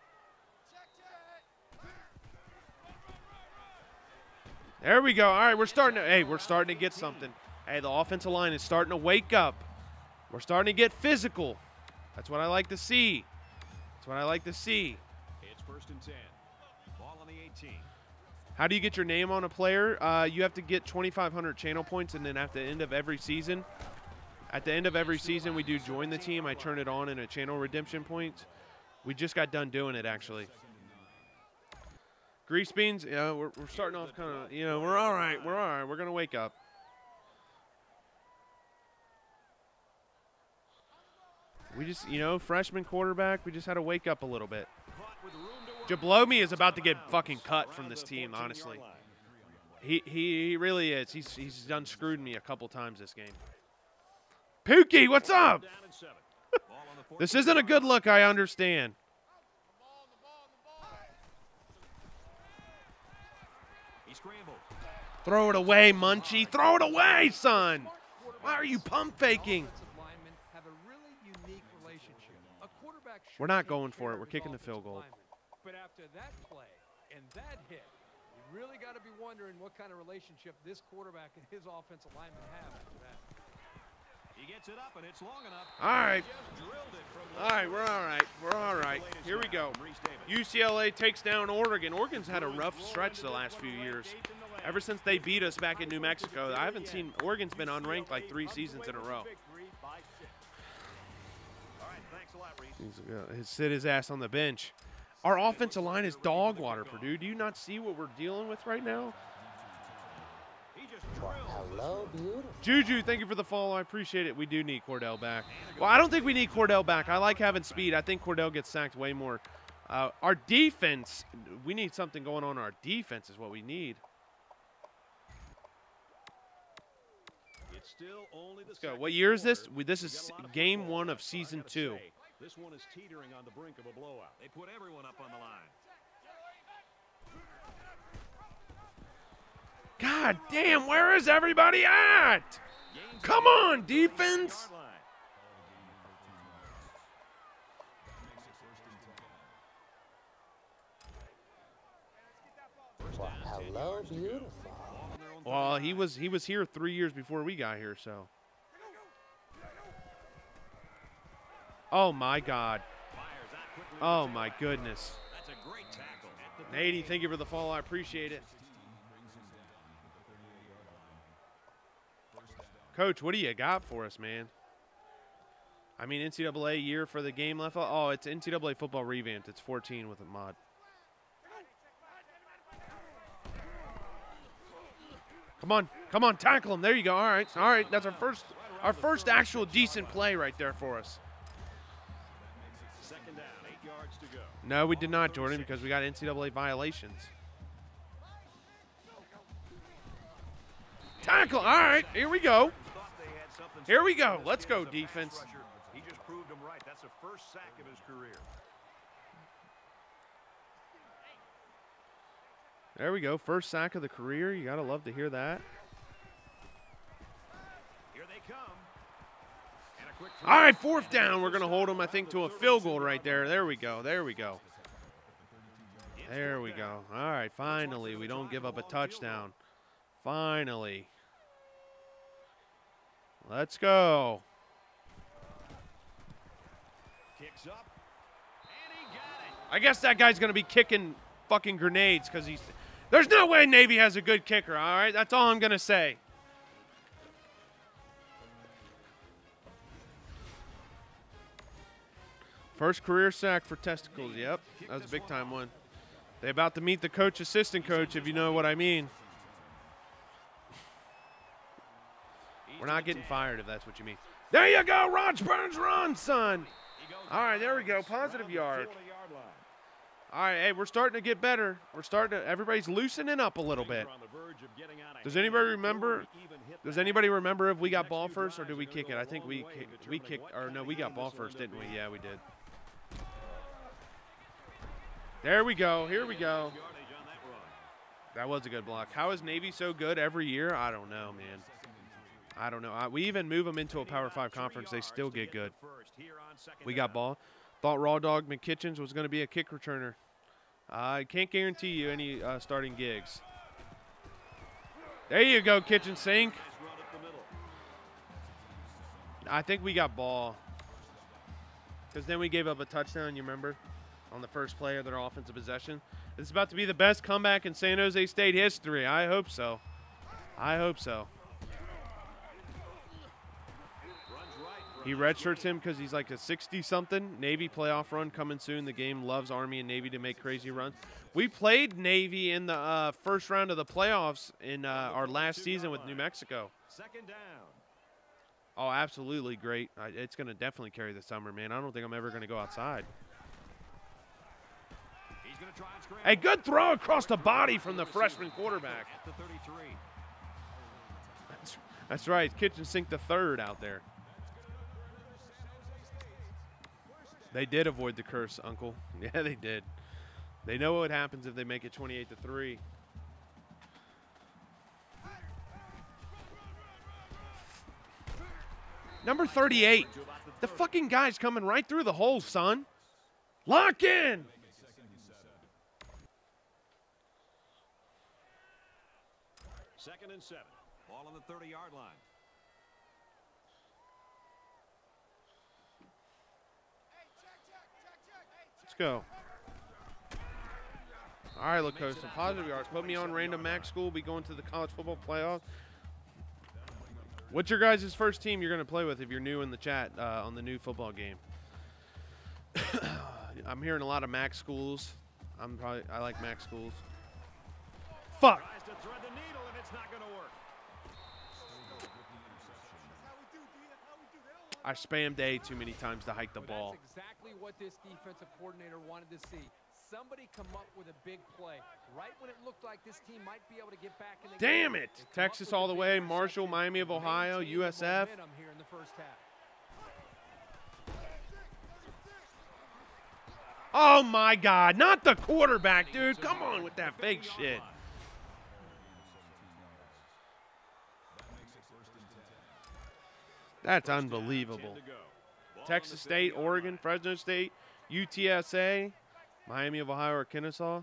There we go. All right, we're starting to, hey, we're starting to get something. Hey, the offensive line is starting to wake up. We're starting to get physical. That's what I like to see. That's what I like to see. It's 1st and 10. Ball on the 18. How do you get your name on a player? You have to get 2,500 channel points, and then at the end of every season, we do join the team. I turn it on in a channel redemption point. We just got done doing it, actually. Grease beans, yeah, we're starting off kind of, you know, we're all right. We're all right. We're going to wake up. We just, you know, freshman quarterback, we just had to wake up a little bit. Jablomi is about to get fucking cut from this team, honestly. He really is. He's done screwed me a couple times this game. Pookie, what's up? This isn't a good look, I understand. Throw it away, Munchie. Throw it away, son. Why are you pump faking? We're not going for it. We're kicking the field goal. But after that play and that hit, you really got to be wondering what kind of relationship this quarterback and his offensive lineman have after that. He gets it up and it's long enough. All right. Just drilled it from All right, we're all right. We're all right. Here we go. UCLA takes down Oregon. Oregon's had a rough stretch the last few years. Ever since they beat us back in New Mexico, I haven't seen Oregon's been unranked like 3 seasons in a row. He's sit his ass on the bench. Our offensive line is dog water, Purdue. Do you not see what we're dealing with right now? Hello, beautiful. Juju, thank you for the follow. I appreciate it. We do need Cordell back. Well, I don't think we need Cordell back. I like having speed. I think Cordell gets sacked way more. Our defense, we need something going on. Our defense is what we need. It's still only the Let's go. second What year is this? quarter. This is game 1 of season 2. This one is teetering on the brink of a blowout. They put everyone up on the line. God damn, where is everybody at? Come on, defense. Well, hello, beautiful. Well, he was here 3 years before we got here, so. Oh my God. Oh my goodness. That's a great tackle. Nady, thank you for the follow. I appreciate it. Coach, what do you got for us, man? I mean, NCAA year for the game left. Oh, it's NCAA football revamped. It's 14 with a mod. Come on, tackle him. There you go. All right. That's our first actual decent play right there for us. Second down, 8 yards to go. No, we did not, Jordan, because we got NCAA violations. Tackle. All right, here we go. Here we go. Let's go, defense. He just proved him right. That's the first sack of his career. There we go. First sack of the career. You got to love to hear that. Here they come. And a quick All right, 4th down. We're going to hold them, I think, to a field goal right there. There we go. There we go. There we go. All right, finally. We don't give up a touchdown. Finally. Let's go. kicks up. And he got it. I guess that guy's going to be kicking fucking grenades because he's... There's no way Navy has a good kicker, all right? That's all I'm going to say. First career sack for Testicles. Yep, that was a big-time one. They about to meet the coach, assistant coach, if you know what I mean. We're not getting fired if that's what you mean. There you go, Raj Burns, run, son. All right, there we go, positive yard. All right, hey, we're starting to get better. We're starting to, everybody's loosening up a little bit. Does anybody remember? Does anybody remember if we got ball first or did we kick it? I think we kicked, or no, we got ball first, didn't we? Yeah, we did. There we go. Here we go. That was a good block. How is Navy so good every year? I don't know, man. I don't know. We even move them into a Power 5 conference. They still get good. We got ball. Thought Raw Dog McKitchens was going to be a kick returner. I can't guarantee you any starting gigs. There you go, kitchen sink. I think we got ball. Because then we gave up a touchdown, you remember? On the first play of their offensive possession. It's about to be the best comeback in San Jose State history. I hope so. I hope so. He redshirts him because he's like a 60-something. Navy playoff run coming soon. The game loves Army and Navy to make crazy runs. We played Navy in the first round of the playoffs in our last season with New Mexico. Second down. Oh, absolutely great. It's going to definitely carry this summer, man. I don't think I'm ever going to go outside. He's going to try and scramble. A good throw across the body from the freshman quarterback. At the 33. That's right. Kitchen sink the third out there. They did avoid the curse, Uncle. Yeah, they did. They know what happens if they make it 28-3. Number 38. The fucking guy's coming right through the hole, son. Lock in. Second and 7. Ball on the 30-yard line. Let's go. All right, Lacoste, some positive yards. Put me on random max school. Be going to the college football playoff. What's your guys' first team you're going to play with if you're new in the chat on the new football game? I'm hearing a lot of max schools. I like max schools. Fuck. Tries to thread the needle, and it's not going to work. I spammed A too many times to hike the ball. That's exactly what this defensive coordinator wanted to see. Somebody come up with a big play right when it looked like this team might be able to get back in the Damn game. it. Texas all the way, Marshall, Miami of Ohio, Maintain the USF. momentum here in the first half. Oh, my God. Not the quarterback, dude. Come on with that fake shit. That's unbelievable. Texas State, Oregon, Fresno State, UTSA, Miami of Ohio, or Kennesaw.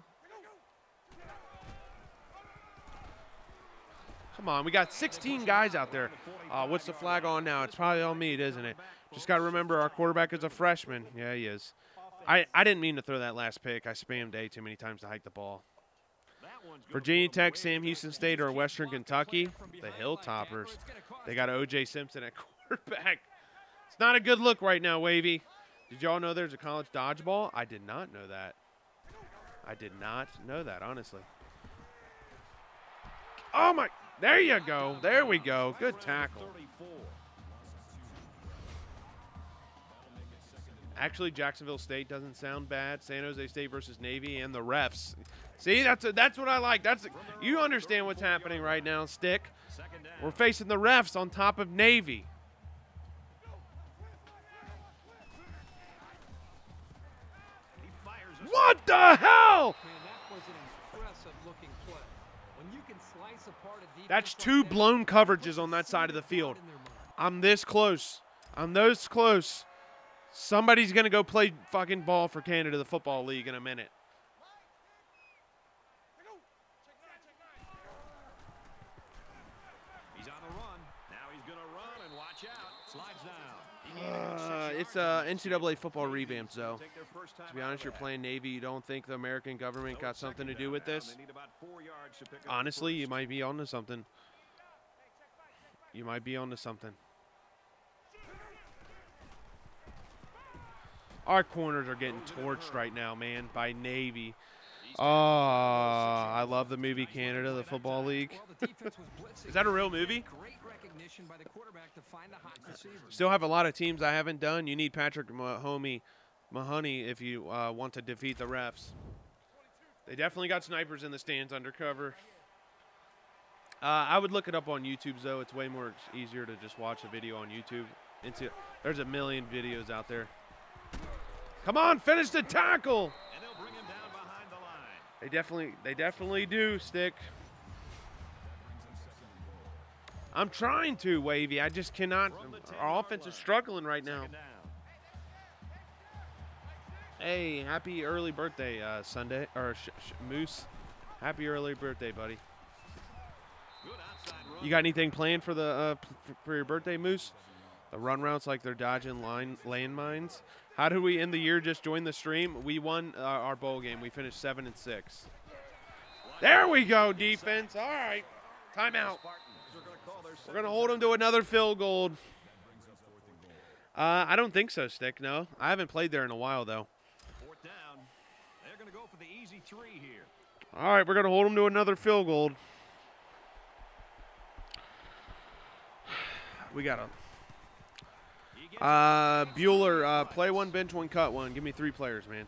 Come on, we got 16 guys out there. What's the flag on now? It's probably on me, isn't it? Just got to remember our quarterback is a freshman. Yeah, he is. I didn't mean to throw that last pick. I spammed A too many times to hike the ball. Virginia Tech, Sam Houston State, or Western Kentucky, the Hilltoppers. They got O.J. Simpson at quarterback. It's not a good look right now, Wavy. Did y'all know there's a college dodgeball? I did not know that. I did not know that, honestly. Oh, my. There you go. There we go. Good tackle. Actually, Jacksonville State doesn't sound bad. San Jose State versus Navy and the refs. See, that's what I like. You understand what's happening right now, Stick. We're facing the refs on top of Navy. What the hell? Man, that was an impressive looking play. When you can slice apart a defense That's like two that, blown coverages on that side of the field. I'm this close. I'm this close. Somebody's going to go play fucking ball for Canada, the Football League, in a minute. He's on the run. Now he's going to run and watch out. Slides down. It's a NCAA football revamp, though. To be honest, you're playing Navy. You don't think the American government got something to do with this? Honestly, you might be onto something. You might be onto something. Our corners are getting torched right now, man, by Navy. Oh, I love the movie Canada, the Football League. Is that a real movie? Still have a lot of teams I haven't done. You need Patrick Mahoney if you want to defeat the refs. They definitely got snipers in the stands undercover. I would look it up on YouTube, though. It's way more easier to just watch a video on YouTube. There's a million videos out there. Come on, finish the tackle. And they'll bring him down behind the line. They definitely do, Stick. I'm trying to, Wavy. I just cannot. From the 10-yard Our offense is line. struggling right now. Second down. Hey, happy early birthday, Sunday or Moose. Happy early birthday, buddy. Good outside run. You got anything planned for the for your birthday, Moose? The run routes like they're dodging landmines. How did we end the year? Just join the stream. We won our bowl game. We finished 7-6. There we go, defense. All right, timeout. We're gonna hold them to another field goal. I don't think so, Stick. No, I haven't played there in a while though. Fourth down. They're going to go for the easy 3 here. All right, we're gonna hold them to another field goal. We got He gets Bueller, play one, bench one, cut one. Give me 3 players, man.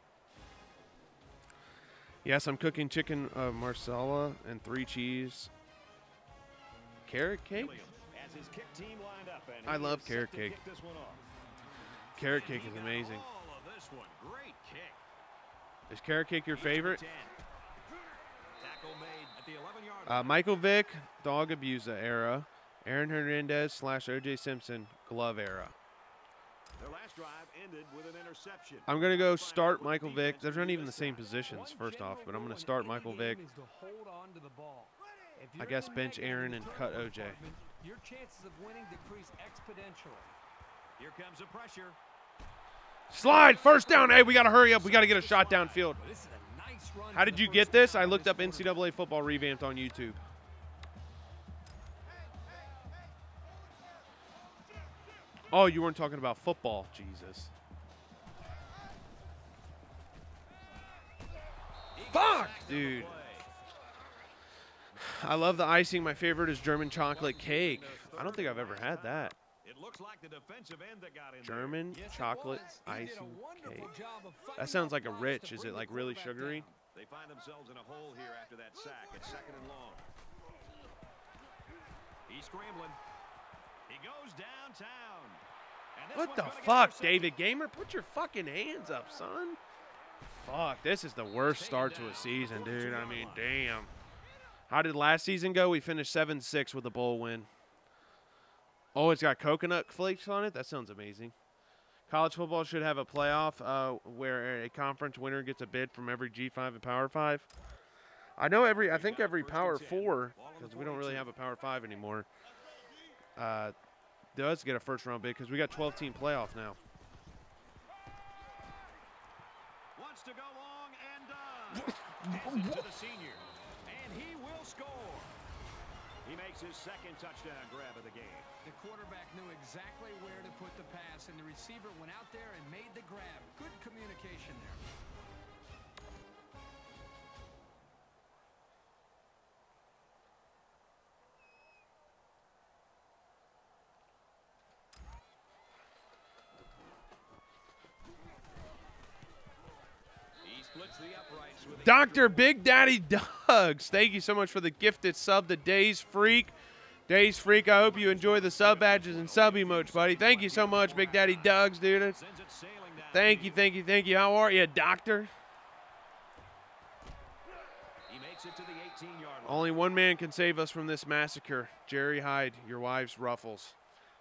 Yes, I'm cooking chicken marsala and 3 cheese. Carrot cake? Gilliam has his kick team lined up, and I he love is carrot set to cake. kick this one off. Carrot And cake he is got amazing. all of this one. Great kick. Is carrot cake your He's at the favorite? 10. Tackle made at the 11-yard line. Michael Vick, dog abuser era. Aaron Hernandez / O.J. Simpson, glove era. Their last drive ended with an interception. I'm going to go Find out start what the Michael Vick. defense They're will not do even the this same time. positions, One first off, but I'm general going to rule start in any Michael game Vick. is to hold on to the ball. If I you're guess in the bench negative Aaron in and the cut turnover OJ. department, your chances of winning decrease exponentially. Here comes the pressure. Slide, first down. Hey, we got to hurry up. We got to get a shot downfield. This is a nice run. How for did the you first get this? down I on looked this up quarterback. NCAA football revamped on YouTube. Oh, you weren't talking about football. Jesus. Fuck, dude. I love the icing. My favorite is German chocolate cake. I don't think I've ever had that. It looks like the defensive end that got in German Yes, it chocolate was. He did a icing wonderful cake. job of That fighting sounds off like a blocks rich. to Is bring it the like really quarterback sugary? down. there. They find themselves in a hole here after that sack. It's 2nd and long. He's scrambling. He goes downtown. And this What one's the gonna get fuck, intercepted. David Gamer? Put your fucking hands up, son. Fuck, this is the worst start to a season, dude. I mean, damn. How did last season go? We finished 7-6 with a bowl win. Oh, it's got coconut flakes on it? That sounds amazing. College football should have a playoff where a conference winner gets a bid from every G5 and Power 5. I think every Power 4, because we don't really have a Power 5 anymore, does get a first-round bid because we got 12-team playoff now. Wants to go long and hands it to the senior. And he will score. He makes his 2nd touchdown grab of the game. The quarterback knew exactly where to put the pass, and the receiver went out there and made the grab. Good communication there. He splits the uprights with the Dr. Big Daddy Doug's, thank you so much for the gifted sub to Days Freak. Days Freak, I hope you enjoy the sub badges and sub emotes, buddy. Thank you so much, Big Daddy Doug's, dude. sends it sailing down. Thank you, thank you, thank you. How are you, Doctor? He makes it to the 18-yard line. Only one man can save us from this massacre. Jerry Hyde, your wife's ruffles.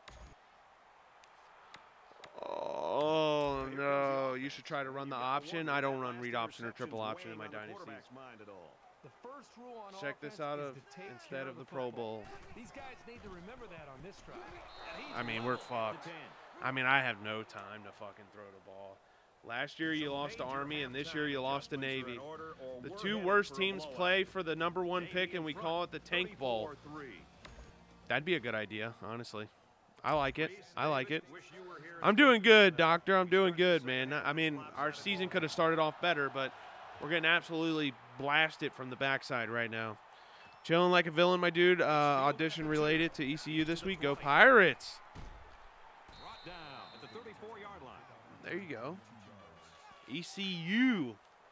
Oh, no. You should try to run the option. I don't run read option or triple option in my dynasties. The first rule on Check this offense out is of to take instead care of the Pro football. Bowl. These guys need to remember that on this drive. I mean, we're fucked. I mean, I have no time to fucking throw the ball. Last year you lost to Army, and this year you lost to Navy. The 2 worst teams play for the #1 pick, and we call it the Tank Bowl. That'd be a good idea, honestly. I like it. I like it. I'm doing good, Doctor. I'm doing good, man. I mean, our season could have started off better, but we're getting absolutely blasted from the backside right now. Chilling like a villain, my dude. Audition related to ECU this week. Go Pirates. Brought down at the 34-yard line. There you go. ECU.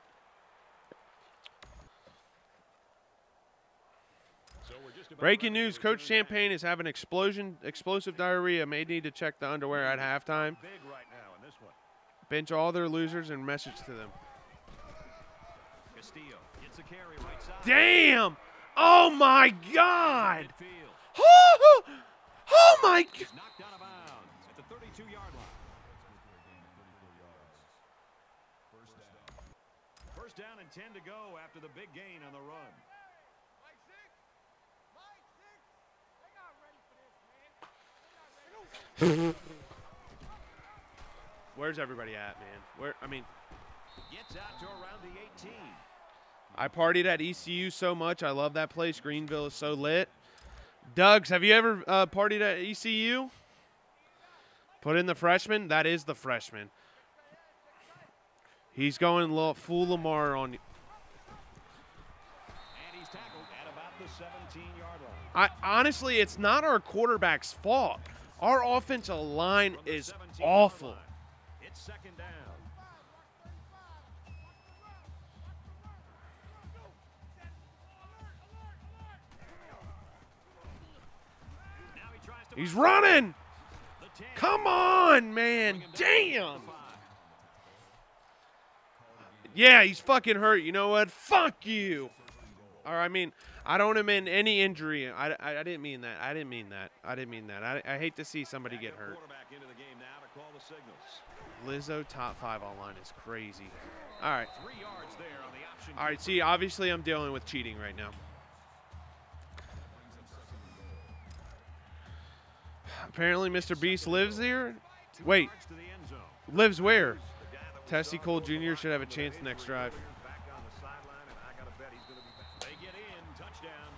So we're just about Breaking ready to news, Coach return to Champagne is having explosive diarrhea. May need to check the underwear at halftime. Big right now in this one. Bench all their losers and message to them. Castillo gets a carry right side. Damn! Oh my God! Midfield. Oh, oh my! He's knocked out of bounds at the 32-yard line. First down and 10 to go after the big gain on the run. Where's everybody at, man? Gets out to around the 18. I partied at ECU so much. I love that place. Greenville is so lit. Doug's, have you ever partied at ECU? Put in the freshman. That is the freshman. He's going full Lamar on you. And he's tackled at about the 17-yard line. Honestly, it's not our quarterback's fault. Our offensive line From the is 17-yard awful. line. It's second down. Now he tries to He's run. running. The 10. Come on, man. Damn. Yeah, he's fucking hurt. You know what? Fuck you. Or I don't mean any injury. I didn't mean that. I didn't mean that. I hate to see somebody get hurt. Quarterback into the game now to call the signals. Lizzo top 5 online is crazy. All right. 3 yards there on the option. All right, see, obviously I'm dealing with cheating right now. Apparently Mr. Beast lives here. Wait, Yards to the end zone. lives where? The guy that was Tessie so Cole close to Jr. should have a finding chance the next injury drive. warriors back on the sideline, and I gotta bet he's gonna be back. They get in, touchdown.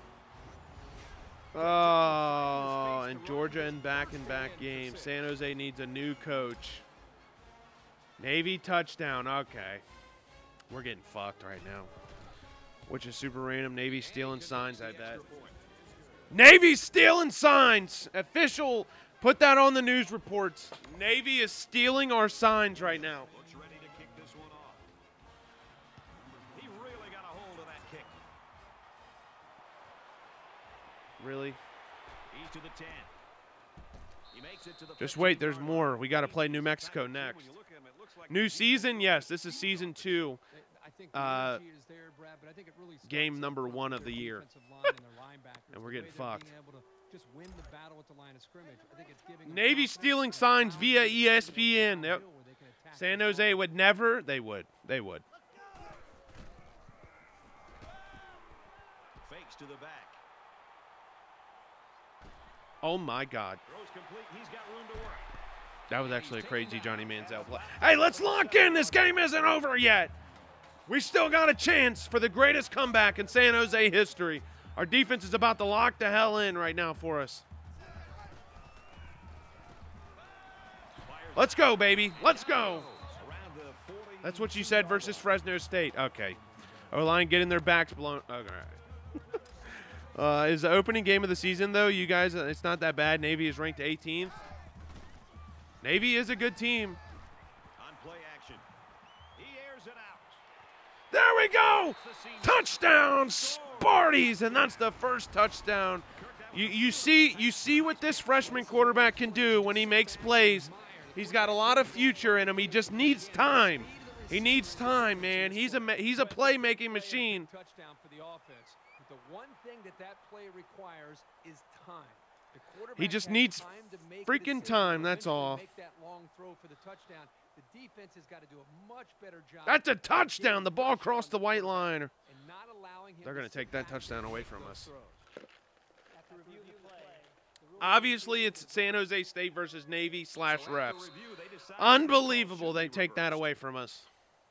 Oh, and Georgia in back-and-back games. San Jose needs a new coach. Navy touchdown. Okay. We're getting fucked right now. Which is super random. Navy stealing signs, I bet. Navy stealing signs. Official. Put that on the news reports. Navy is stealing our signs right now. Looks ready to kick this one off. He really got a hold of that kick. Really? He's to the 10. He makes it to the Just wait. There's 15-yard more. line. We got to play New Mexico next. When you look at him, it looks like New he's- season? Yes. This is season 2. I think the energy is there, Brad, but I think it really game starts number up 1 of their the year. defensive line and their linebackers, And we're the getting way they're fucked. being able to just win the battle at the line of scrimmage. I think it's giving them Navy confidence stealing and signs allowing via them to get into a ESPN. downhill Yep. where they can attack San the Jose ball. would never. They would. They would. fakes to the back. Oh, my God. Throws complete. He's got room to work. That was actually a crazy Johnny Manziel play. Hey, let's lock in. This game isn't over yet. We still got a chance for the greatest comeback in San Jose history. Our defense is about to lock the hell in right now for us. Let's go, baby. Let's go. Around the 40. That's what you said versus Fresno State. Okay. O-line getting their backs blown. Okay. All right. Is the opening game of the season, though, you guys, it's not that bad. Navy is ranked 18th. Navy is a good team. On play action. He airs it out. There we go. The senior. Touchdown, Sparties, and that's the first touchdown. You see what this freshman quarterback can do when he makes plays. He's got a lot of future in him. He just needs time. He needs time, man. He's a playmaking machine. Touchdown for the offense. But the one thing that play requires is time. The quarterback He just has needs time to make a freaking decision time, to that's eventually all. Make that long throw for the touchdown. The defense has got to do a much better job. That's a of touchdown. getting The ball pressure on crossed the white line. and not allowing him They're to gonna sit take that back and touchdown away make from those us. throws. Obviously, it's San Jose State versus Navy / So after refs. review, they decide Unbelievable the ball they should be take that reversed. away from us.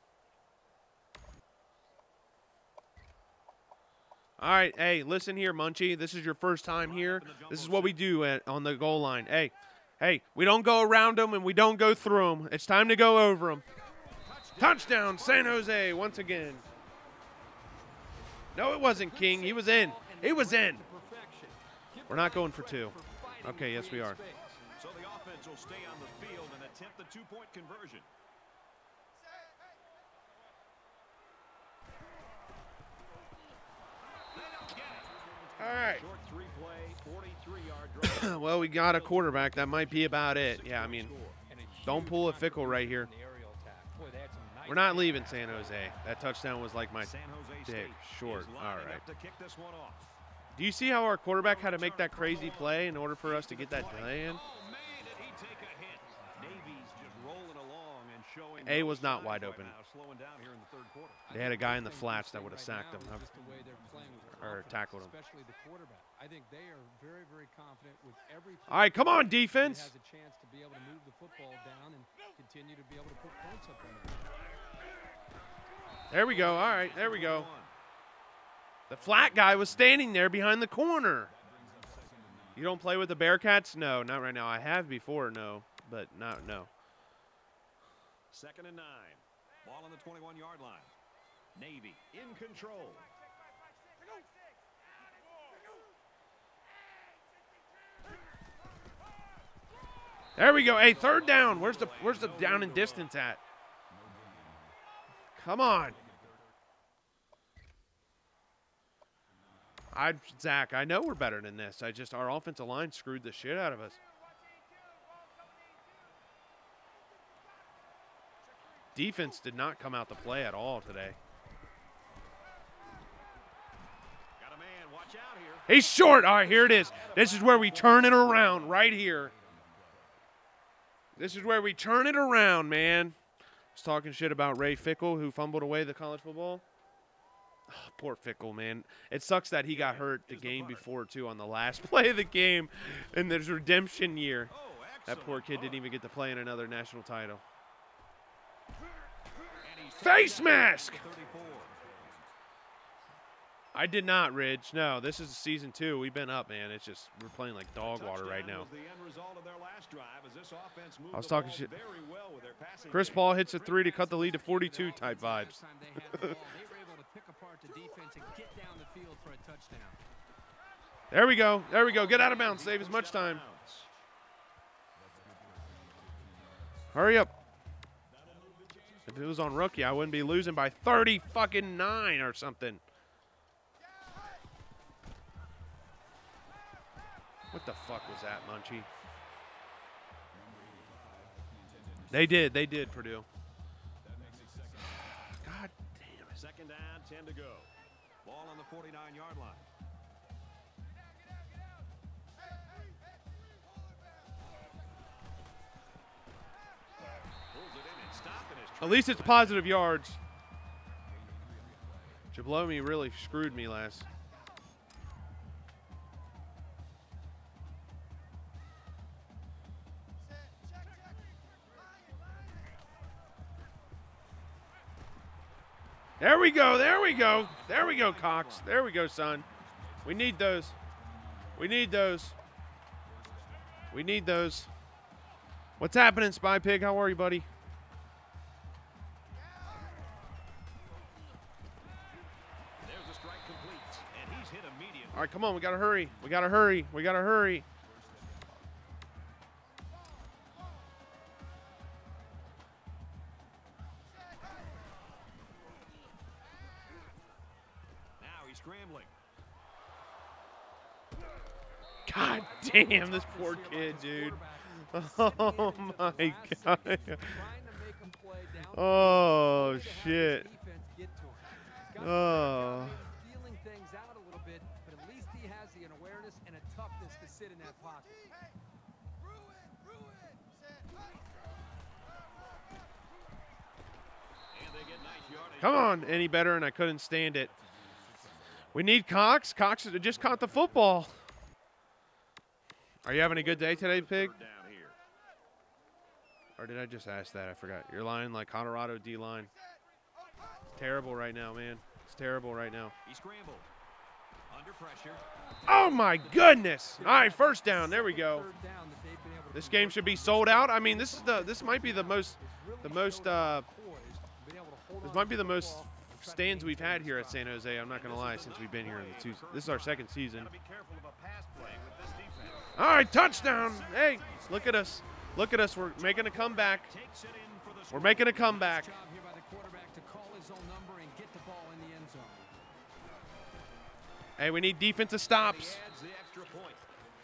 All right, hey, listen here, Munchie. This is your first time here. This is what we do on the goal line. Hey, we don't go around them and we don't go through them. It's time to go over them. Touchdown, San Jose, once again. No, it wasn't King. He was in. He was in. We're not going for 2. Okay, yes, we are. So the offense will stay on the field and attempt the 2-point conversion. All right. Short 3-play, 43-yard drive. Well, we got a quarterback. That might be about it. Yeah, I mean, don't pull a Fickle right here. We're not leaving San Jose. That touchdown was like my San Jose dick State short. is All lining right. up to kick this one off. Do you see how our quarterback had to make that crazy play in order for us to get that delay in? Oh, man, did he take a hit. Navy's just rolling along and showing A no was not signs wide right open. now, slowing down here in the third quarter. They had a guy in the flats that would have sacked him. Just the way they're playing with Or confidence, tackled him. Especially the quarterback. I think they are very, very confident with every All right, come on, he defense. has a chance to be able to move the football down and continue to be able to put points up on them. There we go. All right, there we go. The flat guy was standing there behind the corner. You don't play with the Bearcats? No, not right now. I have before, no, but not no. 2nd and 9. Ball on the 21-yard line. Navy in control. There we go. Hey, third down. Where's the down and distance at? Come on. Zach, I know we're better than this. Our offensive line screwed the shit out of us. Defense did not come out to play at all today. Got a man. Watch out here. He's short. All right, here it is. This is where we turn it around right here. This is where we turn it around, man. I was talking shit about Ray Fickle, who fumbled away the college football. Oh, poor Fickle, man. It sucks that he got hurt the game before, too, on the last play of the game in this redemption year. Oh, That excellent. poor kid didn't even get to play in another national title. And he's Face taken down at mask! the 34. I did not, Ridge. No, this is season 2. We've been up, man. It's just we're playing like dog water right Touchdown now. was the end result of their last drive as this offense moved I was the talking ball shit. very well with their passing Chris game. Paul hits a 3 to cut the lead to 42 type vibes. Last time they had the ball, they were able to pick apart the defense and get down the field for a touchdown. There we go. There we go. Get out of bounds. Save as much time. Hurry up. If it was on rookie, I wouldn't be losing by 30-9 or something. What the fuck was that, Munchie? They did, Purdue. God damn it. 2nd down, 10 to go. Ball on the 49-yard line. Pulls it in and stopped in his At least it's positive yards. Jablomi really screwed me last. There we go, there we go. There we go, Cox. There we go, son. We need those. We need those. We need those. What's happening, Spy Pig? How are you, buddy? There's a strike complete, and he's hit immediately. All right, come on. We got to hurry. We got to hurry. We got to hurry. Now he's scrambling. God damn, this poor kid, dude. Oh, my God. Trying to make him play down Oh, the field, shit. to have the defense get to him. He's got to Oh. maybe feeling things out a little bit, but at least he has the awareness and a toughness to sit in that pocket. And they get nice yardage. Come on, any better, and I couldn't stand it. We need Cox. Cox just caught the football. Are you having a good day today, Pig? Third down here. Or did I just ask that? I forgot. Your line, like Colorado D-line. Terrible right now, man. It's terrible right now. He scrambled. Under pressure. Oh, my goodness. All right, first down. There we go. Third down that they've been able to This game should be sold out. I mean, this might be the most this might be the most stands we've had here at San Jose. I'm not gonna lie, since we've been here in the this is our second season. Gotta be careful of a pass play with this defense. All right, touchdown. Hey, look at us. Look at us. We're making a comeback. Takes it in for the We're score. making a comeback. job here by the quarterback to call his own number and get the ball in the end zone. Hey, we need defensive He stops. adds the extra point.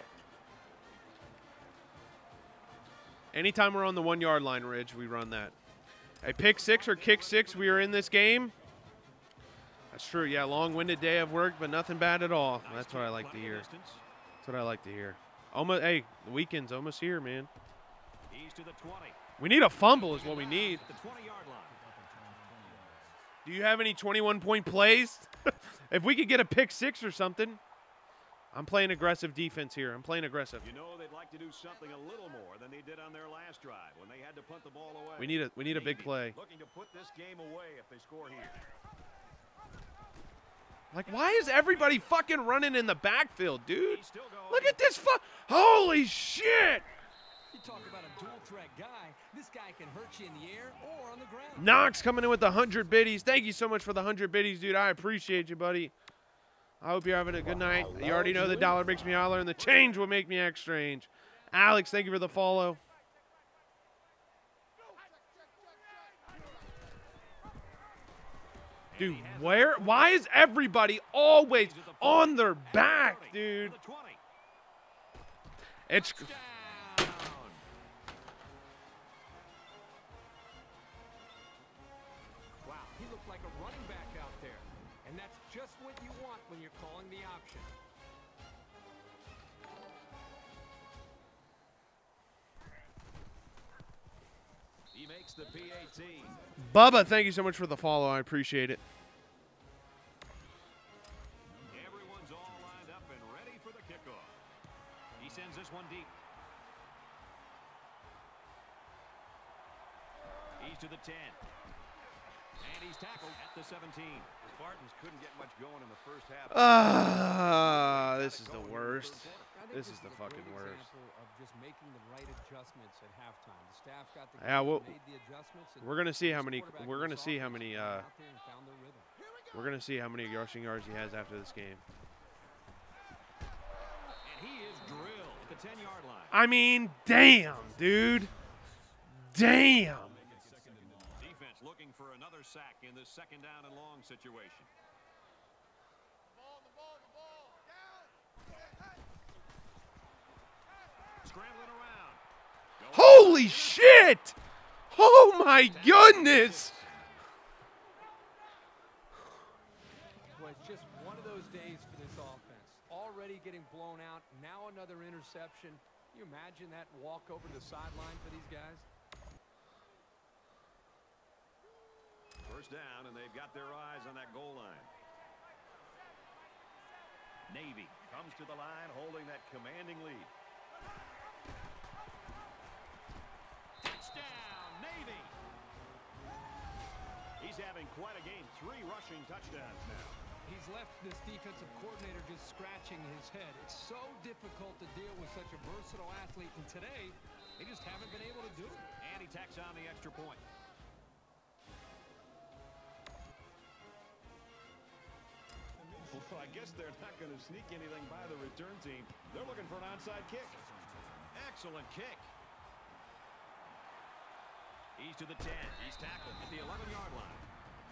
Anytime we're on the 1 yard line, Ridge, we run that. A pick six or kick six, we are in this game. That's true. Yeah, long-winded day of work, but nothing bad at all. That's what I like to hear. That's what I like to hear. Almost. Hey, the weekend's almost here, man. He's to the 20. We need a fumble is what we need. The 20-yard line. Do you have any 21-point plays? If we could get a pick 6 or something. I'm playing aggressive defense here. I'm playing aggressive. You know they'd like to do something a little more than they did on their last drive when they had to punt the ball away. We need a big play. Looking to put this game away if they score here. Like, why is everybody fucking running in the backfield, dude? He's still going. Look at this holy shit! You talk about a dual threat guy. This guy can hurt you in the air or on the ground. Knox coming in with the 100 biddies. Thank you so much for the 100 biddies, dude. I appreciate you, buddy. I hope you're having a good night. You already know the dollar makes me holler and the change will make me act strange. Alex, thank you for the follow. Dude, why is everybody always on their back, dude? It's Wow, he looked like a running back out there. And that's just what you want when you're calling the option. He makes the PAT. Bubba, thank you so much for the follow. I appreciate it. Everyone's all lined up and ready for the kickoff. He sends this one deep. He's to the 10. And he's tackled at the 17. The Spartans couldn't get much going in the first half. This is the worst. This is the fucking worst. Of just making the right adjustments at halftime. The staff got the Yeah, well, made the adjustments. we're gonna see how many. quarterback We're gonna was see off how and many. just went out there and found their rhythm. We're gonna see how many rushing yards he has after this game. And he is drilled at the 10-yard line. I mean, damn, dude. Damn. Defense looking for another sack in this second down and long situation. Scrambling around. Holy shit! Oh my goodness! Well, it's just one of those days for this offense. Already getting blown out. Now another interception. Can you imagine that walk over the sideline for these guys? First down, and they've got their eyes on that goal line. Navy comes to the line holding that commanding lead. Touchdown, Navy! He's having quite a game. 3 rushing touchdowns now. He's left this defensive coordinator just scratching his head. It's so difficult to deal with such a versatile athlete, and today they just haven't been able to do it. And he tacks on the extra point. Well, I guess they're not going to sneak anything by the return team. They're looking for an onside kick. Excellent kick. He's to the 10. He's tackled at the 11-yard line.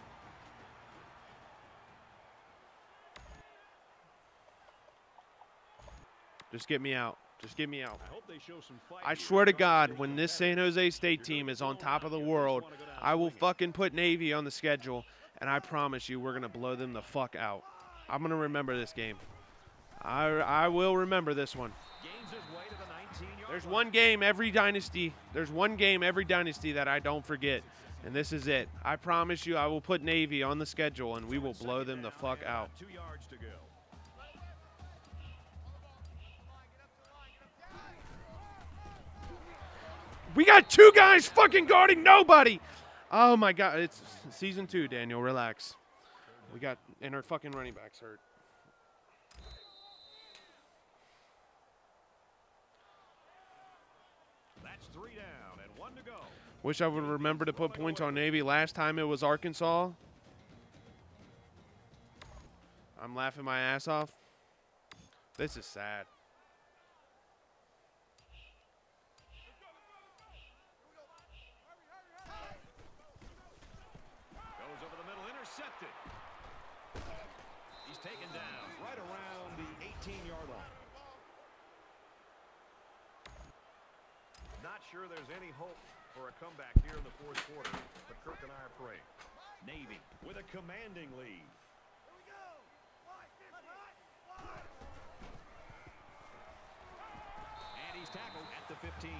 Just get me out. Just get me out. I hope they show some fight I here. swear to God, when this San Jose State team is on top of the world, I will fucking put Navy on the schedule, and I promise you we're going to blow them the fuck out. I'm going to remember this game. I will remember this one. Gains his way to the 19-yard There's line. one game every dynasty. There's one game every dynasty that I don't forget, and this is it. I promise you I will put Navy on the schedule, and we will blow them the fuck out. 2 yards to go. We got 2 guys fucking guarding nobody. Oh, my God. It's season 2, Daniel. Relax. We got – and our fucking running backs hurt. That's 3 down and 1 to go. Wish I would remember to put points on Navy. Last time it was Arkansas. I'm laughing my ass off. This is sad. Goes over the middle, intercepted. He's taken down right around the 18-yard line. Not sure there's any hope for a comeback here in the fourth quarter, but Kirk and I are praying. Navy with a commanding lead. he's tackled at the 15.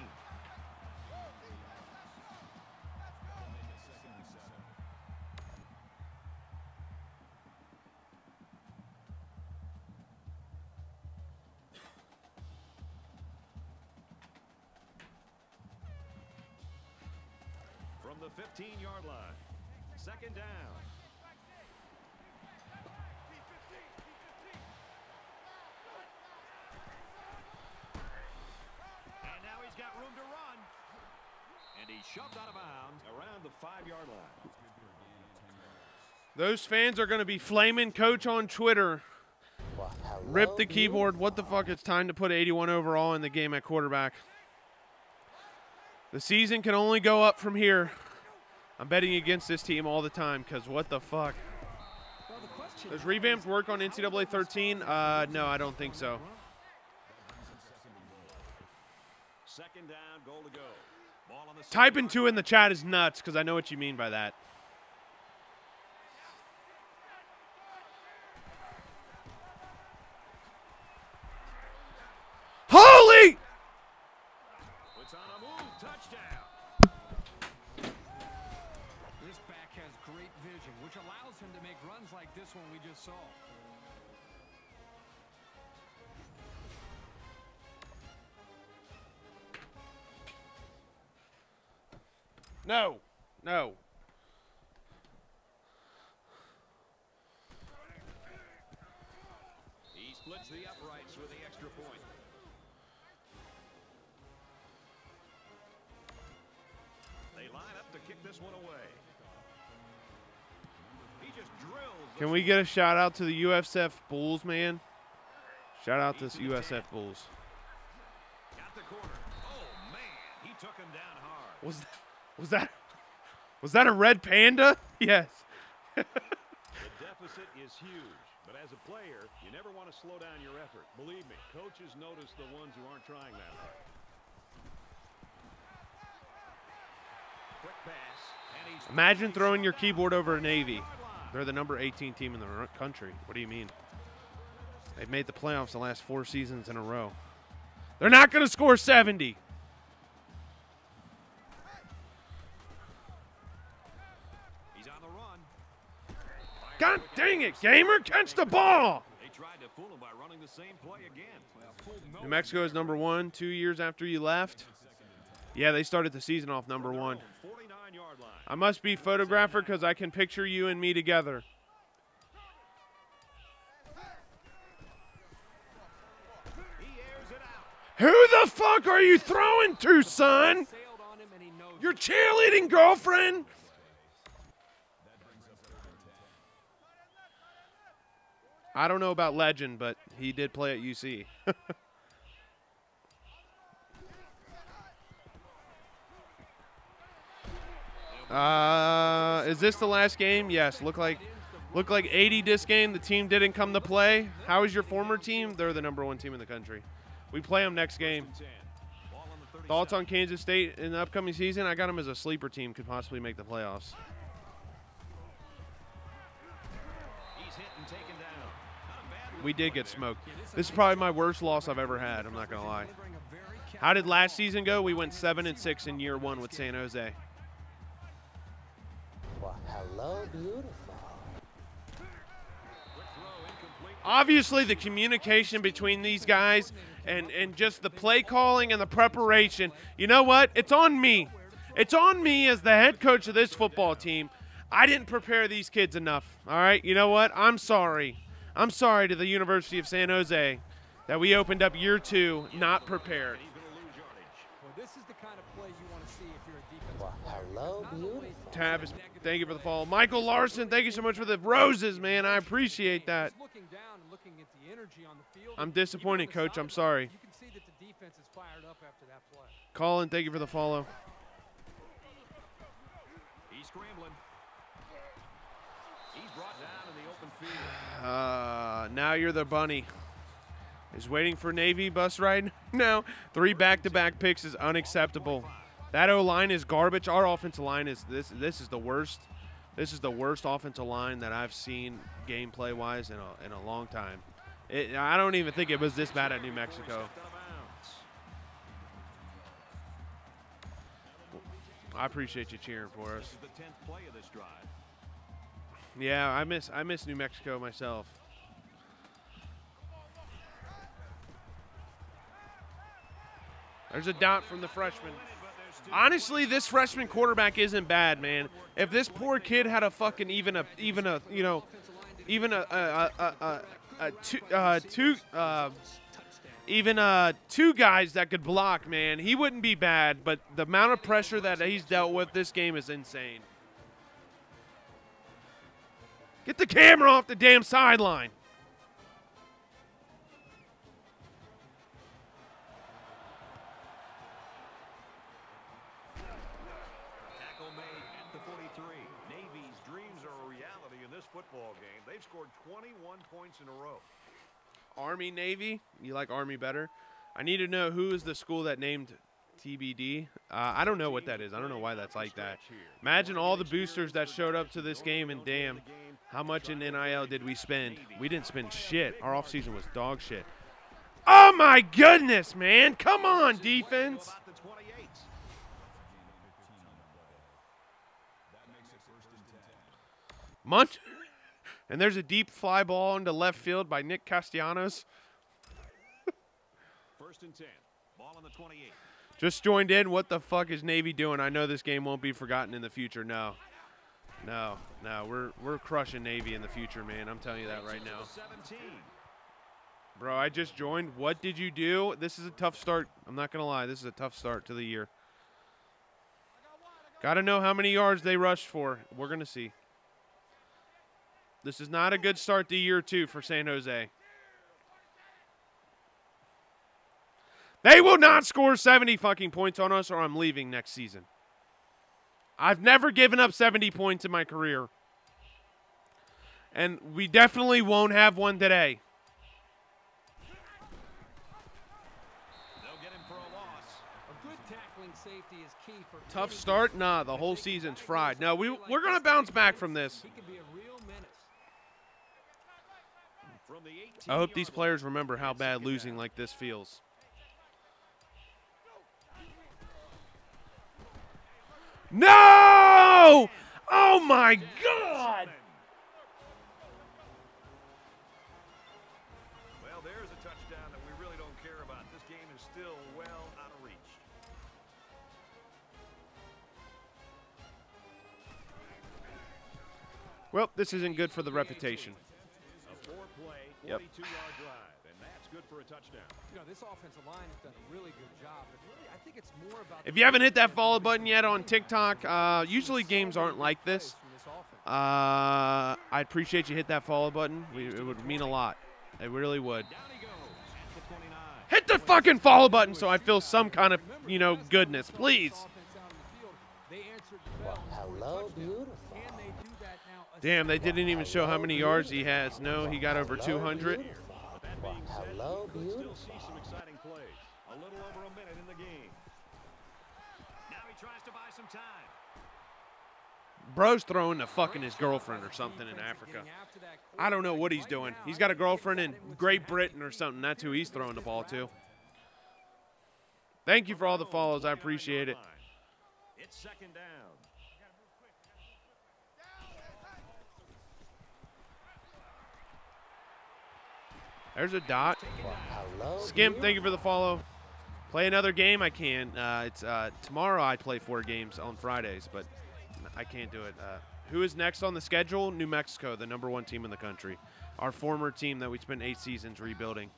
From the 15-yard line, second down. And now he's got room to run. And he's shoved out of bounds around the 5-yard line. Those fans are going to be flaming Coach on Twitter. Well, hello, Rip the beautiful. keyboard. What the fuck? It's time to put 81 overall in the game at quarterback. The season can only go up from here. I'm betting against this team all the time because what the fuck? Well, the question Does revamped work on NCAA 13? No, I don't think so. Second down, goal to go. Ball on the Typing 2 in the chat is nuts because I know what you mean by that. Holy! It's on a move, touchdown. This back has great vision, which allows him to make runs like this one we just saw. No. No. He splits the uprights with the extra point. They line up to kick this one away. He just drills. Can we get a shout out to the USF Bulls, man? Shout out to this USF Bulls. Got the corner. Oh man, he took him down hard. Was that a red panda? Yes. The deficit is huge, but as a player, you never want to slow down your effort. Believe me, coaches notice the ones who aren't trying that hard. Quick pass, and he's Imagine throwing your keyboard over a Navy. They're the number 18 team in the country. What do you mean? They've made the playoffs the last 4 seasons in a row. They're not going to score 70. He's on the run. God dang it, gamer, catch the ball. They tried to fool him by running the same play again. New Mexico is number 1 2 years after you left. Yeah, they started the season off number 1. 49-yard line. I must be photographer because I can picture you and me together. He airs it out. Who the fuck are you throwing to, son? Sailed on him and he knows Your cheerleading girlfriend? I don't know about legend, but he did play at UC. Is this the last game? Yes. Look like 80 this game. The team didn't come to play. How is your former team? They're the number 1 team in the country. We play them next game. 10. Ball on the 37. Thoughts on Kansas State in the upcoming season? I got them as a sleeper team. Could possibly make the playoffs. He's hit and taken down. Not a bad We run did right get there. smoked. This is probably my worst loss I've ever had. I'm not going to lie. delivering a very How did last season go? We went 7-6 in year 1 with San Jose. Well, hello, beautiful. Quick throw, incomplete. Obviously, the communication between these guys and just the play calling and the preparation. You know what? It's on me. It's on me as the head coach of this football team. I didn't prepare these kids enough. All right? You know what? I'm sorry. I'm sorry to the University of San Jose that we opened up year 2 not prepared. He's going to lose yardage. Well, this is the kind of play you want to see if you're a defensive Well, player. hello, Not only beautiful. Tavis, thank you for the follow. Michael Larson, thank you so much for the roses, man. I appreciate that. Just looking down and looking at the energy on the field. I'm Even disappointed, on the Coach. I'm sideline, sorry. You can see that the defense is fired up after that play. Colin, thank you for the follow. He's scrambling. He's brought down in the open field. Now you're the bunny. Is waiting for Navy bus ride now. 3 back-to-back picks is unacceptable. That O-line is garbage. Our offensive line is this is the worst. This is the worst offensive line that I've seen gameplay-wise in a long time. I don't even think it was this bad at New Mexico. Stepped out of bounds. I appreciate you cheering for This us. is the 10th play of this drive. Yeah, I miss New Mexico myself. There's a dot from the freshman. Honestly, this freshman quarterback isn't bad, man. If this poor kid had a fucking even a two guys that could block, man, he wouldn't be bad. But the amount of pressure that he's dealt with this game is insane. Get the camera off the damn sideline. Tackle made at the 43. Navy's dreams are a reality in this football game. They've scored 21 points in a row. Army, Navy? You like Army better? I need to know who is the school that named TBD. I don't know what that is. I don't know why that's like that. Imagine all the boosters that showed up to this game, and damn, how much in NIL did we spend? We didn't spend shit. Our offseason was dog shit. Oh, my goodness, man. Come on, defense. About the 28. Munch. And there's a deep fly ball into left field by Nick Castellanos. First and 10. Ball on the 28. Just joined in. What the fuck is Navy doing? I know this game won't be forgotten in the future. No. We're crushing Navy in the future, man. I'm telling you that right now. 17. Bro, I just joined. What did you do? This is a tough start. I'm not going to lie. This is a tough start to the year. Got to know how many yards they rushed for. We're going to see. This is not a good start to year 2 for San Jose. They will not score 70 fucking points on us, or I'm leaving next season. I've never given up 70 points in my career. And we definitely won't have one today. They'll get him for a loss. A good tackling safety is key for Tough any start? defense. Nah, the If whole they can season's diagnose fried. No, a player we're going to like bounce this, back from this. he can be a real menace. From the 18 I hope these yard players line. remember how It's bad second losing down. like this feels. No! Oh my God! Well, there's a touchdown that we really don't care about. This game is still well out of reach. Well, this isn't good for the reputation. A 4-play, Yep. 42-yard drive, and that's good for a touchdown. You know, this offensive line has done a really good job, but really, I think it's more about If you haven't hit that follow button yet on TikTok, usually games aren't like this. I'd appreciate you hit that follow button. It would mean a lot. It really would. Down he goes at the 29. Hit the fucking follow button so I feel some kind of, goodness, please. Well, hello, beautiful. Damn, they didn't even show how many yards he has. No, he got over 200. But that Well, being said, hello, we could still beautiful. see some exciting plays. A little over a minute in the game. Now he tries to buy some time. Bro's throwing to fucking his girlfriend or something in Africa. I don't know what he's doing. He's got a girlfriend in Great Britain or something. That's who he's throwing the ball to. Thank you for all the follows. I appreciate it. It's second down. There's a dot. Well, hello, Skimp, thank you for the follow. Play another game? I can. It's tomorrow I play 4 games on Fridays, but I can't do it. Who is next on the schedule? New Mexico, the #1 team in the country. Our former team that we spent 8 seasons rebuilding.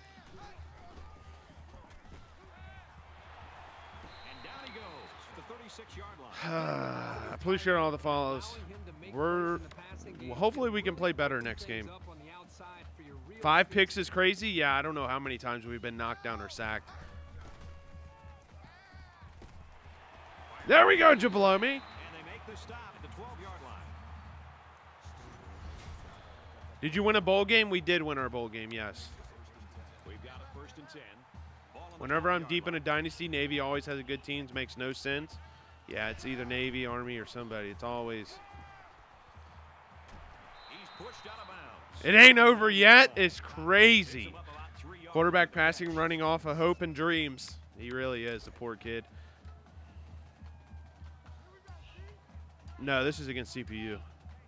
And down he goes. The 36-yard line. Appreciate all the follows. Hopefully we can play better next game. 5 picks is crazy. Yeah, I don't know how many times we've been knocked down or sacked. There we go, Jabalomi. And they make the stop at the 12-yard line. Did you win a bowl game? We did win our bowl game, yes. We've got a first and 10. Ball on the Whenever I'm 12-yard deep in a line. dynasty, Navy always has a good teams. Makes no sense. Yeah, it's either Navy, Army, or somebody. It's always. He's pushed out of bounds. It ain't over yet. It's crazy. Picks him up about 3 yards. Quarterback passing, running off of hope and dreams. He really is, a poor kid. No, this is against CPU.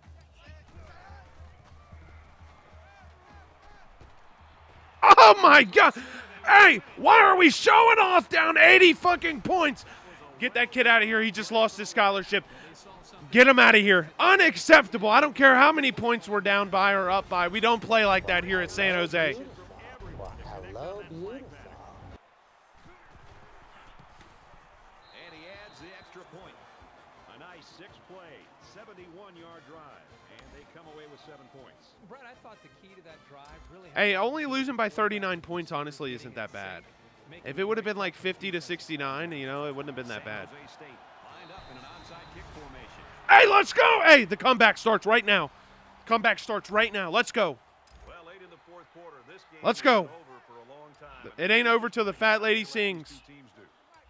Oh my God! Hey, why are we showing off down 80 fucking points? Get that kid out of here. He just lost his scholarship. Get him out of here. Unacceptable. I don't care how many points we're down by or up by. We don't play like that here at San Jose. Well, hello, beautiful. And he adds the extra point. A nice 6-play, 71-yard drive. And they come away with 7 points. Brett, I thought the key to that drive really. Hey, only losing by 39 points honestly isn't that bad. If it would have been like 50 to 69, you know, it wouldn't have been that bad. San Jose State lined up in an onside kick formation. Hey, let's go! Hey, the comeback starts right now. Comeback starts right now. Let's go. Well, late in the fourth quarter, this game Let's go. is over for a long time. It ain't over till the fat lady sings. Two teams do.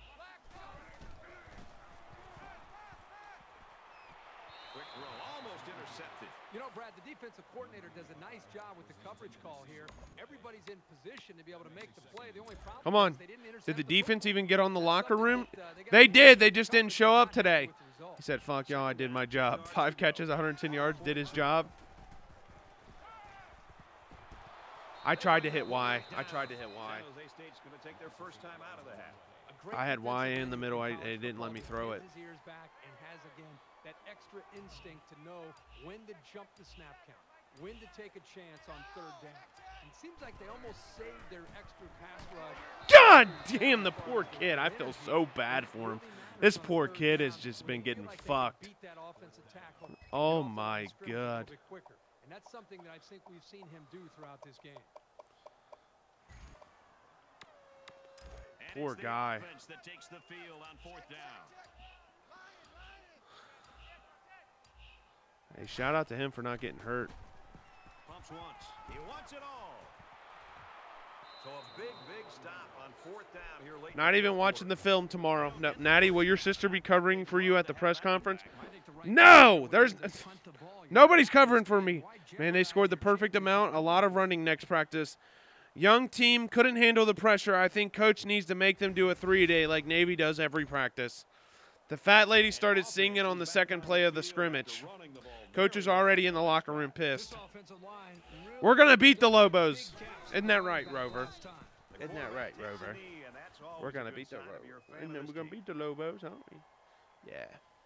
Quick throw, almost intercepted. You know, Brad, the defensive coordinator does a nice job with the coverage call here. Everybody's in position to be able to make the play. The only problem Come on. is they didn't intercept Did the football. defense even get on the That's locker something room? that, they got They to did. They do. just didn't show up today. With the result. He said, fuck y'all, I did my job. 5 catches, 110 yards, did his job. I tried to hit Y. I tried to hit Y. San Jose State's going to take their first time out of the half. A great I had Y defensive in the end middle. in It college didn't let football me that throw pins it. his ears back and has, again, that extra instinct to know when to jump the snap count, when to take a chance on third down. It seems like they almost saved their extra pass rush. God damn, the poor kid. I feel so bad for him. This poor kid has just been getting fucked. Oh my God. And that's something that I think we've seen him do throughout this game. And Poor it's the guy. offense that takes the field on fourth down. Hey, shout out to him for not getting hurt. Pumps once. He wants it all. So a big stop on fourth down here late. Not even watching the film tomorrow. No, Natty, will your sister be covering for you at the press conference? No, there's nobody's covering for me. Man, they scored the perfect amount. A lot of running next practice. Young team couldn't handle the pressure. I think coach needs to make them do a 3-day like Navy does every practice. The fat lady started singing on the second play of the scrimmage. Coach is already in the locker room pissed. We're going to beat the Lobos. Isn't that right, Rover? Isn't that right, Rover? We're going to beat the Lobos. And then we're going to beat the Lobos, aren't we? Yeah.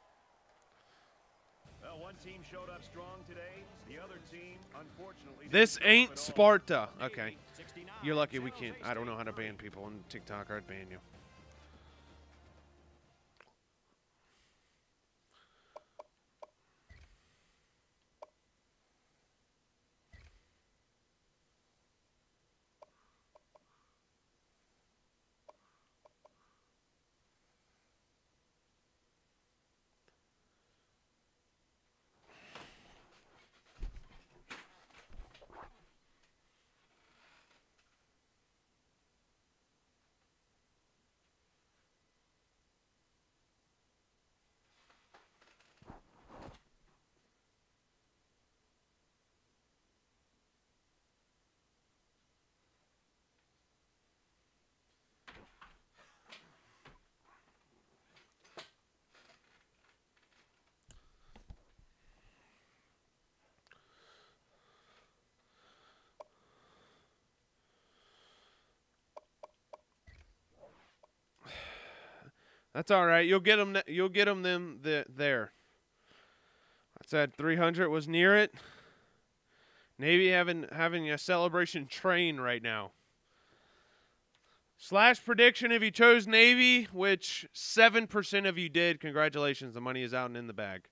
Well, one team showed up strong today. The other team, unfortunately, This didn't ain't show up at all. Sparta. Okay. 69, You're lucky we San can't. Jose I don't know State how to ban goes. people on TikTok. I'd ban you. That's all right. You'll get them. You'll get them there. I said 300 was near it. Navy having a celebration train right now. Slash prediction if you chose Navy, which 7% of you did. Congratulations. The money is out and in the bag.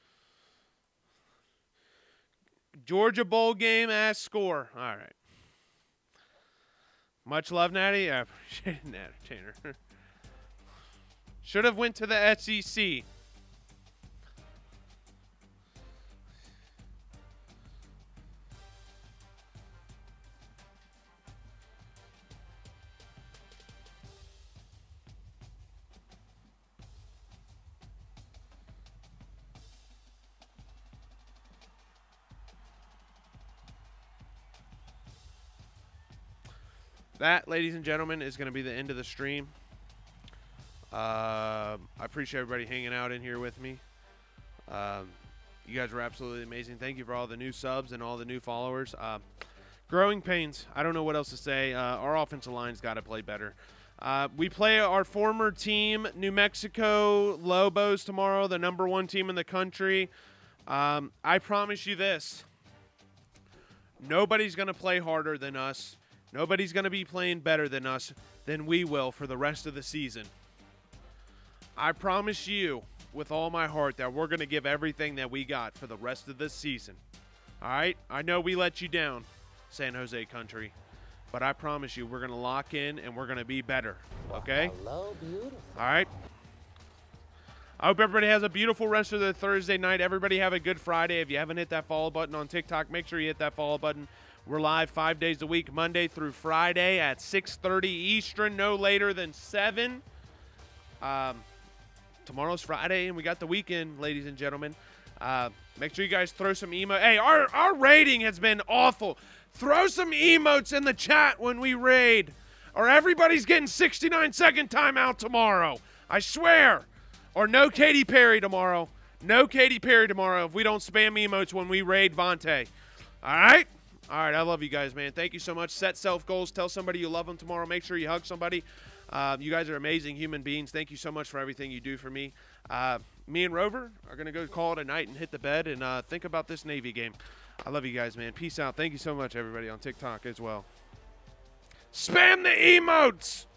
Georgia Bowl game as score. All right. Much love, Natty. I appreciate it, Natty Tanner. Should have went to the SEC. That, ladies and gentlemen, is going to be the end of the stream. I appreciate everybody hanging out in here with me. You guys were absolutely amazing. Thank you for all the new subs and all the new followers. Growing pains. I don't know what else to say. Our offensive line's got to play better. We play our former team, New Mexico Lobos, tomorrow, the #1 team in the country. I promise you this. Nobody's going to play harder than us. Nobody's going to be playing better than us than we will for the rest of the season. I promise you with all my heart that we're going to give everything that we got for the rest of this season. All right? I know we let you down, San Jose country, but I promise you we're going to lock in and we're going to be better. Okay? Hello, beautiful. All right? I hope everybody has a beautiful rest of their Thursday night. Everybody have a good Friday. If you haven't hit that follow button on TikTok, make sure you hit that follow button. We're live 5 days a week, Monday through Friday at 6:30 Eastern, no later than 7. Tomorrow's Friday, and we got the weekend, ladies and gentlemen. Make sure you guys throw some emotes. Hey, our rating has been awful. Throw some emotes in the chat when we raid, or everybody's getting 69-second timeout tomorrow. I swear. Or no Katy Perry tomorrow. No Katy Perry tomorrow if we don't spam emotes when we raid Vontae. All right? All right, I love you guys, man. Thank you so much. Set self-goals. Tell somebody you love them tomorrow. Make sure you hug somebody. You guys are amazing human beings. Thank you so much for everything you do for me. Me and Rover are going to go call it a night and hit the bed and think about this Navy game. I love you guys, man. Peace out. Thank you so much, everybody, on TikTok as well. Spam the emotes!